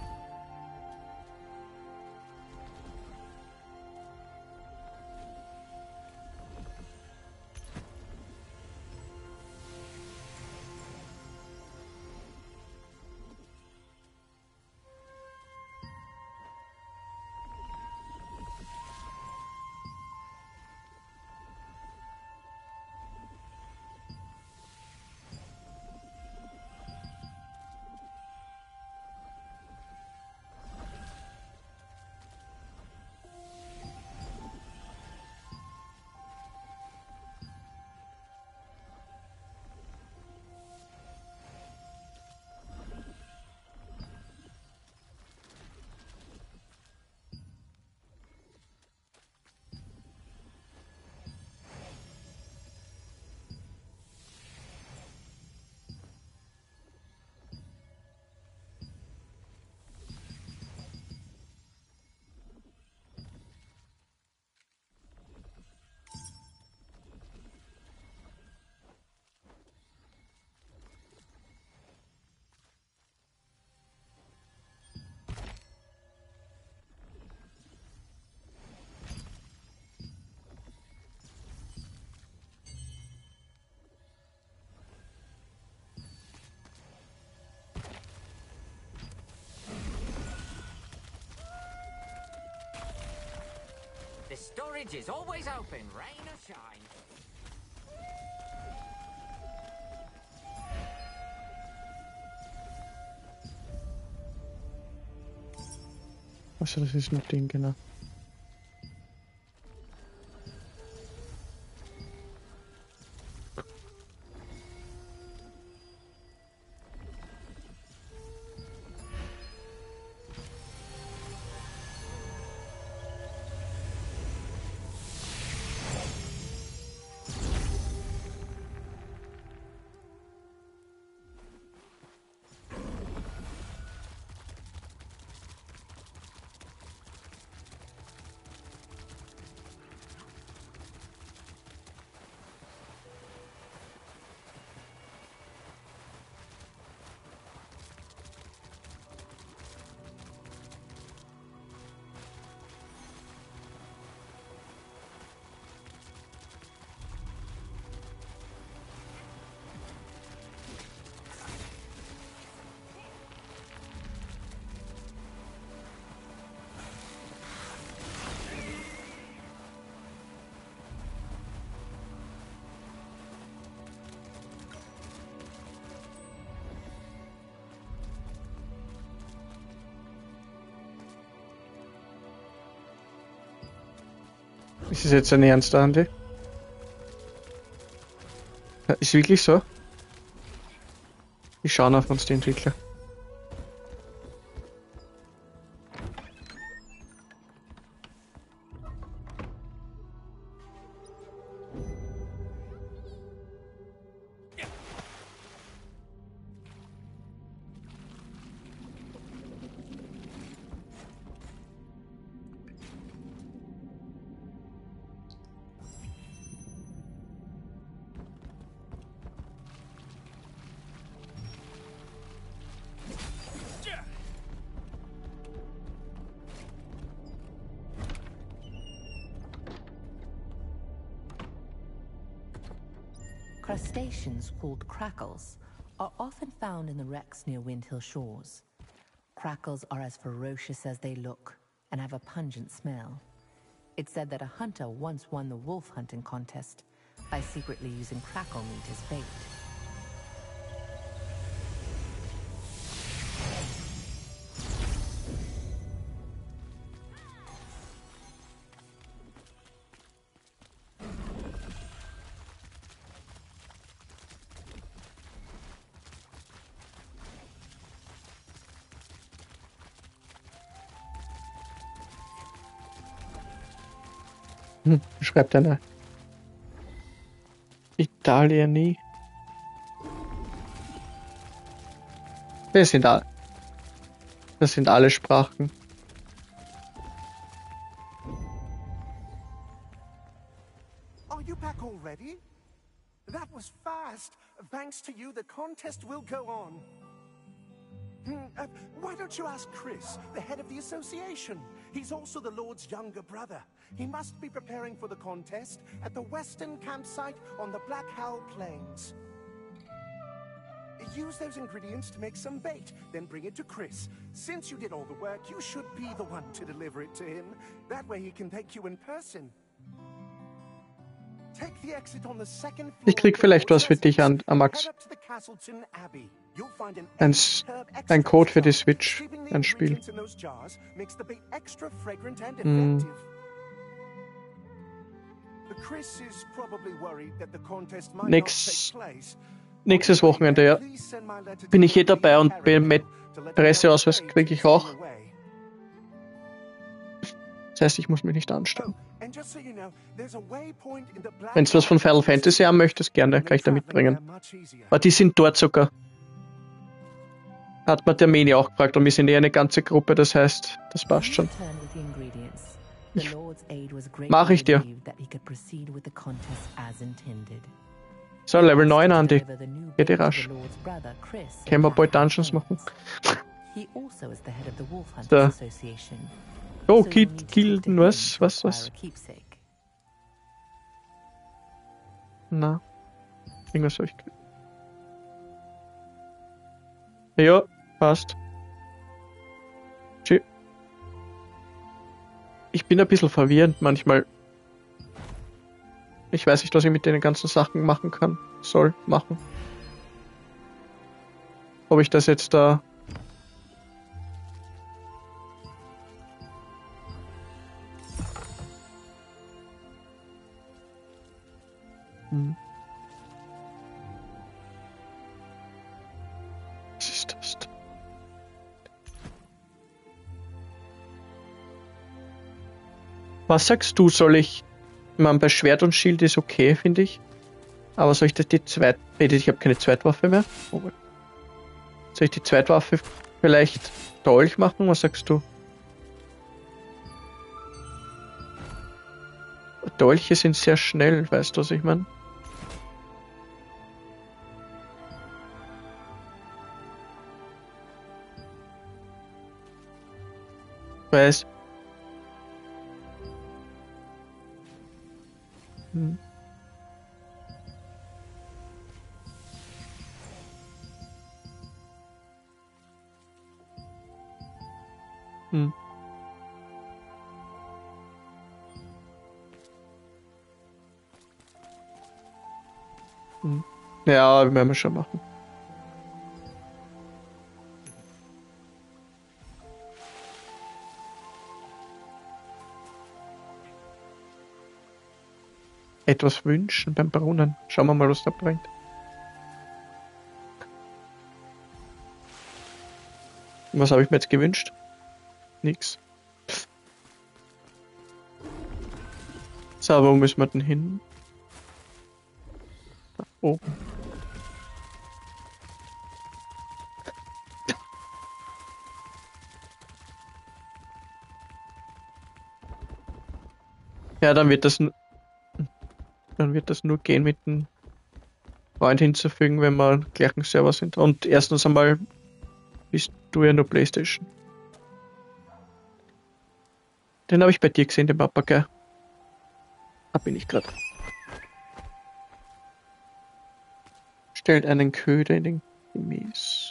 The storage is always open, rain or shine. Also das ist noch Ding, genau. Ist es jetzt ein ernster Handel? Ist wirklich so? Ich schaue auf uns die Entwickler. Crustaceans called crackles are often found in the wrecks near Windhill shores. Crackles are as ferocious as they look and have a pungent smell. It's said that a hunter once won the wolf hunting contest by secretly using crackle meat as bait. Hm, schreibt einer. Italien nie. Das sind, all, das sind alle Sprachen. Are you back already? That was fast. Thanks to you, the contest will go on. Hmm, uh, why don't you ask Chris, the head of the association? He's also the Lord's younger brother. He must be preparing for the contest at the western campsite on the Black Howl Plains. Use those ingredients to make some bait, then bring it to Chris. Since you did all the work, you should be the one to deliver it to him. That way he can thank you in person. Take the exit on the second floor. Ich krieg vielleicht was für dich an, Max. Ein, ein Code für die Switch, ein Spiel. Hm. Nix, nächstes Wochenende, ja. Bin ich eh dabei und mit Presseausweis kriege ich auch. Das heißt, ich muss mich nicht anstellen. Wenn du was von Final Fantasy haben möchtest, gerne, kann ich da mitbringen. Aber die sind dort sogar. Hat man der Meni auch gefragt und wir sind eh eine ganze Gruppe, das heißt, das passt schon. Mach ich dir. So, Level neun, Andi. Geht eh rasch. Können wir bald Dungeons machen? So. Oh, Kill, Kill, was, was, was? Na, irgendwas soll ich... Ja, passt. Tschüss. Ich bin ein bisschen verwirrend manchmal. Ich weiß nicht, was ich mit den ganzen Sachen machen kann, soll, machen. Ob ich das jetzt da... Hm. Was ist das da? Was sagst du, soll ich... Man, bei Schwert und Schild ist okay, finde ich. Aber soll ich das die Zweit... Ich habe keine Zweitwaffe mehr. Oh. Soll ich die Zweitwaffe vielleicht Dolch machen? Was sagst du? Dolche sind sehr schnell, weißt du, was ich meine? Weiß. Hm. Hm. Hm. Ja, werden wir schon machen. Etwas wünschen beim Brunnen. Schauen wir mal, was da bringt. Was habe ich mir jetzt gewünscht? Nix. So, wo müssen wir denn hin? Da oben. Ja, dann wird das... Dann wird das nur gehen, mit dem Freund hinzufügen, wenn wir gleichen Server sind. Und erstens einmal bist du ja nur PlayStation. Den habe ich bei dir gesehen, den Papagei. Da bin ich gerade. Stellt einen Köder in den Gemäß.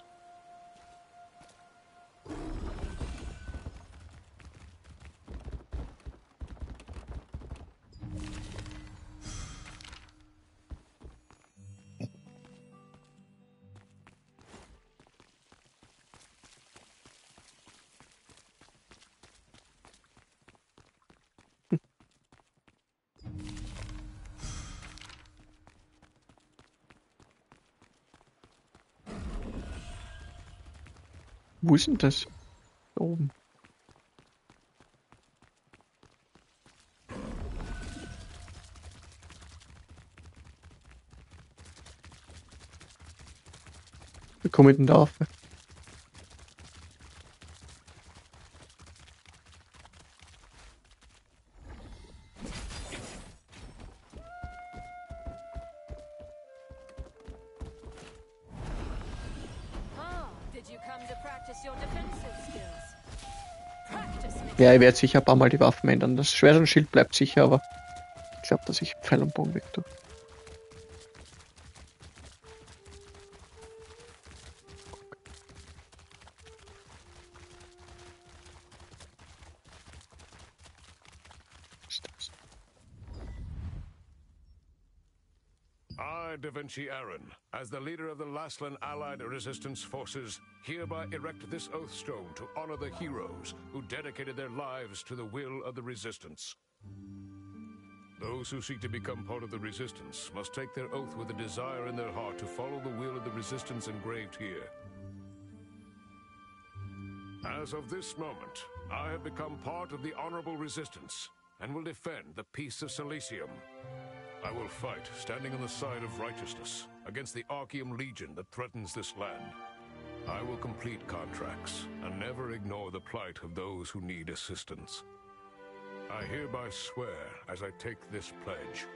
Wo ist denn das? Da oben. Wie komme ich denn da auf? practice your defensive skills. Practice it. Ja, ich werde sicher ein paar Mal die Waffen ändern. Das Schwert und Schild bleibt sicher, aber ich glaube, dass ich Pfeil und Bogen weg tue. I, Da Vinci Aaron, as the leader of the Laslan Allied Resistance Forces, hereby erect this oath stone to honor the heroes who dedicated their lives to the will of the Resistance. Those who seek to become part of the Resistance must take their oath with a desire in their heart to follow the will of the Resistance engraved here. As of this moment, I have become part of the Honorable Resistance and will defend the peace of Silesium. I will fight, standing on the side of righteousness, against the Archeum Legion that threatens this land. I will complete contracts, and never ignore the plight of those who need assistance. I hereby swear, as I take this pledge,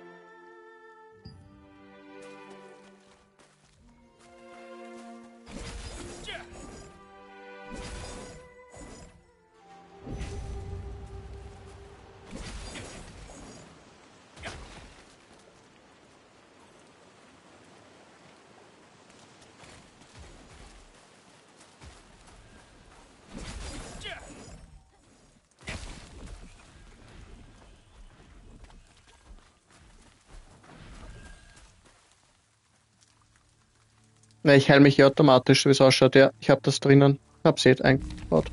Ja, ich heile mich hier automatisch, wie es ausschaut. Ja, ich habe das drinnen. Hab's jetzt eingebaut.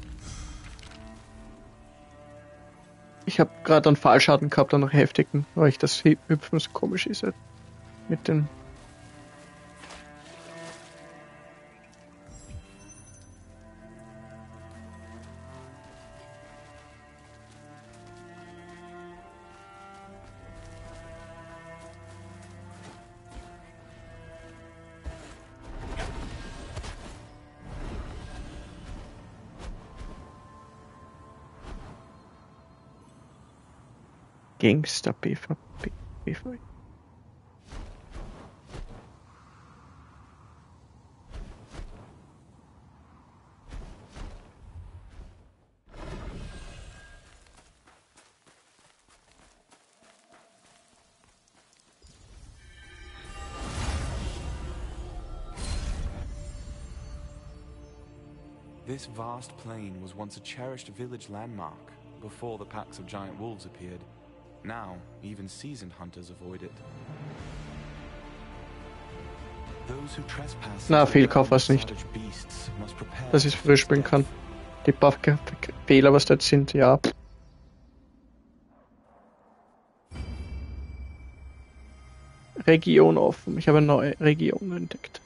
Ich habe gerade einen Fallschaden gehabt, einen heftigen, weil ich das Hüpfen so komisch ist. Halt. Mit den... Gangster PvP. PvP. This vast plain was once a cherished village landmark before the packs of giant wolves appeared. Now, even seasoned hunters avoid it. Those who trespass Na, viel kauf was nicht. Dass ich es früher spielen kann. Die paar Fehler, was dort sind, ja. Region offen. Ich habe eine neue Region entdeckt.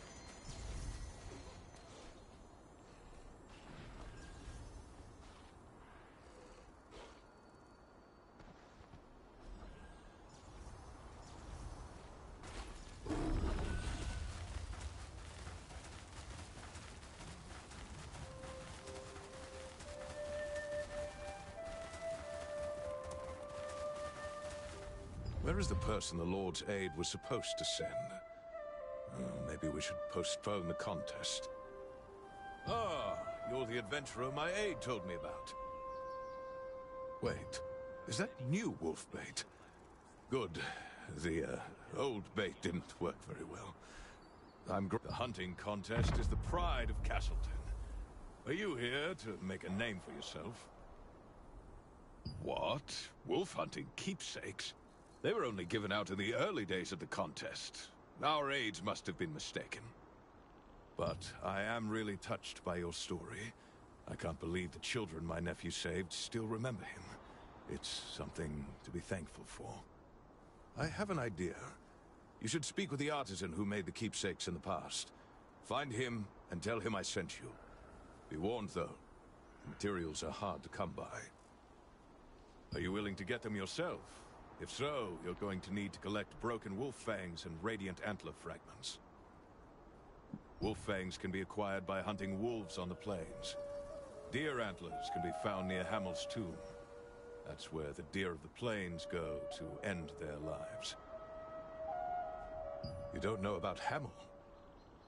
where is the person the Lord's aid was supposed to send? Oh, maybe we should postpone the contest. Ah, you're the adventurer my aide told me about. Wait, is that new wolf bait? Good. The uh, old bait didn't work very well. I'm gr- The hunting contest is the pride of Castleton. Are you here to make a name for yourself? What? Wolf hunting keepsakes? They were only given out in the early days of the contest. Our aides must have been mistaken. But I am really touched by your story. I can't believe the children my nephew saved still remember him. It's something to be thankful for. I have an idea. You should speak with the artisan who made the keepsakes in the past. Find him and tell him I sent you. Be warned, though. Materials are hard to come by. Are you willing to get them yourself? If so, you're going to need to collect broken wolf fangs and radiant antler fragments. Wolf fangs can be acquired by hunting wolves on the plains. Deer antlers can be found near Hamel's tomb. That's where the deer of the plains go to end their lives. You don't know about Hamel?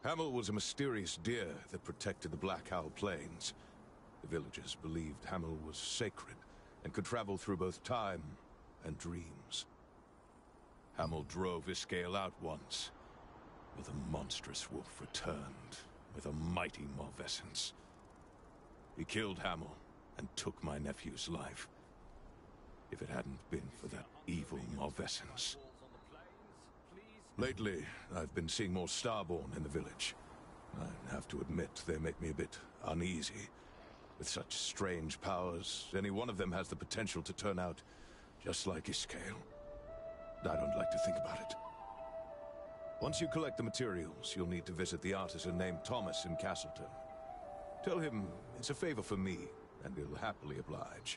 Hamel was a mysterious deer that protected the Black Owl Plains. The villagers believed Hamel was sacred and could travel through both time and dreams. Hamel drove Iskael out once, but the monstrous wolf returned with a mighty Malvescence. He killed Hamel and took my nephew's life. If it hadn't been for that evil Malvescence. Lately, I've been seeing more Starborn in the village. I have to admit, they make me a bit uneasy. With such strange powers, any one of them has the potential to turn out just like Iskael. I don't like to think about it. Once you collect the materials, you'll need to visit the artisan named Thomas in Castleton. Tell him it's a favor for me, and he'll happily oblige.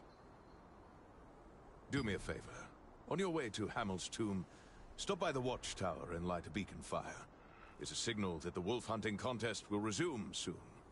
Do me a favor. On your way to Hamel's tomb, stop by the watchtower and light a beacon fire. It's a signal that the wolf hunting contest will resume soon.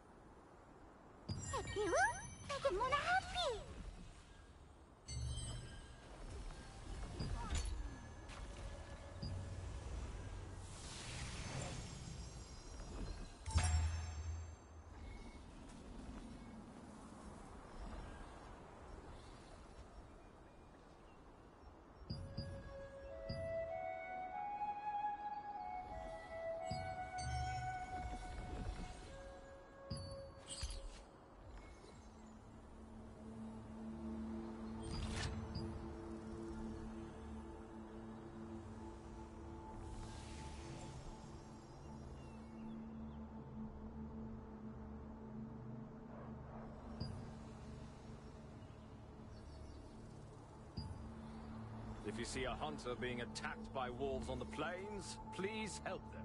If you see a hunter being attacked by wolves on the plains, please help them.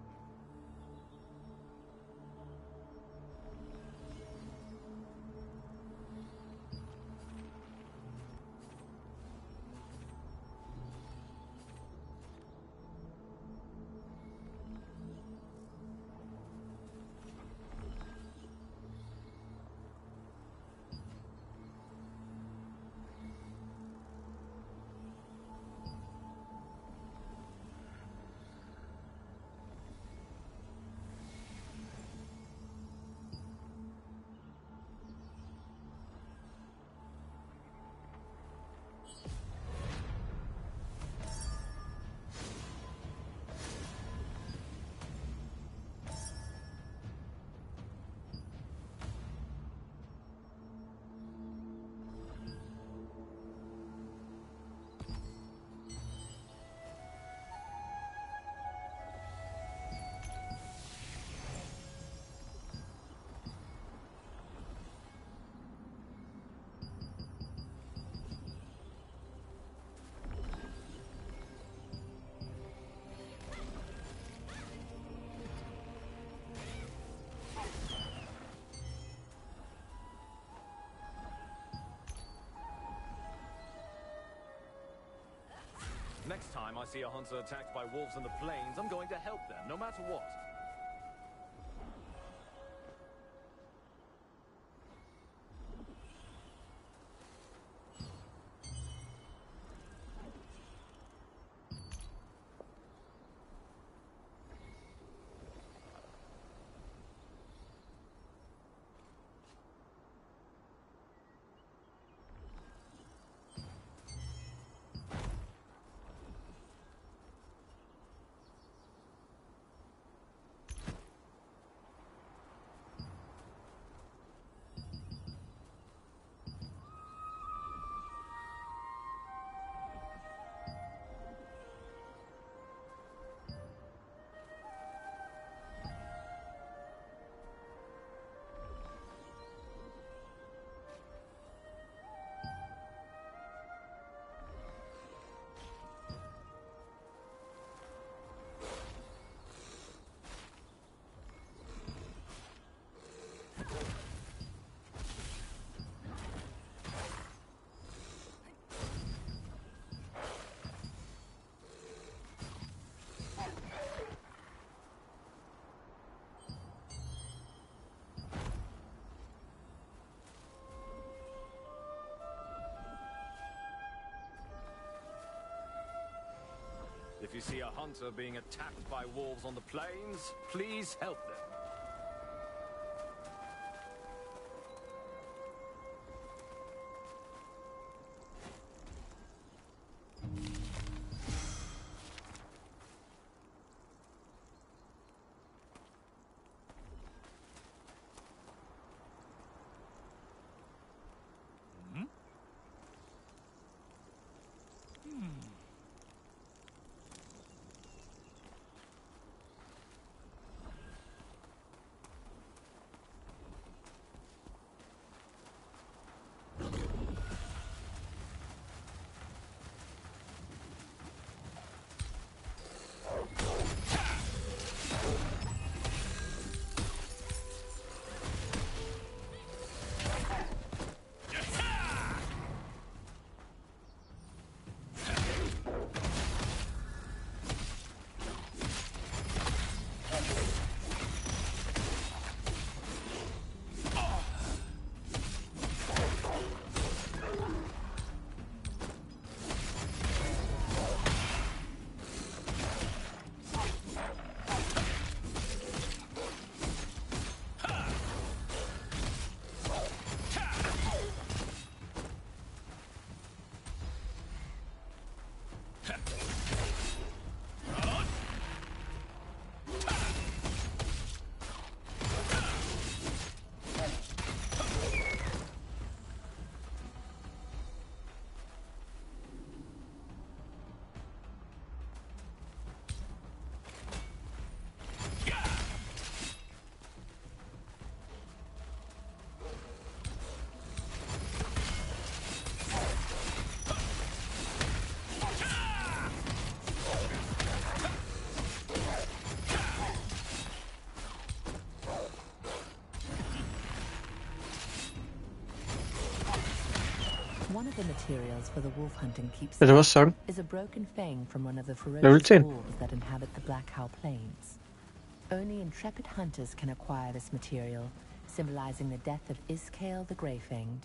Next time I see a hunter attacked by wolves in the plains, I'm going to help them, no matter what. If you see a hunter being attacked by wolves on the plains, please help them. of the materials for the wolf hunting keepsake Will du was sagen? is a broken fang from one of the Level ferocious ten. wolves that inhabit the Black Howl Plains. Only intrepid hunters can acquire this material, symbolizing the death of Iskale the Greyfanged.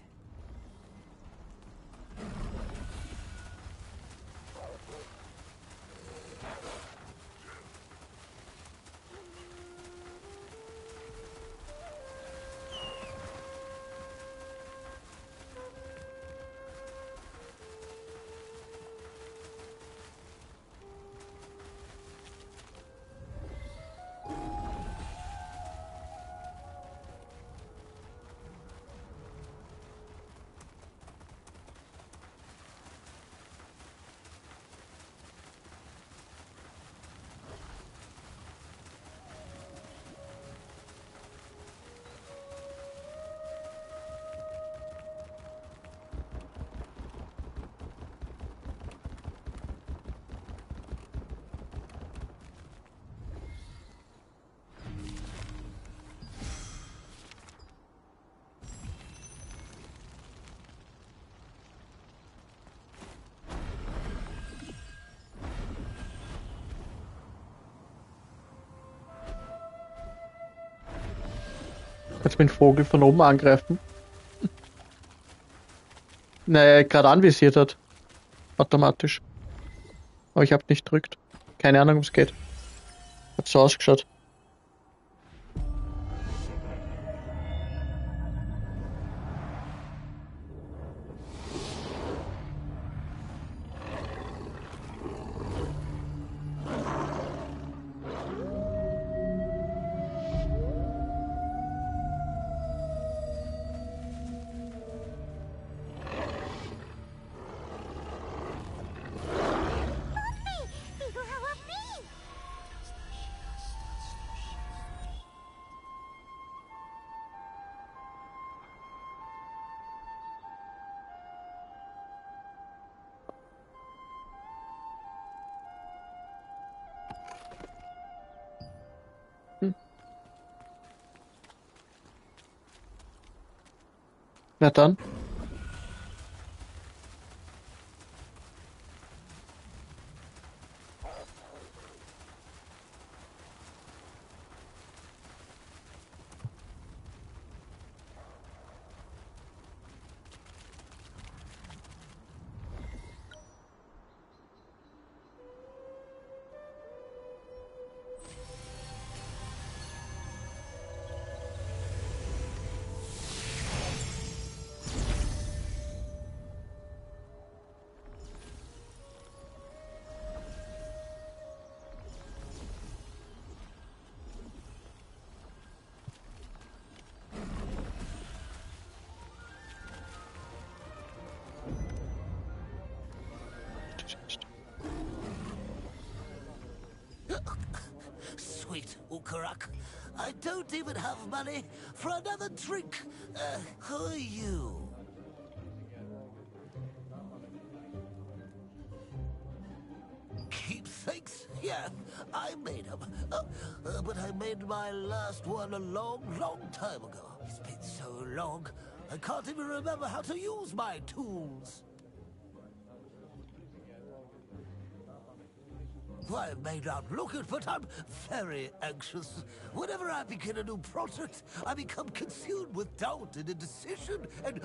Kannst du den Vogel von oben angreifen? Naja, gerade anvisiert hat. Automatisch. Aber ich habe nicht gedrückt. Keine Ahnung, was geht. Hat so ausgeschaut. Na dann. Sweet Ukurak, I don't even have money for another drink. Uh, who are you? Keepsakes? Yeah, I made them. Uh, uh, but I made my last one a long, long time ago. It's been so long, I can't even remember how to use my tools. I may not look it, but I'm very anxious. Whenever I begin a new project, I become consumed with doubt and indecision, and...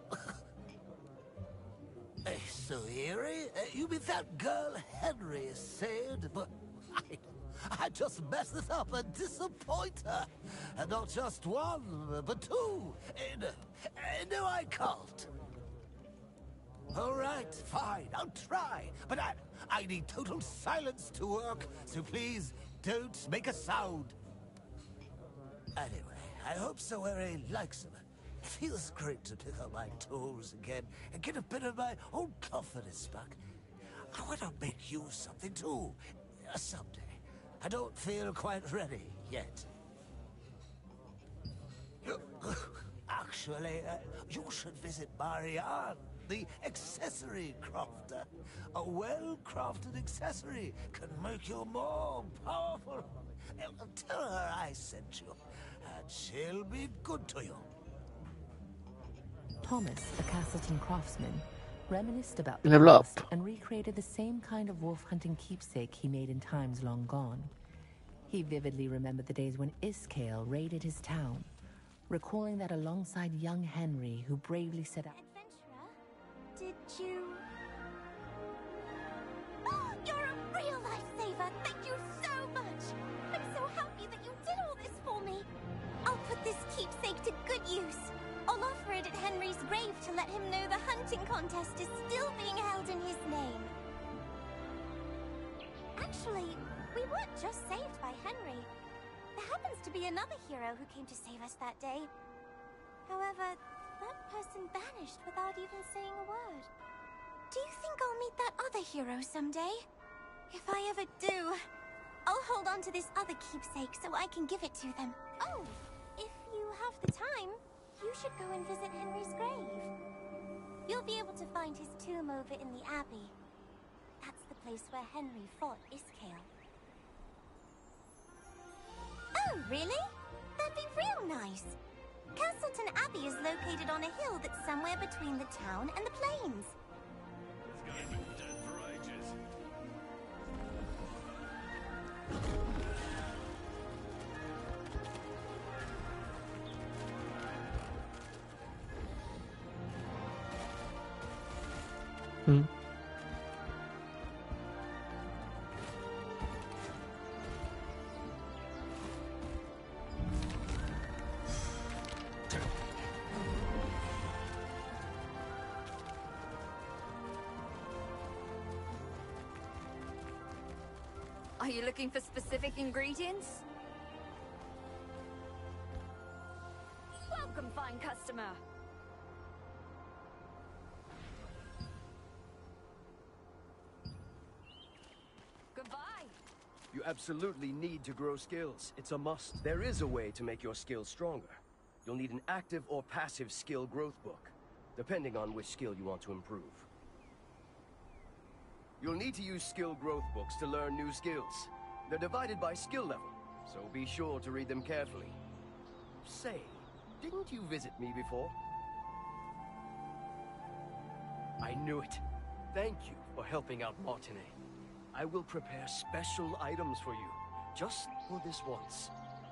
uh, so eerie? Uh, you mean that girl Henry said? But I, I just mess it up and disappoint her. And not just one, but two. And, uh, no, I can't. All right, fine, I'll try. But I, I need total silence to work, so please don't make a sound. Anyway, I hope Sawere likes them. It feels great to pick up my tools again and get a bit of my own confidence back. I want to make you something too, uh, someday. I don't feel quite ready yet. Actually, uh, you should visit Marianne, the accessory crafter. A well-crafted accessory can make you more powerful. Uh, Tell her I sent you, and she'll be good to you. Thomas, a Castleton craftsman, reminisced about the Level up. past, and recreated the same kind of wolf-hunting keepsake he made in times long gone. He vividly remembered the days when Iskale raided his town, recalling that alongside young Henry, who bravely set out... Did you... Oh, you're a real lifesaver! Thank you so much! I'm so happy that you did all this for me! I'll put this keepsake to good use. I'll offer it at Henry's grave to let him know the hunting contest is still being held in his name. Actually, we weren't just saved by Henry. There happens to be another hero who came to save us that day. However, that person vanished without even saying a word. Do you think I'll meet that other hero someday? If I ever do, I'll hold on to this other keepsake so I can give it to them. Oh, if you have the time, you should go and visit Henry's grave. You'll be able to find his tomb over in the Abbey. That's the place where Henry fought Iskale. Oh, really? That'd be real nice. Castleton Abbey is located on a hill that's somewhere between the town and the plains. Hmm. Are you looking for specific ingredients? Welcome, fine customer. Goodbye. You absolutely need to grow skills. It's a must. There is a way to make your skills stronger. You'll need an active or passive skill growth book, depending on which skill you want to improve. You'll need to use skill growth books to learn new skills. They're divided by skill level, so be sure to read them carefully. Say, didn't you visit me before? I knew it. Thank you for helping out Martinet. I will prepare special items for you, just for this once.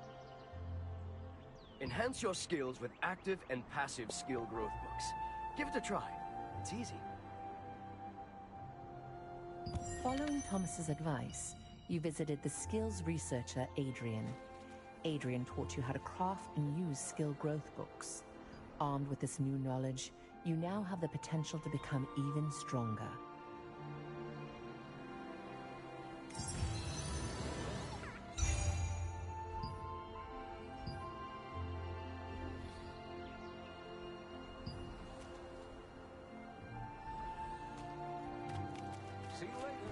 Enhance your skills with active and passive skill growth books. Give it a try. It's easy. Following Thomas's advice, you visited the skills researcher Adrian. Adrian taught you how to craft and use skill growth books. Armed with this new knowledge, you now have the potential to become even stronger. See you later.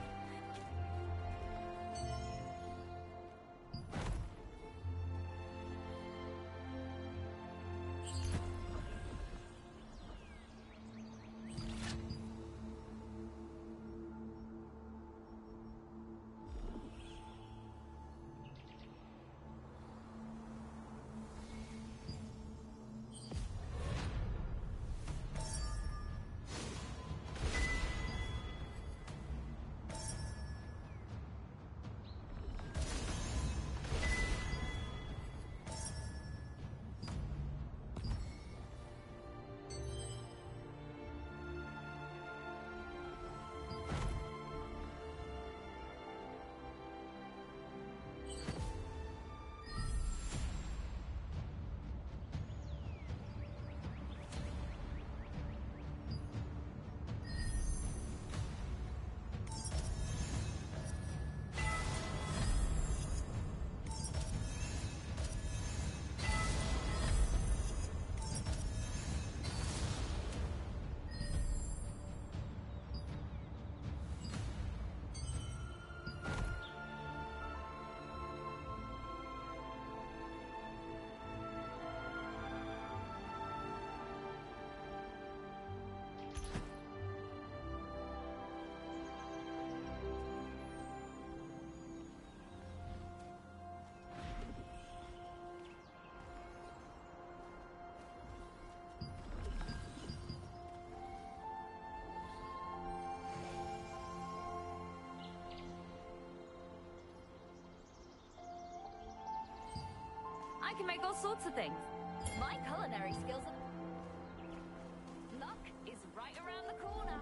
I can make all sorts of things. My culinary skills are... Luck is right around the corner.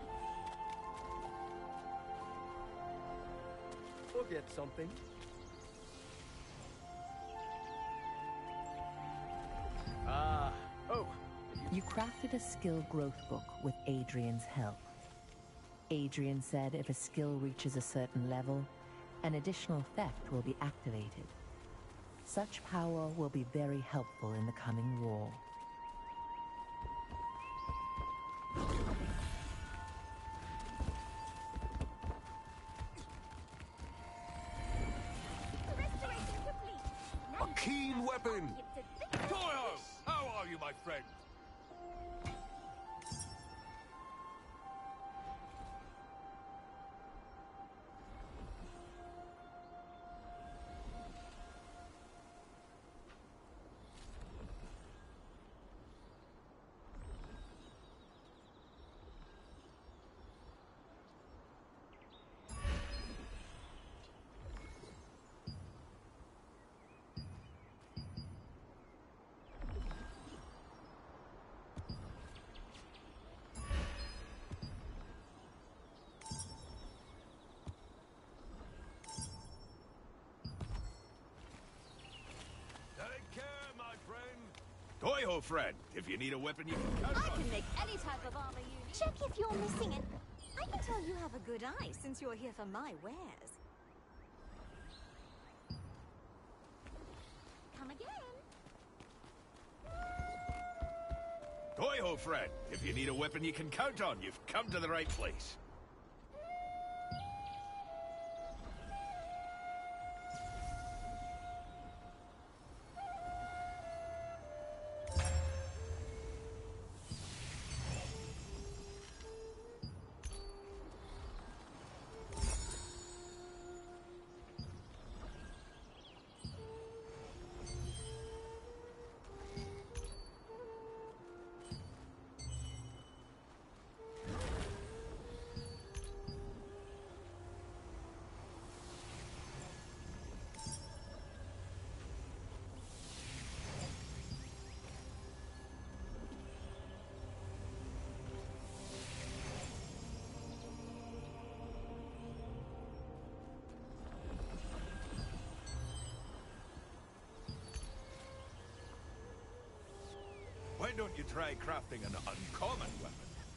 We'll get something. Ah, oh. You crafted a skill growth book with Adrian's help. Adrian said if a skill reaches a certain level, an additional effect will be activated. Such power will be very helpful in the coming war. A keen weapon! Toyo! How are you, my friend? Toyo, friend. If you need a weapon, you can count I on. can make any type of armor you need. Check if you're missing it. I can tell you have a good eye since you're here for my wares. Come again. Toyo, friend. If you need a weapon you can count on, you've come to the right place. Why don't you try crafting an uncommon weapon?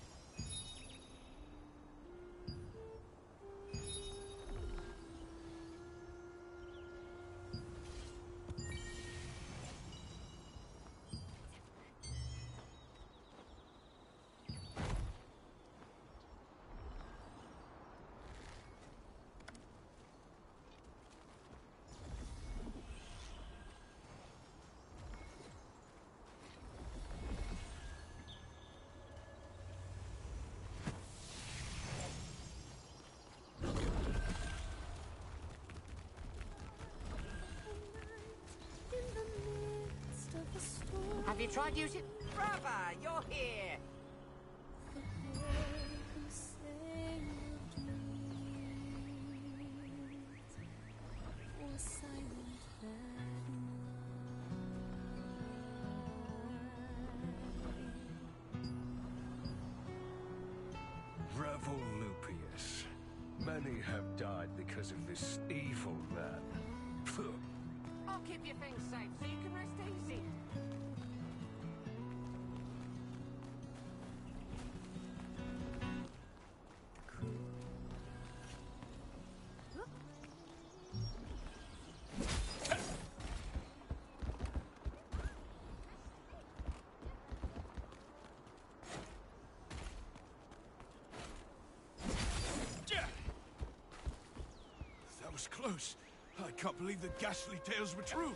Have you tried using... Brava, you're here! Revel Lupius. Many have died because of this evil man. Phew. I'll keep your things safe so you can rest easy. That was close. I can't believe the ghastly tales were true.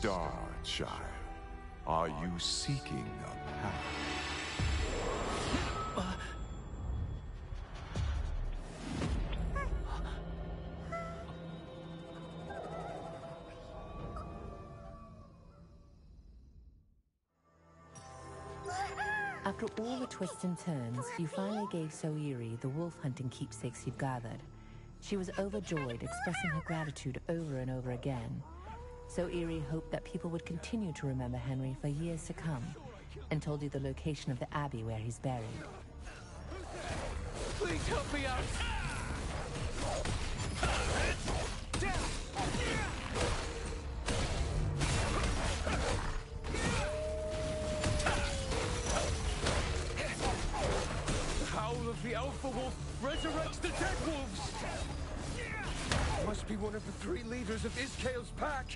star, child? Are you seeking a path? After all the twists and turns, you finally gave Soiri the wolf hunting keepsakes you'd gathered. She was overjoyed, expressing her gratitude over and over again. Soiri hoped that people would continue to remember Henry for years to come, and told you the location of the abbey where he's buried. Please help me out! The howl of the Alpha Wolf resurrects the dead wolves! Must be one of the three leaders of Iskale's pack.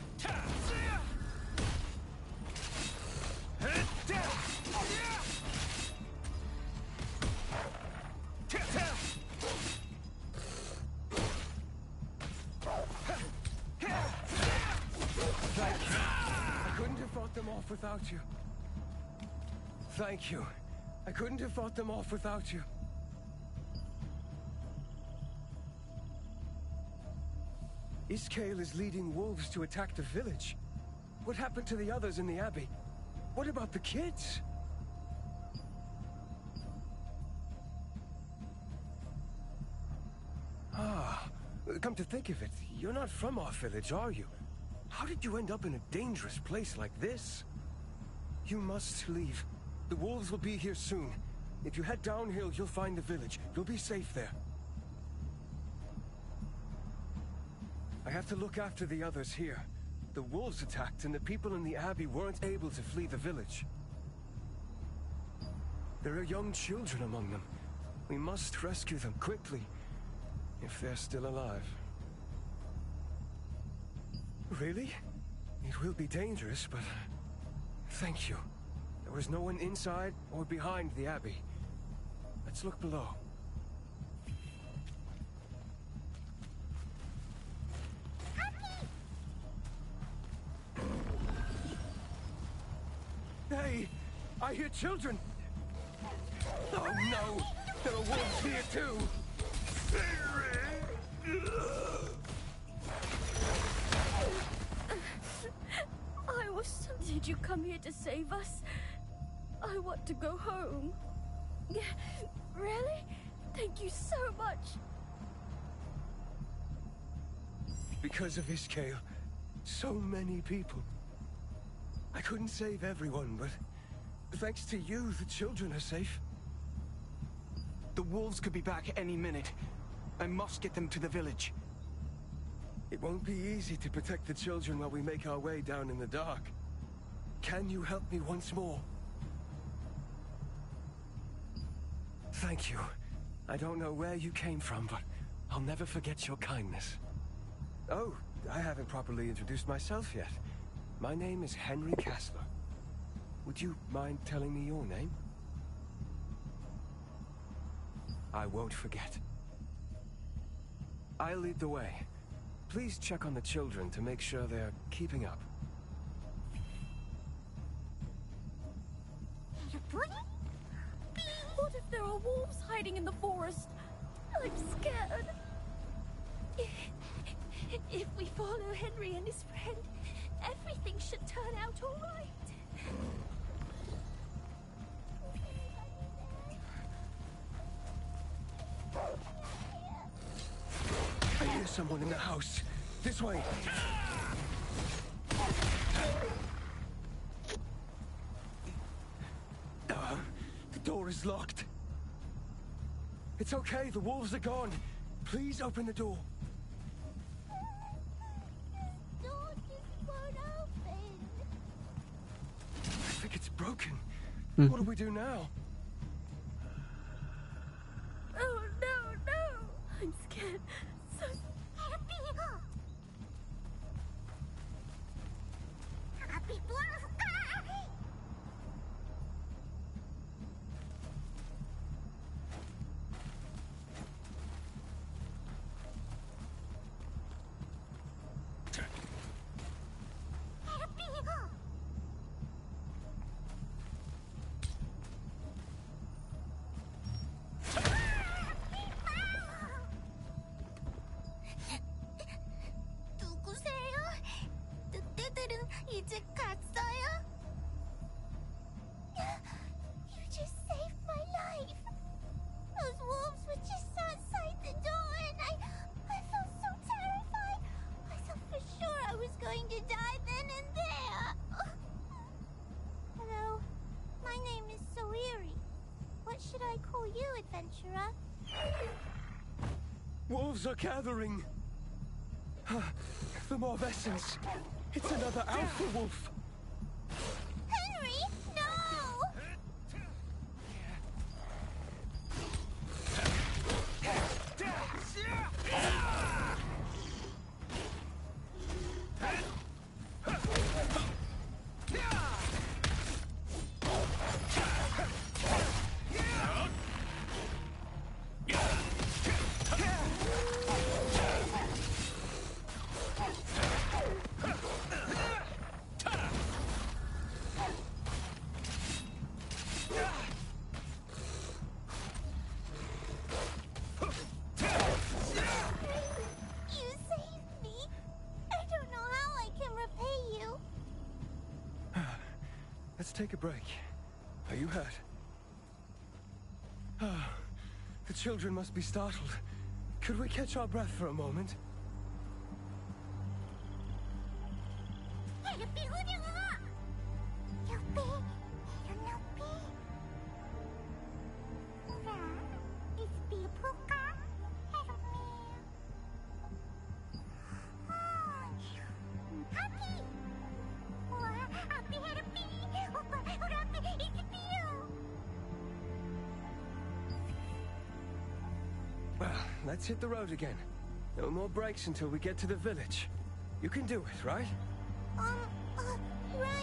Thank you. I couldn't have fought them off without you. Thank you. I couldn't have fought them off without you. Iskale is leading wolves to attack the village. What happened to the others in the abbey? What about the kids? Ah, come to think of it, you're not from our village, are you? How did you end up in a dangerous place like this? You must leave. The wolves will be here soon. If you head downhill, you'll find the village. You'll be safe there. I have to look after the others here. The wolves attacked and the people in the abbey weren't able to flee the village. There are young children among them. We must rescue them quickly, if they're still alive. Really? It will be dangerous, but thank you. There was no one inside or behind the abbey. Let's look below. Hey! I hear children! Oh no! There are wolves here too! I was... Did you come here to save us? I want to go home. Really? Thank you so much. Because of Iskale, so many people. I couldn't save everyone, but thanks to you, the children are safe. The wolves could be back any minute. I must get them to the village. It won't be easy to protect the children while we make our way down in the dark. Can you help me once more? Thank you. I don't know where you came from, but I'll never forget your kindness. Oh, I haven't properly introduced myself yet. My name is Henry Kessler. Would you mind telling me your name? I won't forget. I'll lead the way. Please check on the children to make sure they're keeping up. What if there are wolves hiding in the forest? I'm scared. If we follow Henry and his friend, everything should turn out all right. I hear someone in the house. This way. Uh, the door is locked. It's okay, the wolves are gone. Please open the door. I think it's broken. Mm. What do we do now? Oh no, no! I'm scared. So wolves are gathering. The Morvessence. It's another alpha wolf. Henry, no! Let's take a break. Are you hurt? Ah, the children must be startled. Could we catch our breath for a moment? Well, let's hit the road again. No more breaks until we get to the village. You can do it, right? Um, uh, right.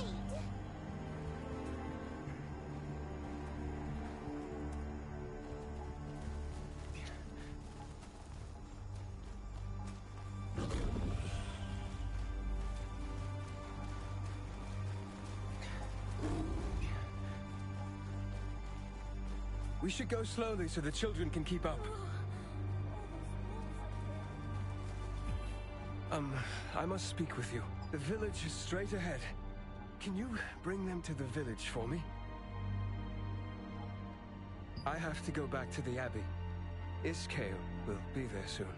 We should go slowly so the children can keep up. Um, I must speak with you. The village is straight ahead. Can you bring them to the village for me? I have to go back to the Abbey. Iskale will be there soon.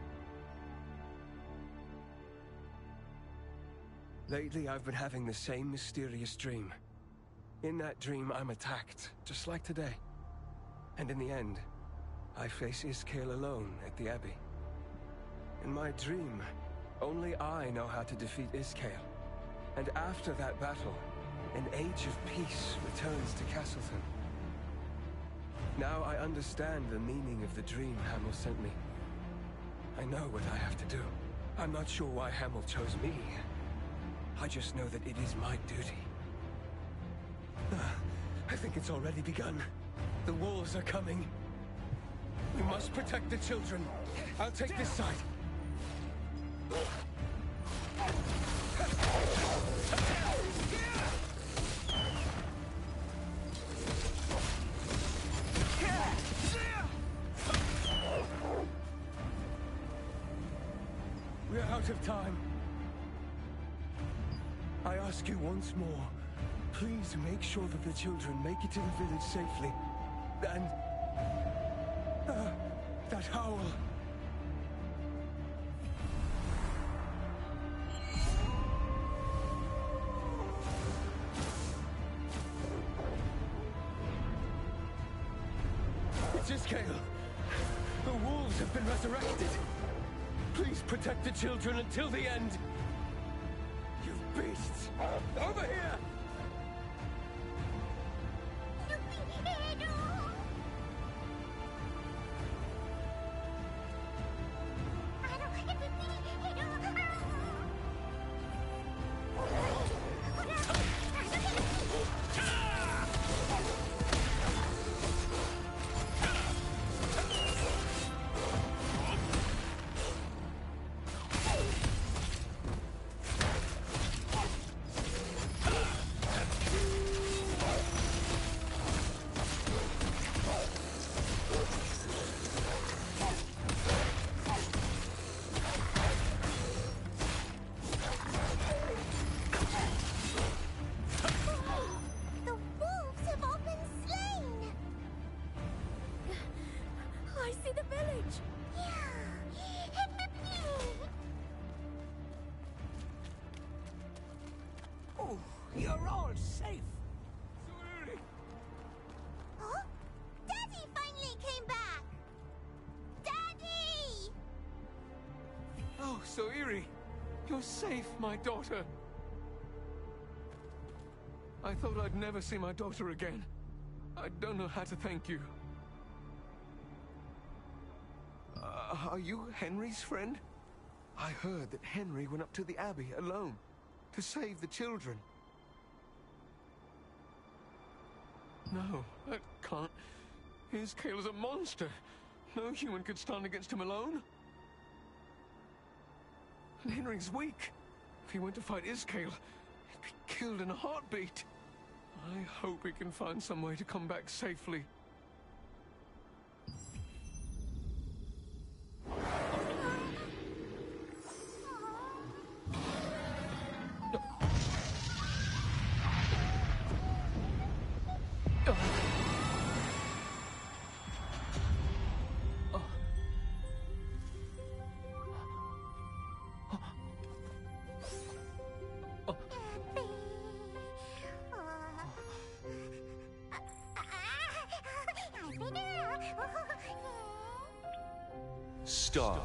Lately, I've been having the same mysterious dream. In that dream, I'm attacked, just like today. And in the end, I face Iskale alone at the Abbey. In my dream, only I know how to defeat Iskale. And after that battle, an age of peace returns to Castleton. Now I understand the meaning of the dream Hamel sent me. I know what I have to do. I'm not sure why Hamel chose me. I just know that it is my duty. I think it's already begun. The wolves are coming. We must protect the children. I'll take this side. We're out of time. I ask you once more, please make sure that the children make it to the village safely. And... Uh, that howl. It's Iskale. The wolves have been resurrected. Please protect the children until the end. You beasts! Over here! You're all safe. Huh? Daddy finally came back! Daddy! Soiri! You're safe, my daughter! I thought I'd never see my daughter again. I don't know how to thank you. Uh, are you Henry's friend? I heard that Henry went up to the Abbey alone to save the children. No, that can't. Iskale is a monster. No human could stand against him alone. And Henry's weak. If he went to fight Iskale, he'd be killed in a heartbeat. I hope he can find some way to come back safely. Starborn,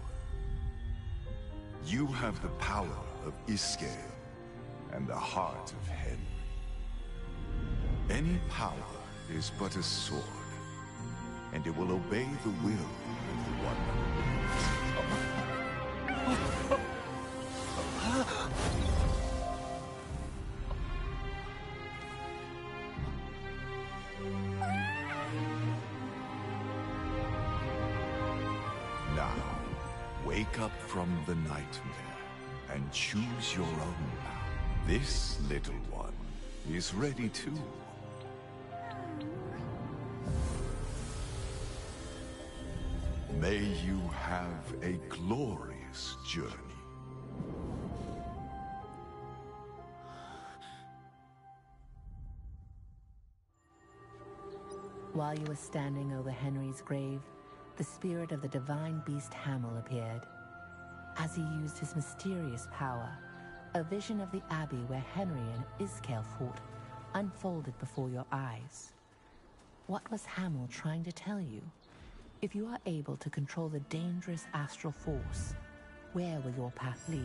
you have the power of Iskale and the heart of Henry. Any power is but a sword, and it will obey the will of the one. Now, wake up from the nightmare and choose your own path. This little one is ready too. May you have a glorious journey. While you were standing over Henry's grave, the spirit of the divine beast Hamel appeared. As he used his mysterious power, a vision of the abbey where Henry and Iskale fought unfolded before your eyes. What was Hamel trying to tell you? If you are able to control the dangerous astral force, where will your path lead?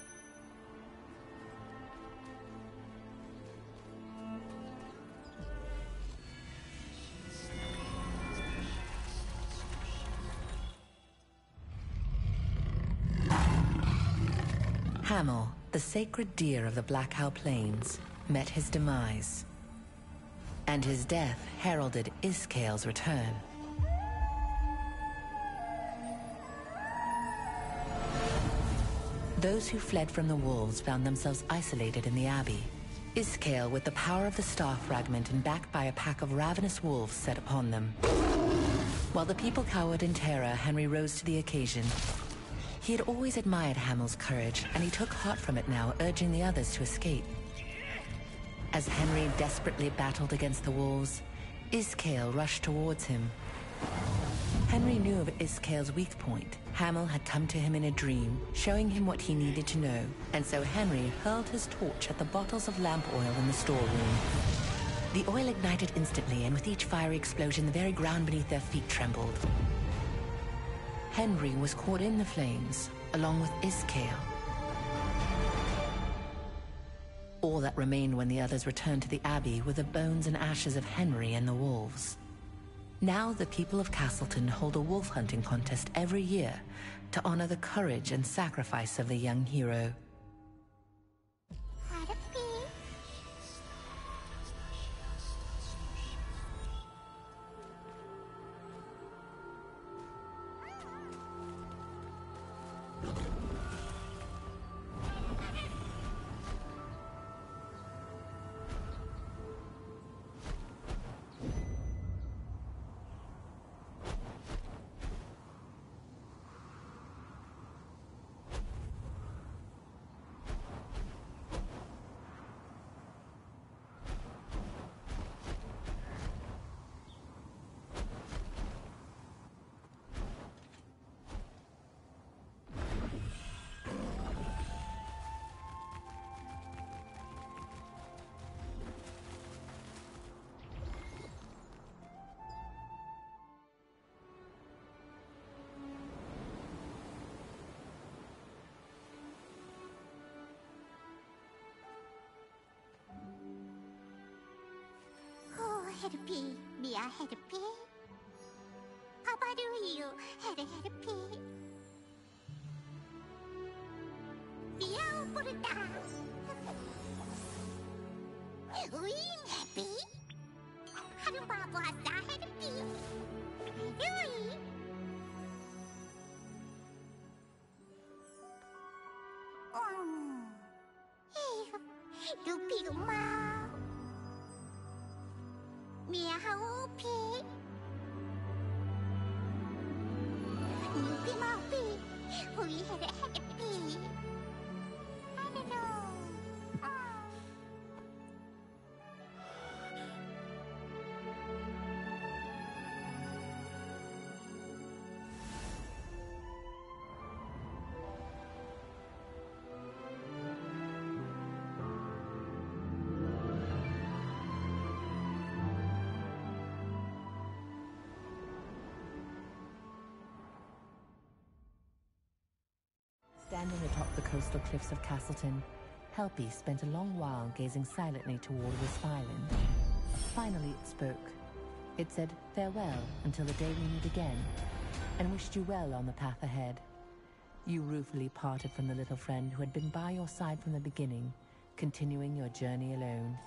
Hamel, the sacred deer of the Blackhow Plains, met his demise. And his death heralded Iskale's return. Those who fled from the wolves found themselves isolated in the Abbey. Iskale, with the power of the Star Fragment and backed by a pack of ravenous wolves, set upon them. While the people cowered in terror, Henry rose to the occasion. He had always admired Hamel's courage, and he took heart from it now, urging the others to escape. As Henry desperately battled against the wolves, Iskale rushed towards him. Henry knew of Iskale's weak point. Hamel had come to him in a dream, showing him what he needed to know, and so Henry hurled his torch at the bottles of lamp oil in the storeroom. The oil ignited instantly, and with each fiery explosion, the very ground beneath their feet trembled. Henry was caught in the flames, along with Iskale. All that remained when the others returned to the Abbey were the bones and ashes of Henry and the wolves. Now the people of Castleton hold a wolf hunting contest every year to honor the courage and sacrifice of the young hero. P, Mia had a P. Papa do you had a had a P. Mia put it down. We happy. Hadn't Papa had a P. Do we? Oh. Du pig ma. Mia how pig. You be my pig. We had a had a pig. I don't know. Standing atop the coastal cliffs of Castleton, Helpy spent a long while gazing silently toward Wisp Island. Finally it spoke. It said farewell until the day we meet again, and wished you well on the path ahead. You ruefully parted from the little friend who had been by your side from the beginning, continuing your journey alone.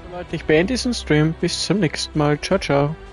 Leute, ich beende diesen Stream. Bis zum nächsten Mal. Ciao, ciao.